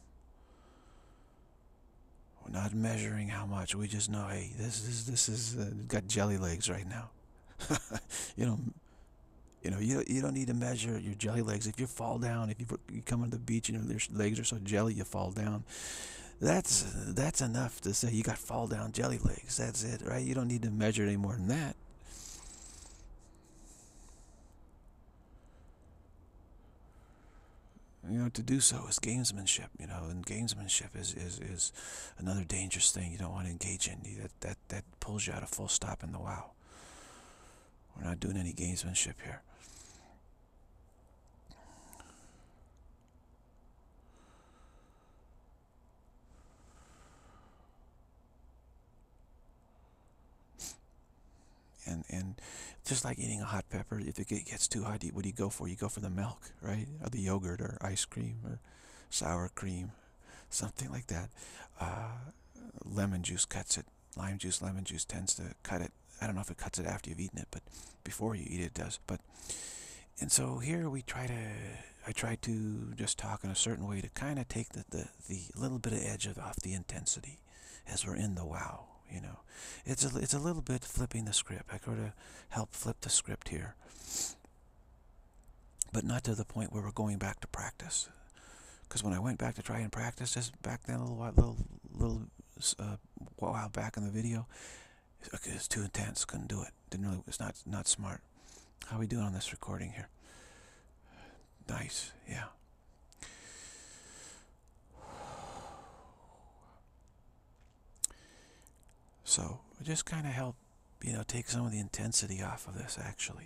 We're not measuring how much. We just know, hey, this is got jelly legs right now. you know, you don't need to measure your jelly legs. If you fall down, if you come on the beach and your legs are so jelly you fall down, that's enough to say you got fall down jelly legs. That's it, right? You don't need to measure any more than that. You know, to do so is gamesmanship, you know, and gamesmanship is another dangerous thing you don't want to engage in. That pulls you out of full stop in the wow. We're not doing any gamesmanship here. And just like eating a hot pepper, if it gets too hot, what do you go for? You go for the milk, right? Or the yogurt or ice cream or sour cream, something like that. Lemon juice cuts it. Lime juice, lemon juice tends to cut it. I don't know if it cuts it after you've eaten it, but before you eat it, it does. And so here I try to just talk in a certain way to kind of take the little bit of edge off the intensity as we're in the wow. You know, it's a little bit flipping the script. I try to help flip the script here, but not to the point where we're going back to practice. Because when I went back to try and practice this back then, a little while back in the video, it's too intense. Couldn't do it. Didn't really. It's not smart. How are we doing on this recording here? Nice. Yeah. So just kind of help, you know, take some of the intensity off of this, actually.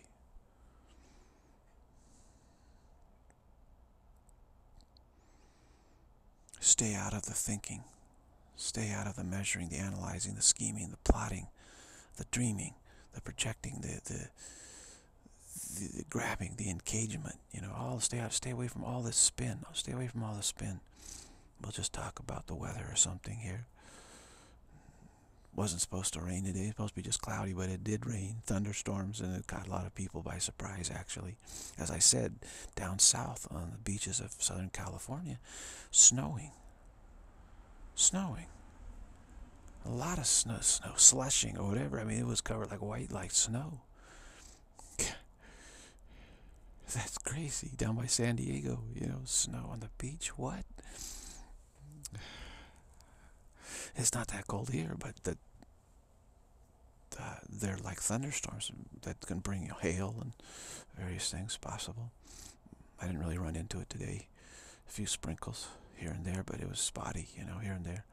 Stay out of the thinking. Stay out of the measuring, the analyzing, the scheming, the plotting, the dreaming, the projecting, the grabbing, the engagement. You know, all stay away from all this spin. Stay away from all the spin. We'll just talk about the weather or something here. Wasn't supposed to rain today. It's supposed to be just cloudy, but it did rain, thunderstorms, and it caught a lot of people by surprise, actually. As I said, down south on the beaches of Southern California, snowing. snowing. A lot of snow, slushing or whatever. I mean, it was covered like white, like snow. That's crazy. Down by San Diego, snow on the beach. What? It's not that cold here, but they're like thunderstorms that can bring hail and various things possible. I didn't really run into it today. A few sprinkles here and there, but it was spotty, here and there.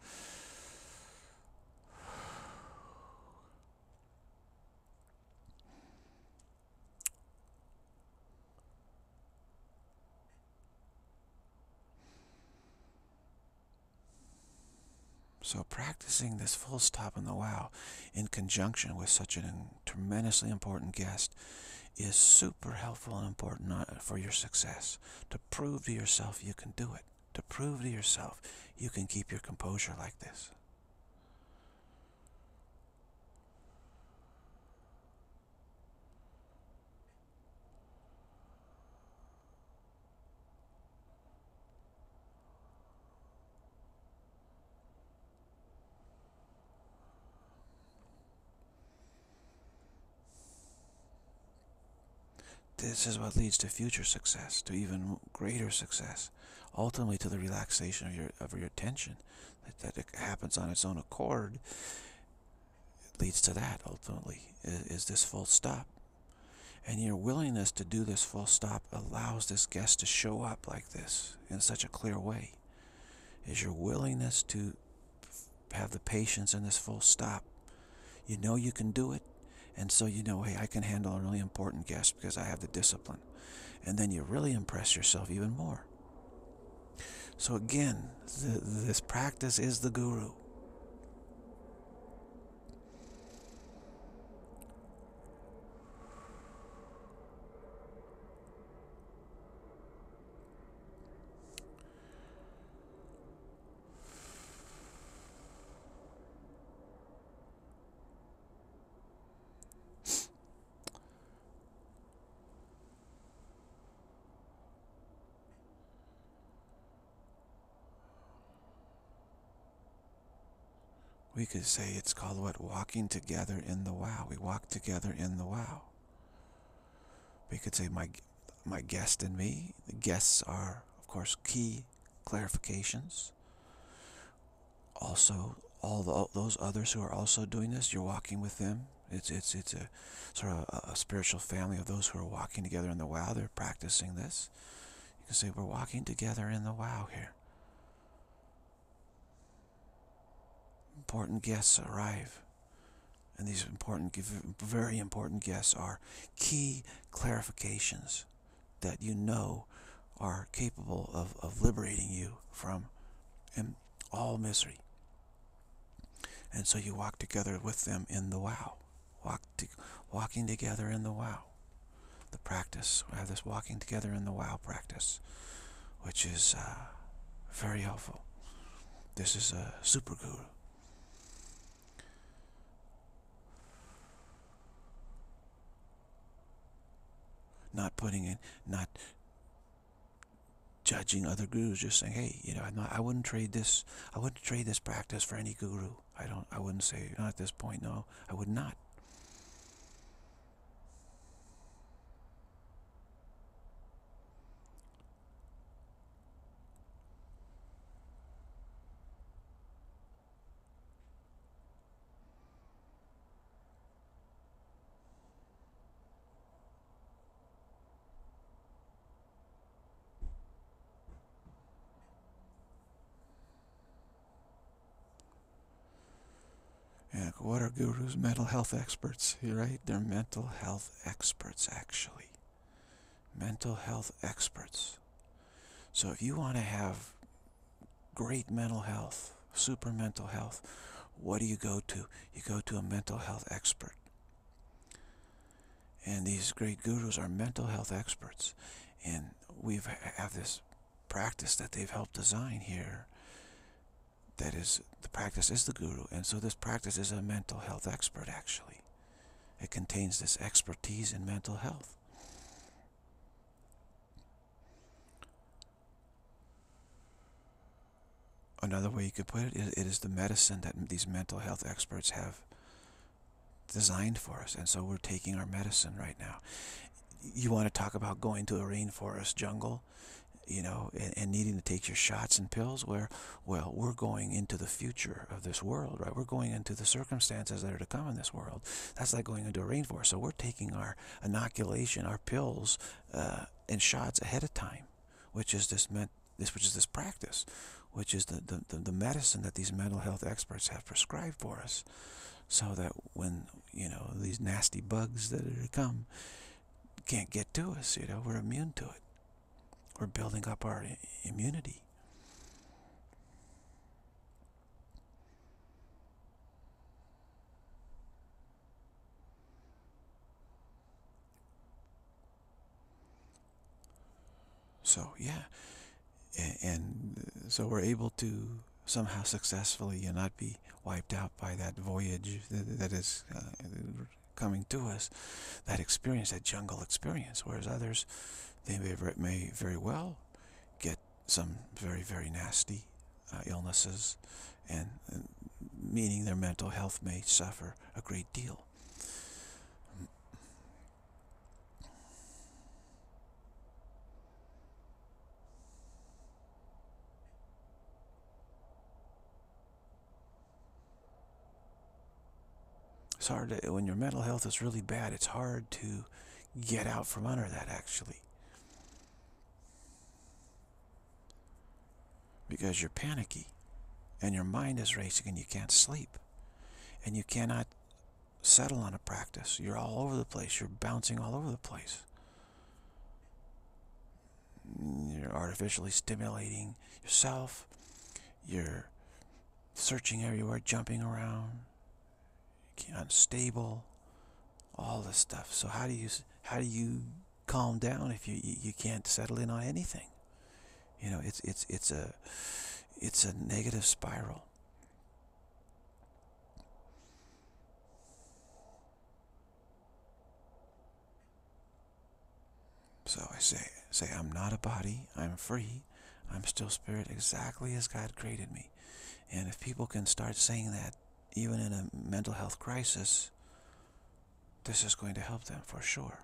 So practicing this full stop in the wow in conjunction with such a tremendously important guest is super helpful and important for your success. To prove to yourself you can do it. To prove to yourself you can keep your composure like this. This is what leads to future success, to even greater success, ultimately to the relaxation of your tension. That it happens on its own accord. It leads to that, ultimately, is this full stop. And your willingness to do this full stop allows this guest to show up like this in such a clear way. Is your willingness to have the patience in this full stop. You know you can do it. And so hey, I can handle a really important guest because I have the discipline. And then you really impress yourself even more. So again, this practice is the guru. We could say it's called what? Walking together in the wow. We walk together in the wow. We could say my guest and me. The guests are, of course, key clarifications. Also, those others who are also doing this, you're walking with them. It's a sort of a spiritual family of those who are walking together in the wow. They're practicing this. You can say we're walking together in the wow here. Important guests arrive. And these very important guests are key clarifications that are capable of liberating you from all misery. And so you walk together with them in the wow. Walking together in the wow. The practice. We have this walking together in the wow practice, which is very helpful. This is a super guru. Not judging other gurus, just saying, hey, I wouldn't trade this practice for any guru. I wouldn't say, not at this point, no, I would not. Yeah, what are gurus? Mental health experts, right? They're mental health experts, actually. Mental health experts. So if you want to have great mental health, super mental health, what do you go to? You go to a mental health expert. And these great gurus are mental health experts. And we have this practice that they've helped design here. That is, the practice is the guru. And so this practice is a mental health expert, actually. It contains this expertise in mental health. Another way you could put it, it is the medicine that these mental health experts have designed for us. And so we're taking our medicine right now. You want to talk about going to a rainforest jungle, and needing to take your shots and pills, well, we're going into the future of this world, right? We're going into the circumstances that are to come in this world. That's like going into a rainforest. So we're taking our inoculation, our pills, and shots ahead of time, which is this practice, which is the medicine that these mental health experts have prescribed for us, so that when these nasty bugs that are to come can't get to us, we're immune to it. We're building up our immunity. So yeah, and so we're able to somehow successfully and not be wiped out by that voyage that is coming to us, that experience, that jungle experience. Whereas others, they may very well get some very, very nasty illnesses, and meaning their mental health may suffer a great deal. It's hard to, when your mental health is really bad, it's hard to get out from under that, actually. Because you're panicky, and your mind is racing, and you can't sleep, and you cannot settle on a practice. You're all over the place. You're bouncing all over the place. You're artificially stimulating yourself. You're searching everywhere, jumping around, unstable, all this stuff. So how do you calm down if you can't settle in on anything? It's a negative spiral. So I say I'm not a body, I'm free, I'm still spirit, exactly as God created me. And if people can start saying that, even in a mental health crisis, this is going to help them for sure.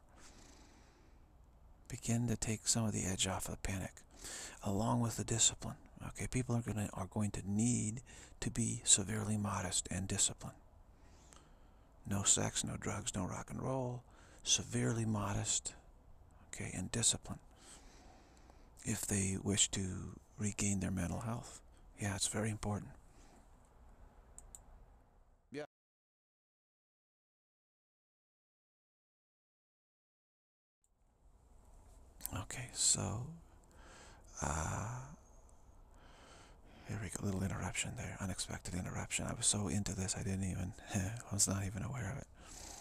Begin to take some of the edge off of the panic, along with the discipline. Okay, people are going to need to be severely modest and disciplined. No sex, no drugs, no rock and roll. Severely modest, okay, and disciplined, if they wish to regain their mental health. Yeah, it's very important. Yeah. Okay, so here we go. Little interruption there, unexpected interruption. I was so into this, I was not even aware of it.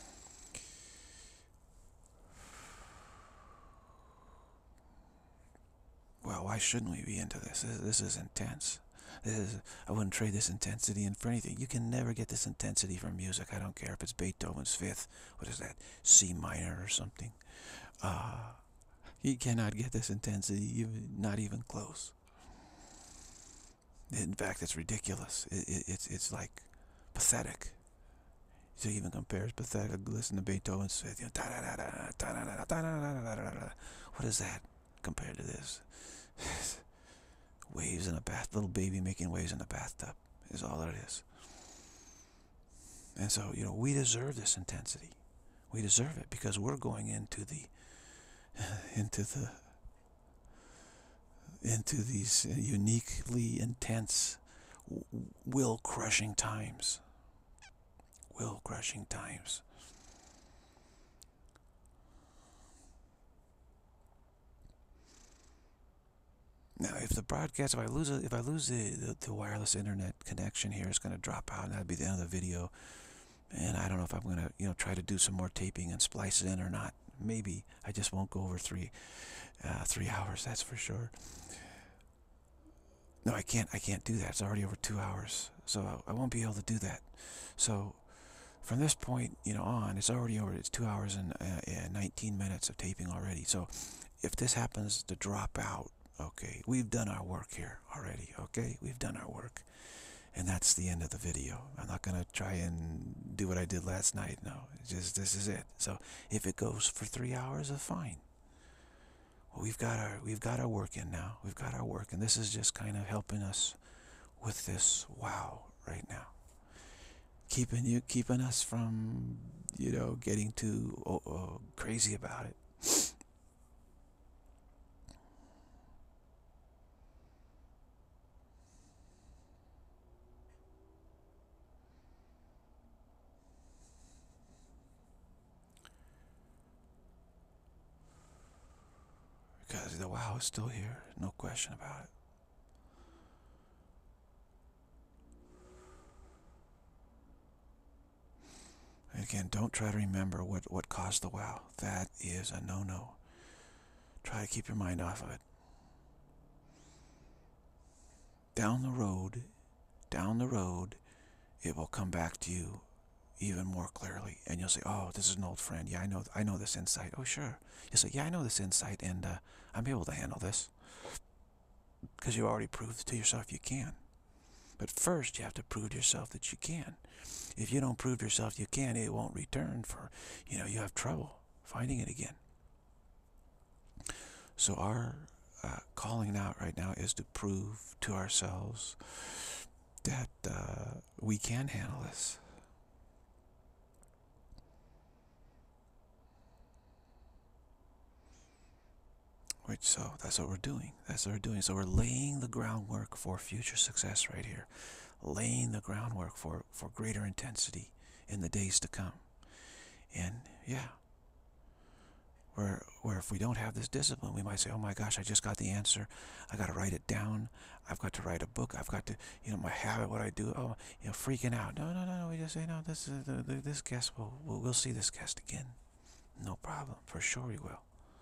Well, why shouldn't we be into this? This is intense. I wouldn't trade this intensity in for anything. You can never get this intensity from music. I don't care if it's Beethoven's Fifth. What is that? C minor or something. You cannot get this intensity, not even close. In fact, it's ridiculous. It's like pathetic. To even compare, it's pathetic. Listen to Beethoven's Fifth. What is that compared to this? Waves in a bath, little baby making waves in a bathtub is all it is. And so, we deserve this intensity. We deserve it because we're going into these uniquely intense, will-crushing times. Will-crushing times. Now, if the broadcast, if I lose the wireless internet connection here, it's going to drop out, and that'll be the end of the video. And I don't know if I'm going to, try to do some more taping and splice it in or not. Maybe I just won't go over 3 hours. That's for sure. No, I can't do that. It's already over 2 hours, so I won't be able to do that. So from this point, on, it's already over. It's 2 hours and 19 minutes of taping already. So if this happens to drop out, Okay, we've done our work here already. Okay, we've done our work. And that's the end of the video. I'm not going to try and do what I did last night. No, it's just this is it. So if it goes for 3 hours, fine. Well, we've got our work in now. We've got our work, and this is just kind of helping us with this wow right now. Keeping us from, getting too crazy about it. Because the wow is still here, no question about it. Again, don't try to remember what caused the wow. That is a no-no. Try to keep your mind off of it. Down the road, it will come back to you even more clearly, and you'll say, "Oh, this is an old friend. Yeah, I know this insight." Oh, sure. You say, "Yeah, I know this insight, and I'm able to handle this," because you already proved to yourself you can. But first, you have to prove to yourself that you can. If you don't prove to yourself you can, it won't return. You have trouble finding it again. So our calling out right now is to prove to ourselves that we can handle this. So that's what we're doing. So we're laying the groundwork for future success right here. Laying the groundwork for greater intensity in the days to come. And yeah, where if we don't have this discipline, we might say, "Oh my gosh, I just got the answer. I got to write it down. I've got to write a book. I've got to, my habit, what I do. Oh, freaking out." No. We just say, "No, this is this guest. We'll see this guest again. No problem. For sure we will."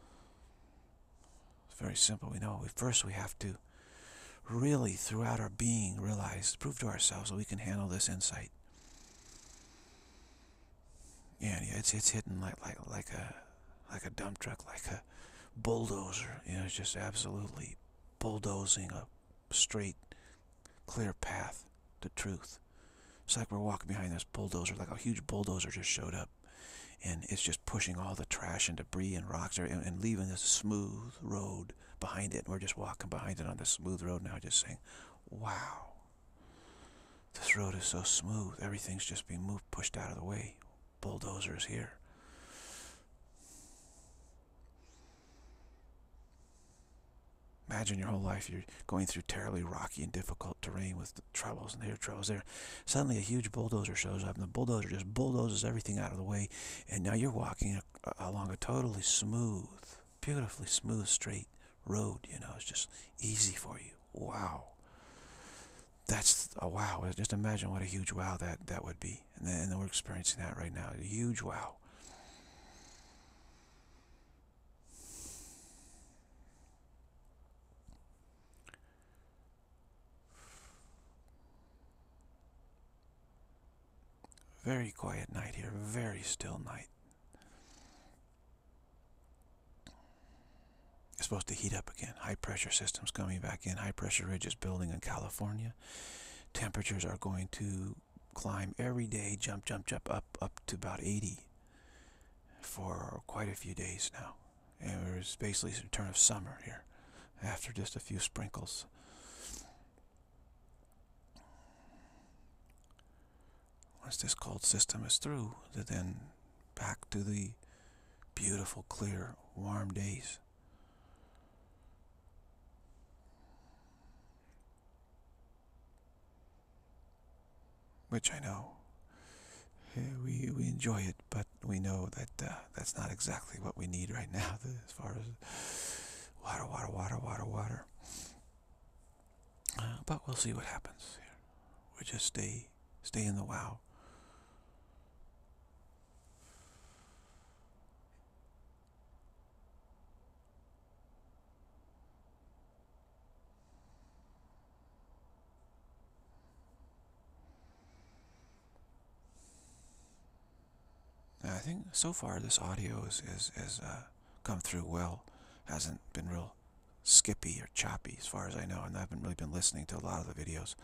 It's very simple. We know. First we have to really, throughout our being, prove to ourselves that we can handle this insight. And it's hitting like a dump truck, like a bulldozer. It's just absolutely bulldozing a straight, clear path to truth. It's like we're walking behind this bulldozer, like a huge bulldozer just showed up, and it's just pushing all the trash and debris and rocks and leaving this smooth road behind it. And we're just walking behind it on this smooth road now, just saying, "Wow, this road is so smooth. Everything's just being pushed out of the way. Bulldozer is here." Imagine your whole life you're going through terribly rocky and difficult terrain with the troubles and here, troubles there. Suddenly a huge bulldozer shows up, and the bulldozer just bulldozes everything out of the way, and now you're walking along a totally smooth, beautifully smooth, straight road. It's just easy for you. Wow. That's a wow. Just imagine what a huge wow that would be. And then we're experiencing that right now. A huge wow. Very quiet night here, very still night. It's supposed to heat up again. High pressure systems coming back in. High pressure ridges building in California. Temperatures are going to climb every day, jump up to about 80 for quite a few days now. And it's basically the return of summer here after just a few sprinkles. Once this cold system is through, then back to the beautiful, clear, warm days. Which I know we enjoy it, but we know that that's not exactly what we need right now as far as water. But we'll see what happens here. We just stay in the wow. I think so far this audio has come through well. Hasn't been real skippy or choppy as far as I know, and I haven't really been listening to a lot of the videos.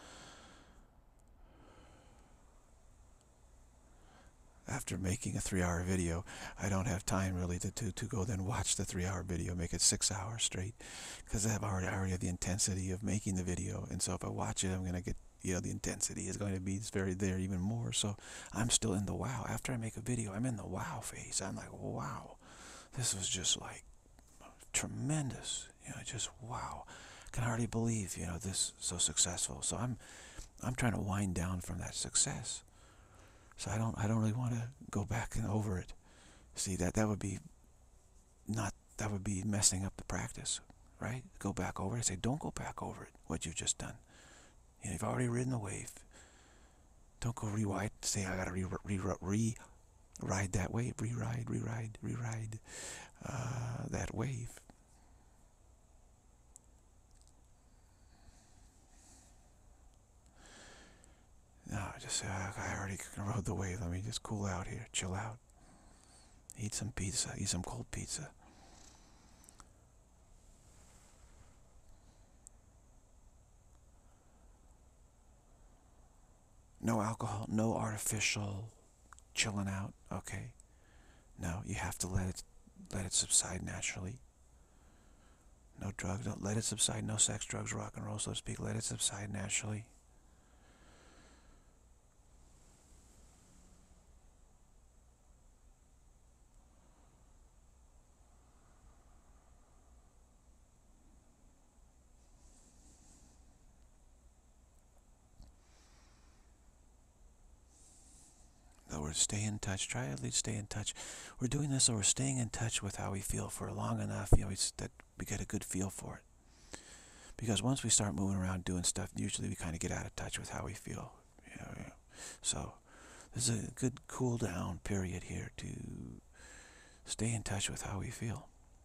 After making a 3-hour video, I don't have time really to go then watch the 3-hour video, make it 6 hours straight, because I already have the intensity of making the video, and so if I watch it, I'm going to get, the intensity is going to be very there even more. So I'm still in the wow. After I make a video, I'm in the wow phase. I'm like, wow, this was just like tremendous, just wow. I can hardly believe, this so successful. So I'm trying to wind down from that success. So I don't really want to go back and over it. See, that would be messing up the practice, right? Go back over it. I say, don't go back over it, what you've just done. You've already ridden the wave. Don't go rewind. Say, I got to ride that wave. Reride that wave. No, just say, I already rode the wave. Let me just cool out here, chill out. Eat some pizza, eat some cold pizza. No alcohol, no artificial chilling out, okay? No, you have to let it subside naturally. No drugs, don't let it subside. No sex, drugs, rock and roll, so to speak. Let it subside naturally. In other words, stay in touch. Try at least stay in touch. We're doing this so we're staying in touch with how we feel for long enough, that we get a good feel for it. Because once we start moving around doing stuff, usually we kind of get out of touch with how we feel. So there's a good cool down period here to stay in touch with how we feel.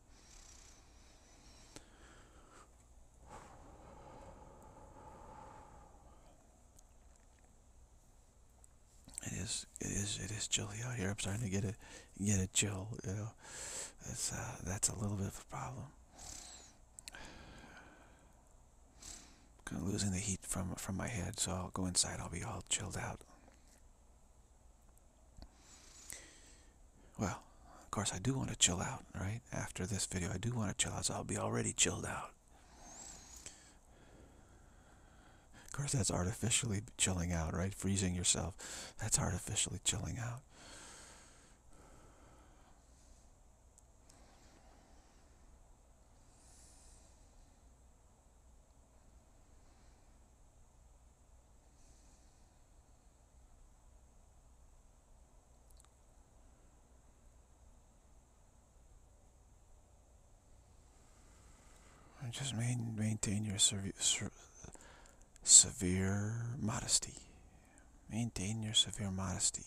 It is chilly out here. I'm starting to get a chill. That's a little bit of a problem. Kind of losing the heat from my head, so I'll go inside. I'll be all chilled out. Well, of course, I do want to chill out, right? After this video, I do want to chill out, so I'll be already chilled out. Of course, that's artificially chilling out, right? Freezing yourself. That's artificially chilling out. And just maintain your severe modesty. Maintain your severe modesty.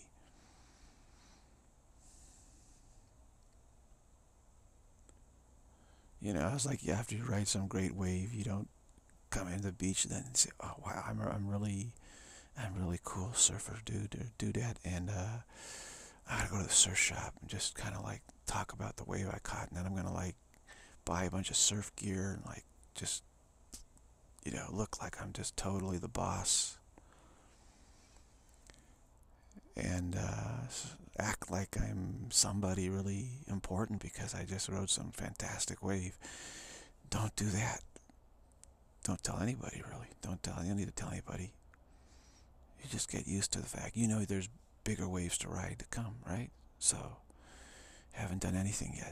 It's like after you ride some great wave, you don't come into the beach and then say, "Oh wow, I'm really cool surfer dude or dudette," and I gotta go to the surf shop and just kind of like talk about the wave I caught, and then I'm gonna like buy a bunch of surf gear and like just look like I'm just totally the boss, and act like I'm somebody really important because I just rode some fantastic wave. Don't do that. Don't tell anybody, really. You don't need to tell anybody. You just get used to the fact. There's bigger waves to ride to come, right? So, haven't done anything yet.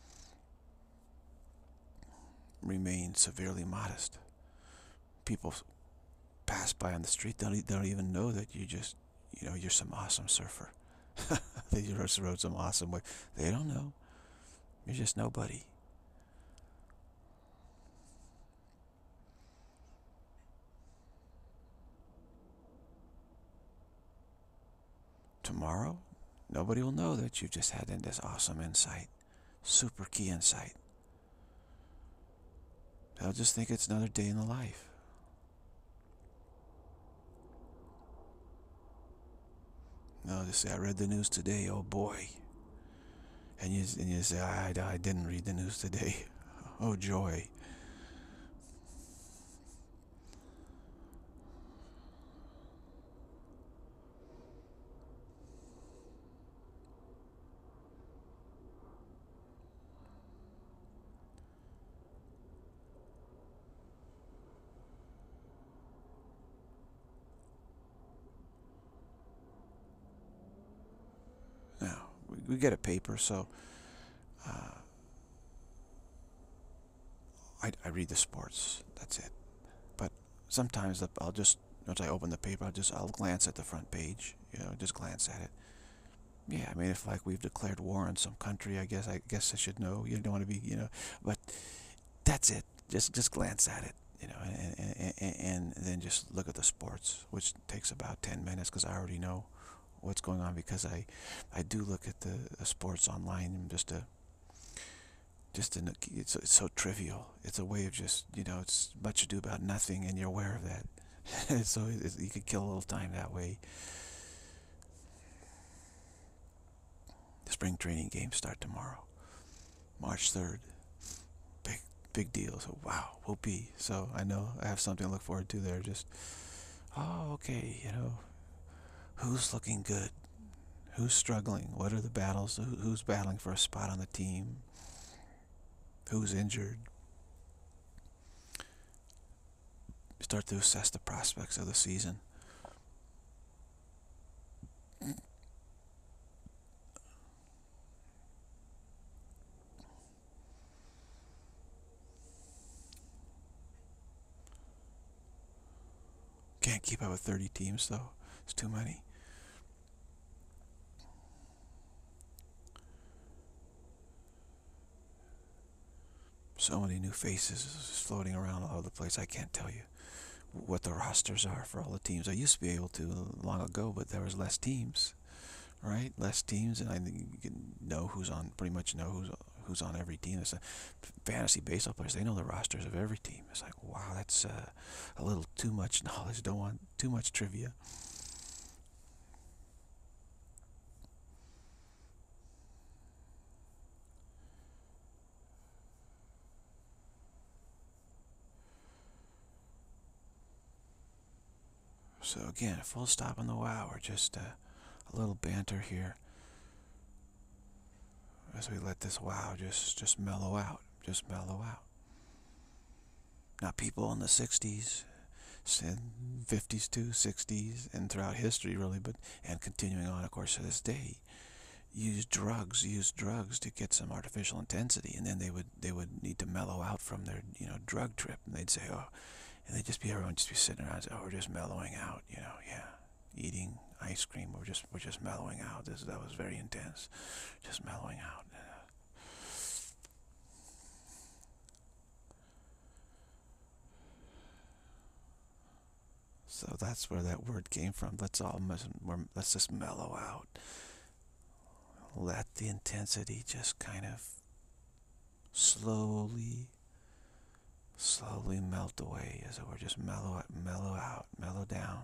Remain severely modest. People pass by on the street, they don't even know that you're some awesome surfer. That you rode some awesome wave. They don't know. You're just nobody. Tomorrow, nobody will know that you just had this awesome insight. Super key insight. They'll just think it's another day in the life. They'll just say, I read the news today, oh boy. And you say, I didn't read the news today. Oh joy. we get a paper, so I read the sports. That's it. But sometimes I'll just, once I open the paper, I'll glance at the front page. Just glance at it. Yeah, I mean, if like we've declared war on some country, I guess I should know. You don't want to be, but that's it. Just glance at it, and then just look at the sports, which takes about 10 minutes because I already know what's going on, because I do look at the sports online just to it's so trivial. It's a way of just, it's much ado about nothing, and you're aware of that. So you could kill a little time that way. The spring training games start tomorrow, March 3rd. Big deal. So wow, whoopee. So I know I have something to look forward to there. Just, oh, okay, who's looking good? Who's struggling? What are the battles? Who's battling for a spot on the team? Who's injured? Start to assess the prospects of the season. Can't keep up with 30 teams though. It's too many. So many new faces floating around all over the place. I can't tell you what the rosters are for all the teams. I used to be able to long ago, but there was less teams, right? Less teams, and I think you can know who's on. Pretty much know who's on every team. It's fantasy baseball players. They know the rosters of every team. It's like, wow, that's a little too much knowledge. Don't want too much trivia. So again, a full stop on the wow, or just a little banter here as we let this wow just mellow out, Now, people in the 60s and 50s too, 60s, and throughout history really, and continuing on, of course, to this day, used drugs to get some artificial intensity, and then they would need to mellow out from their drug trip, and they'd say, oh. And everyone just be sitting around and say, oh, we're just mellowing out, yeah, eating ice cream, we're just mellowing out. That was very intense, just mellowing out. So that's where that word came from. Let's just mellow out. Let the intensity just kind of slowly melt away, as we're just mellow out, mellow down.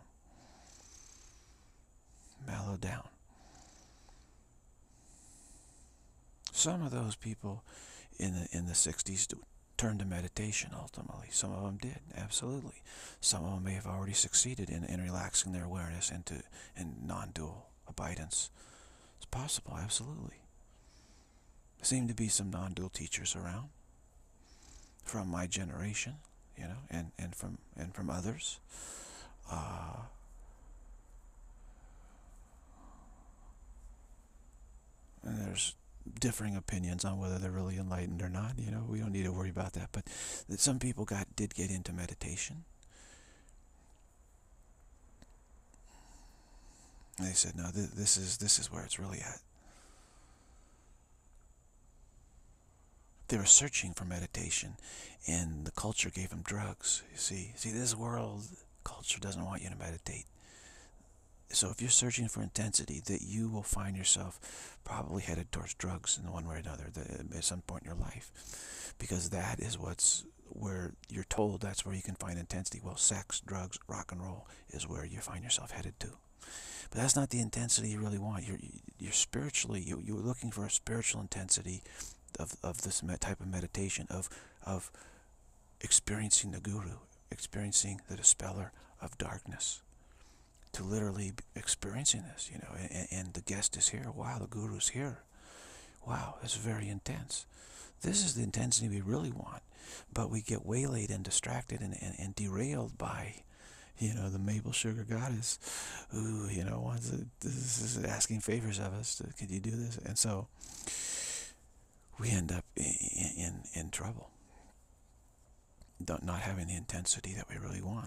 Some of those people in the 60s turned to meditation ultimately. Some of them did, absolutely. Some of them may have already succeeded in relaxing their awareness into non-dual abidance. It's possible, absolutely. There seem to be some non-dual teachers around from my generation, and from others. And there's differing opinions on whether they're really enlightened or not. We don't need to worry about that. But some people did get into meditation. And they said, no, this is where it's really at. They were searching for meditation, and the culture gave them drugs. You see, this world culture doesn't want you to meditate. So if you're searching for intensity, that you will find yourself probably headed towards drugs in one way or another at some point in your life, because that is where you're told that's where you can find intensity. Well, sex, drugs, rock and roll is where you find yourself headed to. But that's not the intensity you really want. You're spiritually, you're looking for a spiritual intensity of this type of meditation, of experiencing the guru, experiencing the dispeller of darkness, to literally experiencing this, and the guest is here. Wow, the guru's here. Wow, it's very intense. This is the intensity we really want, but we get waylaid and distracted and derailed by the maple sugar goddess who, wants to, this is asking favors of us. Could you do this? And so we end up in trouble, not having the intensity that we really want.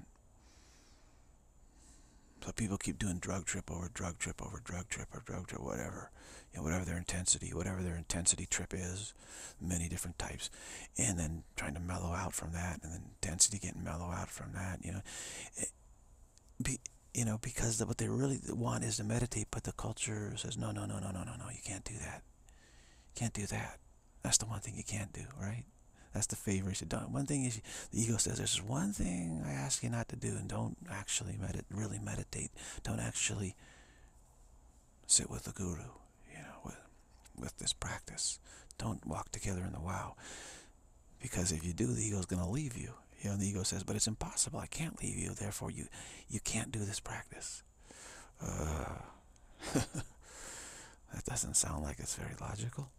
So people keep doing drug trip over drug trip over drug trip or drug trip, whatever. Whatever their intensity trip is, many different types, and then trying to mellow out from that, and then intensity getting mellow out from that. Because what they really want is to meditate, but the culture says no, you can't do that. Can't do that. That's the one thing you can't do, right? That's the favor. One thing is, the ego says, there's one thing I ask you not to do, and don't actually really meditate. Don't actually sit with the guru, with this practice. Don't walk together in the wow. Because if you do, the ego's going to leave you. The ego says, but it's impossible. I can't leave you. Therefore, you can't do this practice. That doesn't sound like it's very logical.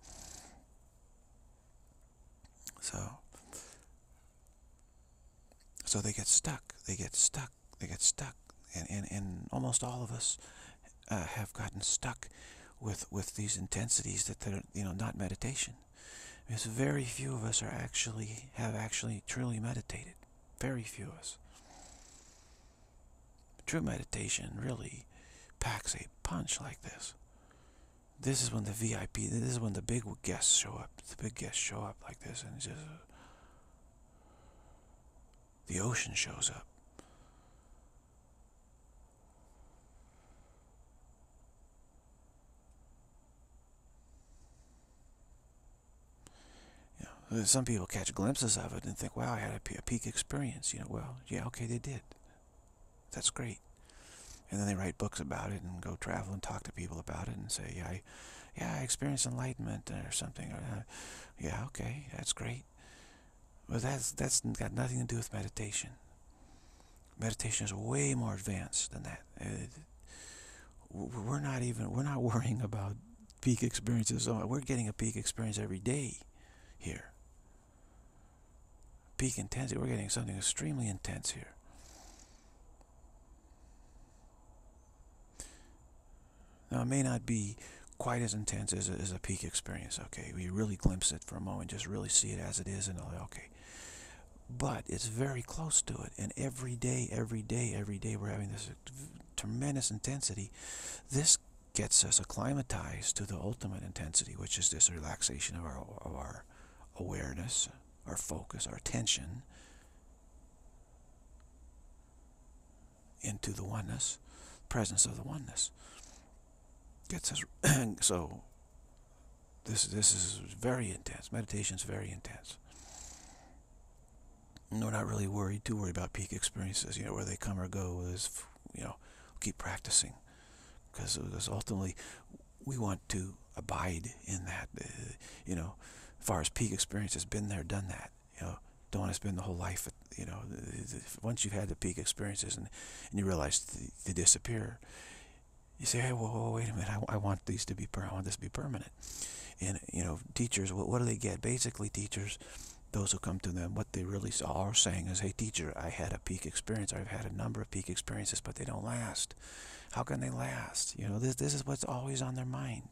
So they get stuck. And almost all of us have gotten stuck with these intensities that they're, not meditation. Because very few of us have actually truly meditated. Very few of us. True meditation really packs a punch like this. This is when the VIP, this is when the big guests show up. The big guests show up like this, and it's just the ocean shows up. Some people catch glimpses of it and think, wow, I had a peak experience. Well, yeah, okay, they did. That's great. And then they write books about it and go travel and talk to people about it and say, I experienced enlightenment or something. Yeah, okay, that's great. But that's got nothing to do with meditation. Meditation is way more advanced than that. We're not worrying about peak experiences. We're getting a peak experience every day here. Peak intensity, we're getting something extremely intense here. Now, it may not be quite as intense as a peak experience, okay? We really glimpse it for a moment, just really see it as it is, and okay. But it's very close to it, and every day, we're having this tremendous intensity. This gets us acclimatized to the ultimate intensity, which is this relaxation of our awareness, our focus, our attention into the oneness, presence of the oneness. Gets us. So this is very intense. Meditation is very intense. And we're not really too worried about peak experiences, where they come or go. Keep practicing, because ultimately we want to abide in that. As far as peak experiences, been there, done that. Don't want to spend the whole life. Once you've had the peak experiences and you realize they disappear, you say, hey, whoa, wait a minute. I want these to be I want this to be permanent. And teachers, what do they get? Basically, teachers, those who come to them, what they really are saying is, hey, teacher, I had a peak experience. I've had a number of peak experiences, but they don't last. How can they last? This is what's always on their mind.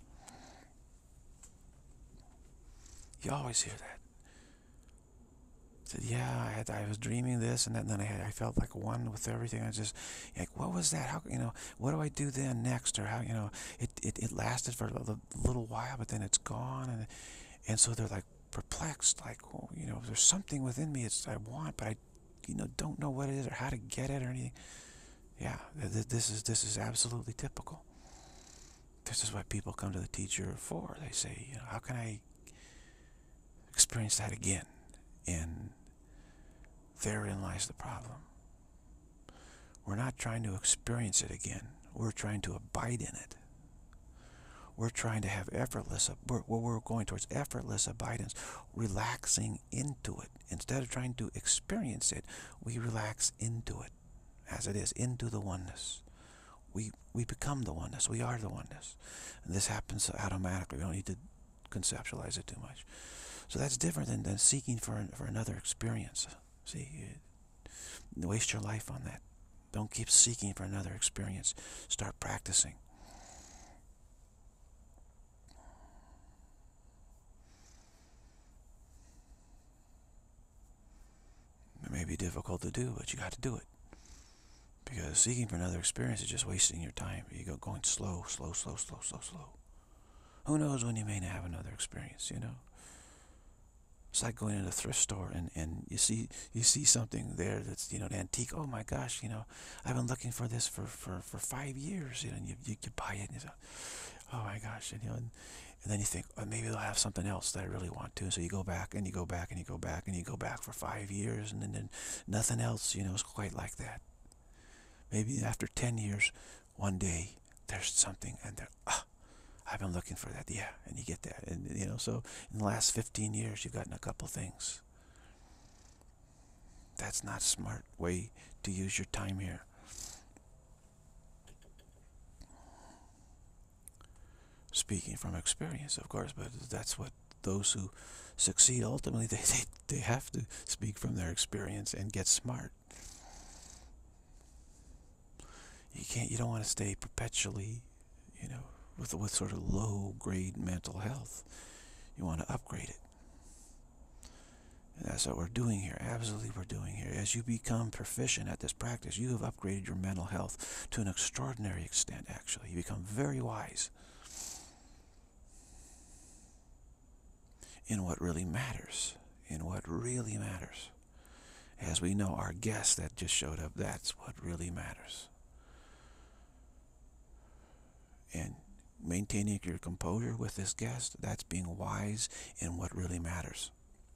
You always hear that. Said, yeah, I was dreaming this, and then I felt like one with everything. I was just like, what was that? How, what do I do then next? Or how, it lasted for a little while, but then it's gone, and so they're like perplexed, like, oh, there's something within me I want, but I, don't know what it is or how to get it or anything. Yeah, this is absolutely typical. This is what people come to the teacher for. They say, how can I experience that again? And therein lies the problem. We're not trying to experience it again. We're trying to abide in it. We're trying to have we're going towards effortless abidance, relaxing into it. Instead of trying to experience it, we relax into it, as it is, into the oneness. We become the oneness. We are the oneness. And this happens automatically. We don't need to conceptualize it too much. So that's different than seeking for another experience. See, you waste your life on that. Don't keep seeking for another experience. Start practicing. It may be difficult to do, but you got to do it. Because seeking for another experience is just wasting your time. You go going slow, slow, slow, slow, slow, slow. Who knows when you may have another experience, you know? It's like going into a thrift store and you see something there that's, you know, an antique. Oh my gosh, you know, I've been looking for this for 5 years, you know, and you buy it and you say, oh my gosh, and, you know, and then you think, oh, maybe they'll have something else that I really want to. So you go back and you go back and you go back and you go back for 5 years, and then nothing else, you know, is quite like that. Maybe after 10 years, one day there's something, and I've been looking for that, yeah, and you get that, and you know. So in the last 15 years, you've gotten a couple things. That's not a smart way to use your time here. Speaking from experience, of course, but that's what those who succeed ultimately, they have to speak from their experience and get smart. You don't want to stay perpetually, you know, with sort of low-grade mental health. You want to upgrade it. And that's what we're doing here. Absolutely we're doing here. As you become proficient at this practice, you have upgraded your mental health to an extraordinary extent, actually. You become very wise in what really matters. In what really matters. As we know, our guest that just showed up, that's what really matters. And maintaining your composure with this guest, that's being wise in what really matters.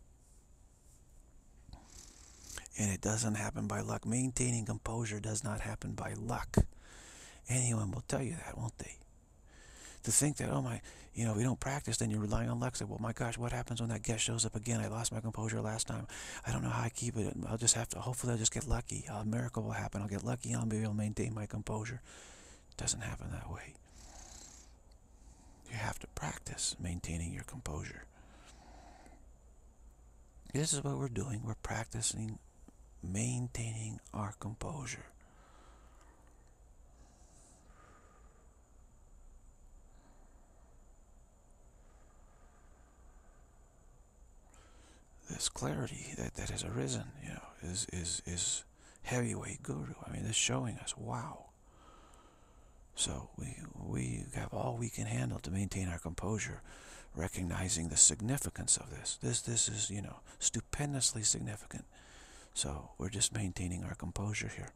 And it doesn't happen by luck. Maintaining composure does not happen by luck. Anyone will tell you that, won't they? To think that, oh my, you know, we don't practice, then you're relying on luck. Say, well, my gosh, what happens when that guest shows up again? I lost my composure last time. I don't know how I keep it. I'll just have to, hopefully I'll just get lucky. A miracle will happen. I'll get lucky. I'll be able to maintain my composure. It doesn't happen that way. You have to practice maintaining your composure. This is what we're doing. We're practicing maintaining our composure. This clarity that has arisen, you know, is heavyweight guru. I mean, it's showing us, wow. So we have all we can handle to maintain our composure, recognizing the significance of this. This is, you know, stupendously significant. So we're just maintaining our composure here.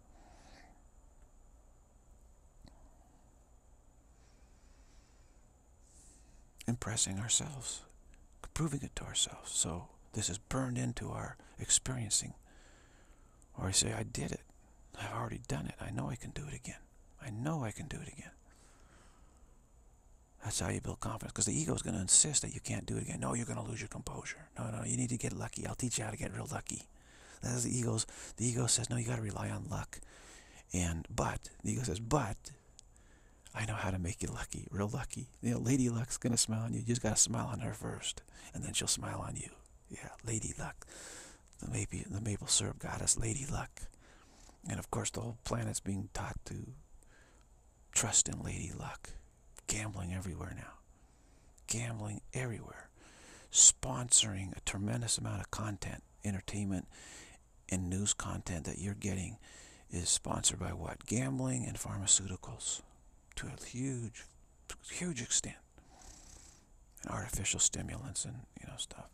Impressing ourselves, proving it to ourselves. So this is burned into our experiencing. Or I say, I did it. I've already done it. I know I can do it again. I know I can do it again. That's how you build confidence. Because the ego is going to insist that you can't do it again. No, you're going to lose your composure. No, you need to get lucky. I'll teach you how to get real lucky. That's the ego's. The ego says, no, you got to rely on luck. But the ego says, but I know how to make you lucky, real lucky. You know, Lady Luck's going to smile on you. You just got to smile on her first, and then she'll smile on you. Yeah, Lady Luck. The maple syrup goddess, Lady Luck. And of course, the whole planet's being taught to trust in Lady Luck. Gambling everywhere now. Gambling everywhere. Sponsoring a tremendous amount of content, entertainment, and news content that you're getting is sponsored by what? Gambling and pharmaceuticals to a huge extent. And artificial stimulants and, you know, stuff.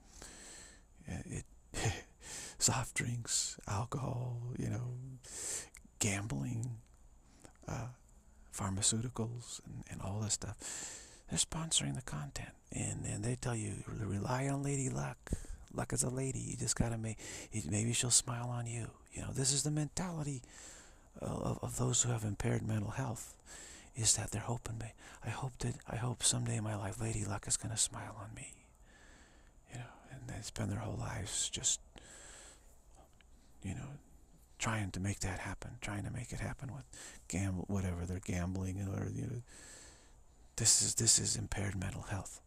Soft drinks, alcohol, you know, gambling, pharmaceuticals, and all this stuff. They're sponsoring the content, and they tell you, rely on Lady Luck. Luck is a lady. You just gotta maybe she'll smile on you. You know, this is the mentality of those who have impaired mental health. Is that they're hoping, I hope someday in my life Lady Luck is gonna smile on me. You know, and they spend their whole lives just, you know, trying to make that happen, trying to make it happen with whatever they're gambling, or, you know, this is impaired mental health.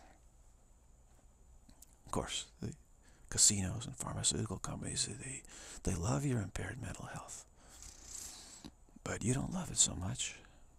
Of course, the casinos and pharmaceutical companies, they love your impaired mental health. but you don't love it so much.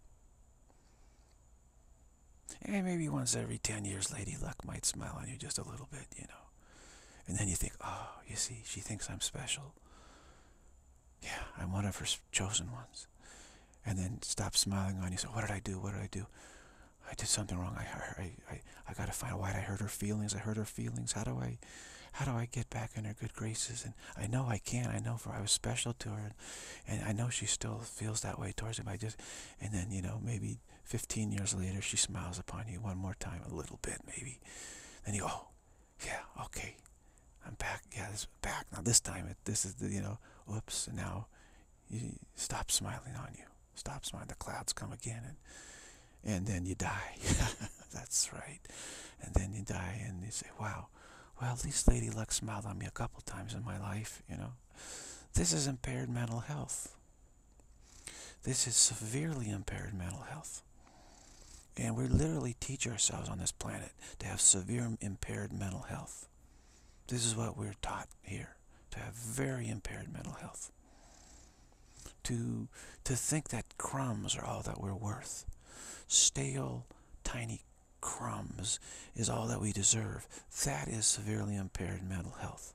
And maybe once every 10 years, Lady Luck might smile on you just a little bit, you know. And then you think, oh, you see, she thinks I'm special. Yeah, I'm one of her chosen ones. And then stop smiling on you. So what did I do? What did I do? I did something wrong. I got to find out why I hurt her feelings. I hurt her feelings. How do I get back in her good graces? And I know I can. I know I was special to her, and I know she still feels that way towards him. And then, you know, maybe 15 years later, she smiles upon you one more time, a little bit maybe. Then you go, oh, yeah, okay, I'm back. Yeah, this back now. This time, this is the, you know, whoops. And now, you stop smiling on you. Stop smiling. The clouds come again, and then you die. That's right. And then you die, and you say, wow, well, at least Lady Luck smiled on me a couple times in my life, you know. This is impaired mental health. This is severely impaired mental health. And we literally teach ourselves on this planet to have severe impaired mental health. This is what we're taught here, to have very impaired mental health. To think that crumbs are all that we're worth. Stale, tiny crumbs is all that we deserve. That is severely impaired mental health.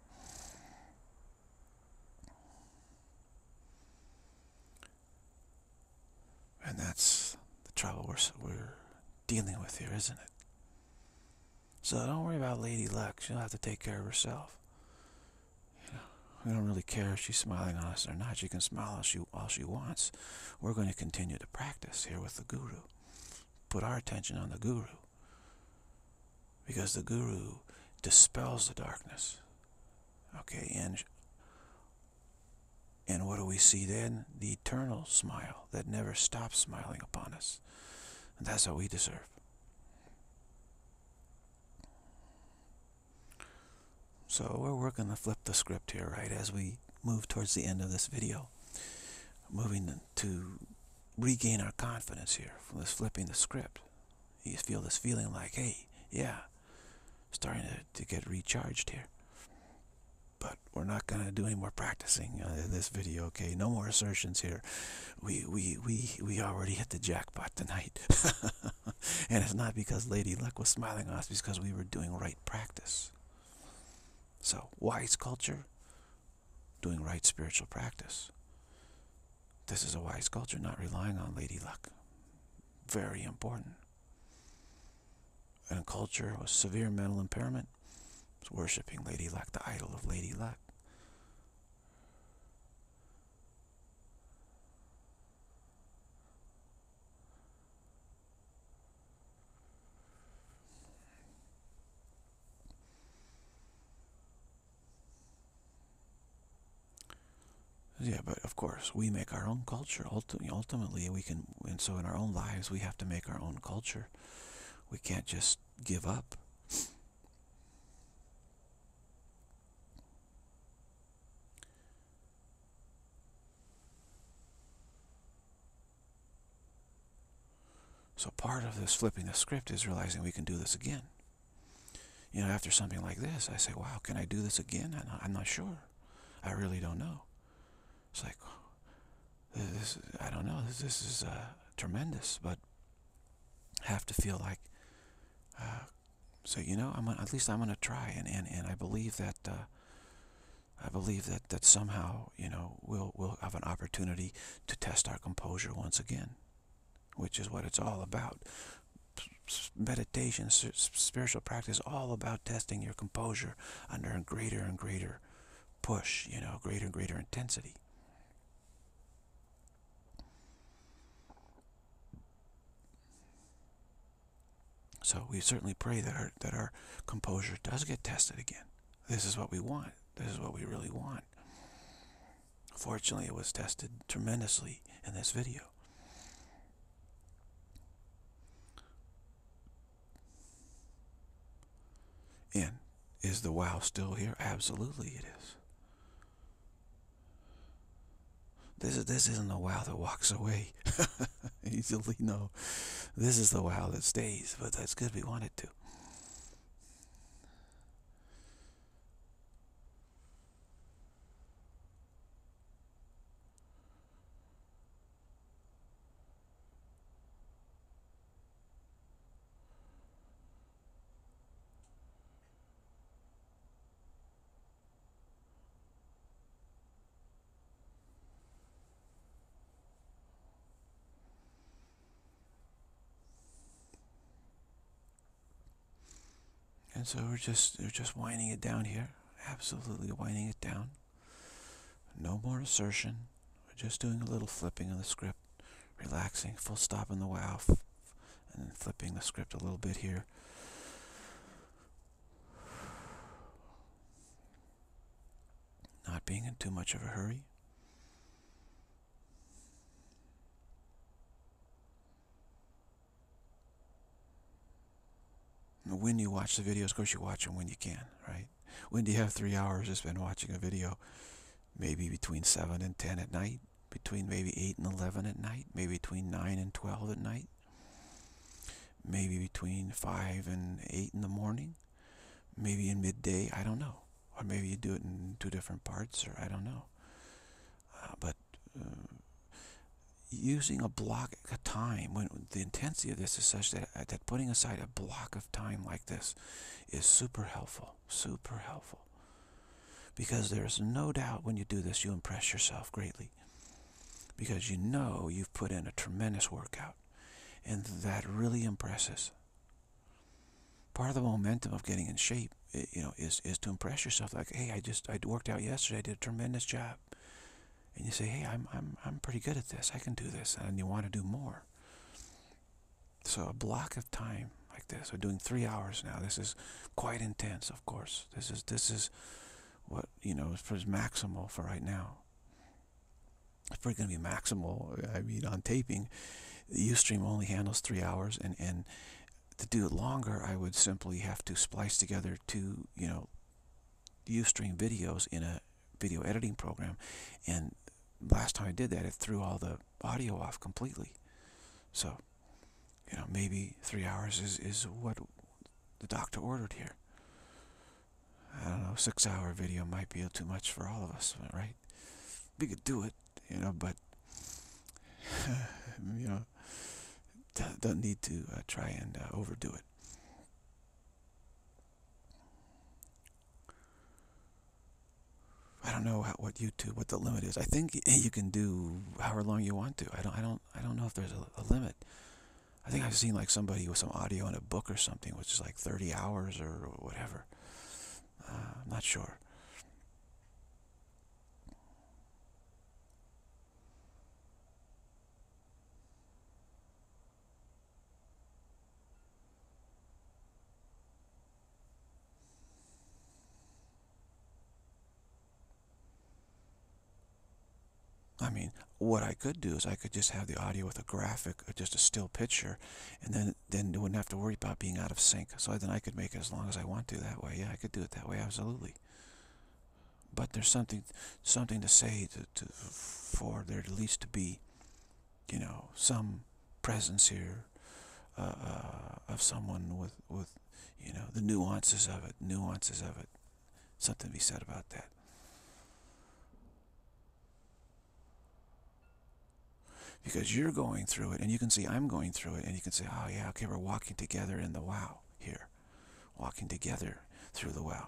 And that's the trouble we're dealing with here, isn't it? So don't worry about Lady Luck. She'll have to take care of herself. You know, we don't really care if she's smiling on us or not. She can smile all she wants. We're going to continue to practice here with the Guru. Put our attention on the Guru. Because the Guru dispels the darkness. Okay, and what do we see then? The eternal smile that never stops smiling upon us. And that's what we deserve. So we're going to flip the script here, right, as we move towards the end of this video. Moving to regain our confidence here from this flipping the script. You feel this feeling like, hey, yeah, starting to get recharged here. But we're not going to do any more practicing in this video, okay? No more assertions here. We already hit the jackpot tonight. And it's not because Lady Luck was smiling on us, it's because we were doing right practice. So, wise culture, doing right spiritual practice. This is a wise culture, not relying on Lady Luck. Very important. And a culture with severe mental impairment is worshipping Lady Luck, the idol of Lady Luck. Yeah, but of course, we make our own culture. Ultimately, we can, and so in our own lives, we have to make our own culture. We can't just give up. So part of this flipping the script is realizing we can do this again. You know, after something like this, I say, wow, can I do this again? I'm not sure. I really don't know. It's like, I don't know, this is tremendous, but I have to feel like, so, you know, at least I'm going to try, and I believe that, that somehow, you know, we'll have an opportunity to test our composure once again, which is what it's all about. Meditation, spiritual practice, all about testing your composure under a greater and greater push, you know, greater and greater intensity. So we certainly pray that our composure does get tested again. This is what we want. This is what we really want. Fortunately, it was tested tremendously in this video. And is the wow still here? Absolutely it is. This isn't a wow that walks away easily, no. This is the wow that stays, but that's good, we want it to. And so we're just winding it down here. Absolutely winding it down. No more assertion. We're just doing a little flipping of the script. Relaxing, full stop in the wow. And then flipping the script a little bit here. Not being in too much of a hurry. When you watch the videos, of course you watch them when you can, right? When do you have 3 hours to spend watching a video? Maybe between 7 and 10 at night, between maybe 8 and 11 at night, maybe between 9 and 12 at night, maybe between 5 and 8 in the morning, maybe in midday, I don't know. Or maybe you do it in 2 different parts, or I don't know. But using a block of time, when the intensity of this is such that putting aside a block of time like this is super helpful, because there's no doubt when you do this you impress yourself greatly, because you know you've put in a tremendous workout, and that really impresses. Part of the momentum of getting in shape, is to impress yourself. Like, hey, I worked out yesterday, I did a tremendous job. And you say, hey, I'm pretty good at this. I can do this, and you want to do more. So a block of time like this. We're doing 3 hours now. This is quite intense, of course. This is what is maximal for right now. It's probably going to be maximal. I mean, on taping, the Ustream only handles 3 hours, and to do it longer, I would simply have to splice together 2 Ustream videos in a video editing program, and last time I did that, it threw all the audio off completely. So, maybe 3 hours is what the doctor ordered here. I don't know, 6-hour video might be too much for all of us, right? We could do it, but don't need to try and overdo it. I don't know what the limit is. I think you can do however long you want to. I don't know if there's a limit. I think I've seen like somebody with some audio in a book or something, which is like 30 hours or whatever. I'm not sure. I mean, what I could do is I could just have the audio with a graphic, or just a still picture, and then you wouldn't have to worry about being out of sync. So then I could make it as long as I want to that way. Yeah, I could do it that way, absolutely. But there's something to say for there at least to be, some presence here of someone with the nuances of it. Something to be said about that. Because you're going through it, and you can see I'm going through it, and you can say, oh yeah, okay, we're walking together in the wow here. Walking together through the wow.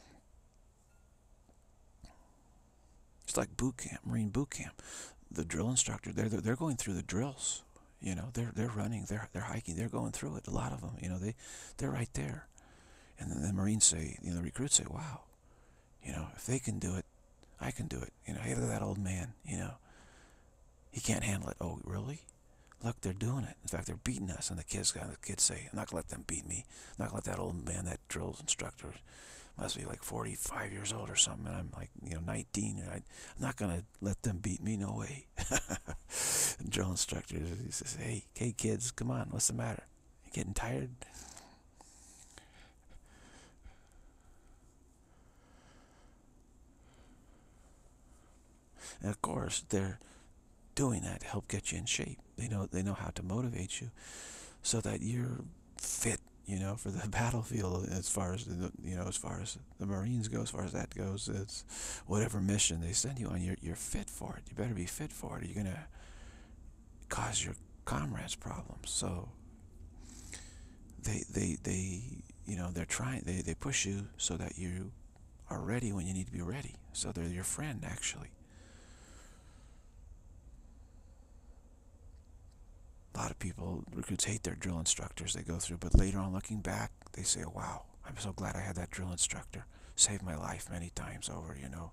It's like boot camp, Marine boot camp. The drill instructor, they're going through the drills. They're running, they're hiking, they're going through it. A lot of them, they're right there. And then the Marines say, the recruits say, wow, if they can do it, I can do it. Hey, look at that old man, he can't handle it. Oh, really? Look, they're doing it. In fact, they're beating us. And the kids say, I'm not going to let them beat me. I'm not going to let that old man, that drills instructor, must be like 45 years old or something. And I'm like, 19. And I'm not going to let them beat me. No way. The drill instructor, he says, hey, kids, come on. What's the matter? You getting tired? And of course, they're doing that to help get you in shape. They know how to motivate you so that you're fit, for the battlefield. As far as as far as the Marines go, as far as that goes, it's whatever mission they send you on, you're fit for it. You better be fit for it, or you're gonna cause your comrades problems. So they they're trying, they push you so that you are ready when you need to be ready. So they're your friend, actually. A lot of people, recruits, hate their drill instructors they go through, but later on, looking back, they say, wow, I'm so glad I had that drill instructor. Saved my life many times over, you know.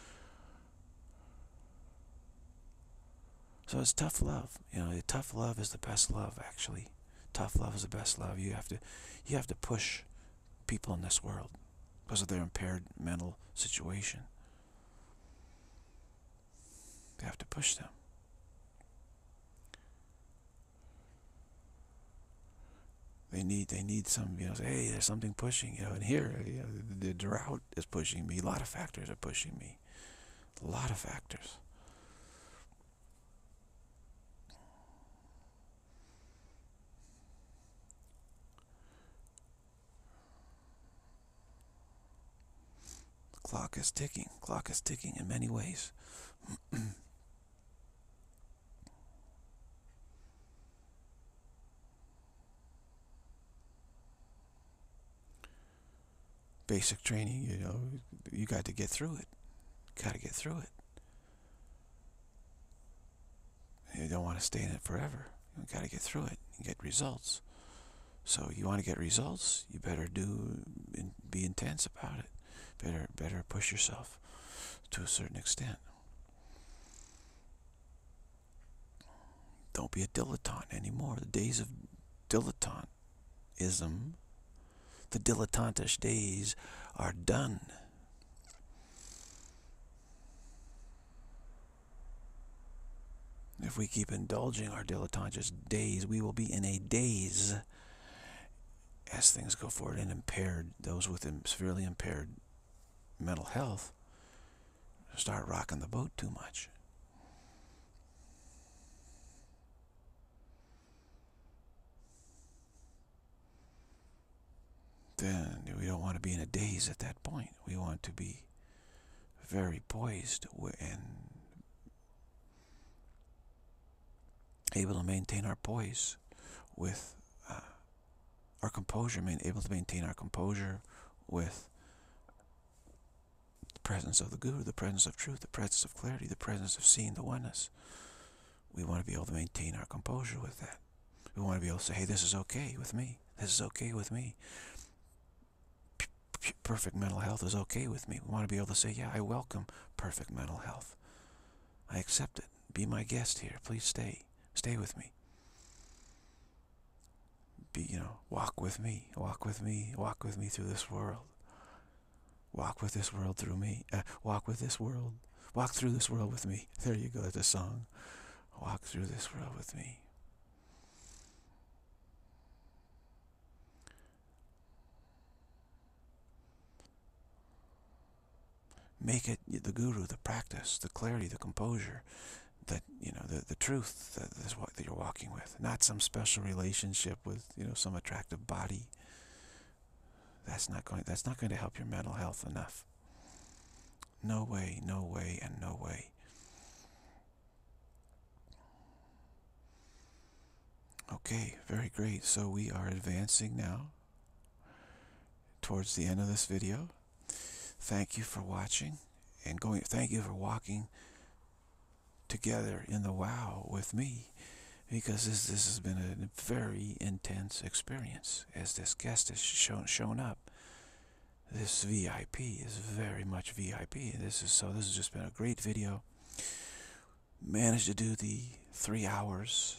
So it's tough love. You know, tough love is the best love, actually. Tough love is the best love. You have to push people in this world because of their impaired mental situation. You have to push them. They need some, you know, say, hey, there's something pushing, you know, and here, you know, the drought is pushing me. A lot of factors are pushing me. A lot of factors. The clock is ticking. Clock is ticking in many ways. Basic training, you know, you got to get through it. Got to get through it. You don't want to stay in it forever. You got to get through it and get results. So you want to get results, you better be intense about it. Better push yourself to a certain extent. Don't be a dilettante anymore. The days of dilettantism, the dilettantish days are done. If we keep indulging our dilettantish days, we will be in a daze as things go forward. And impaired, those with severely impaired mental health start rocking the boat too much. Then we don't want to be in a daze at that point. We want to be very poised and able to maintain our poise with our composure, able to maintain our composure with the presence of the Guru, the presence of truth, the presence of clarity, the presence of seeing the oneness. We want to be able to maintain our composure with that. We want to be able to say, hey, this is okay with me. This is okay with me. Perfect mental health is okay with me. We want to be able to say, yeah, I welcome perfect mental health. I accept it. Be my guest here. Please stay. Stay with me. Walk with me. Walk with me. Walk with me through this world. Walk with this world through me. Walk with this world. Walk through this world with me. There you go. That's a song. Walk through this world with me. Make it the Guru, the practice, the clarity, the composure, that the truth that is what that you're walking with, not some special relationship with some attractive body. That's not going to help your mental health enough. No way, no way, and no way. Okay, very great. So we are advancing now towards the end of this video. Thank you for watching and thank you for walking together in the wow with me, because this has been a very intense experience. As this guest has shown up, this VIP is very much VIP. This has just been a great video. Managed to do the 3 hours,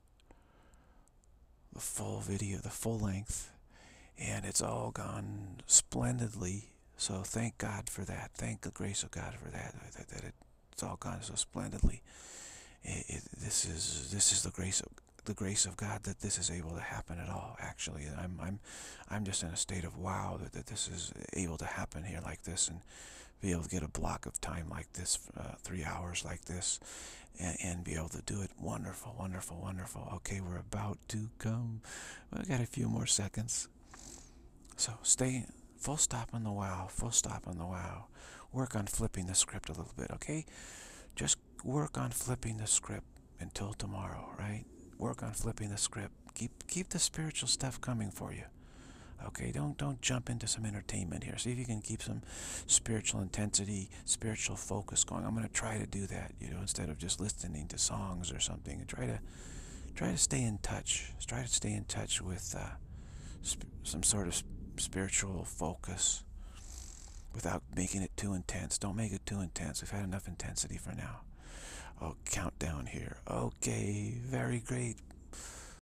the full video, the full length, and it's all gone splendidly. So thank God for that. Thank the grace of God for that. That it's all gone so splendidly. This is the grace of God that this is able to happen at all. Actually, I'm just in a state of wow that this is able to happen here like this, and be able to get a block of time like this, 3 hours like this, and be able to do it. Wonderful, wonderful, wonderful. Okay, we're about to come. We got a few more seconds. So stay. Full stop on the wow. Full stop on the wow. Work on flipping the script a little bit, okay? Just work on flipping the script until tomorrow, right? Work on flipping the script. Keep the spiritual stuff coming for you. Okay, don't jump into some entertainment here. See if you can keep some spiritual intensity, spiritual focus going. I'm going to try to do that, instead of just listening to songs or something. And try to stay in touch. Try to stay in touch with some sort of spiritual focus without making it too intense. Don't make it too intense. We've had enough intensity for now. Oh, countdown here. Okay, very great.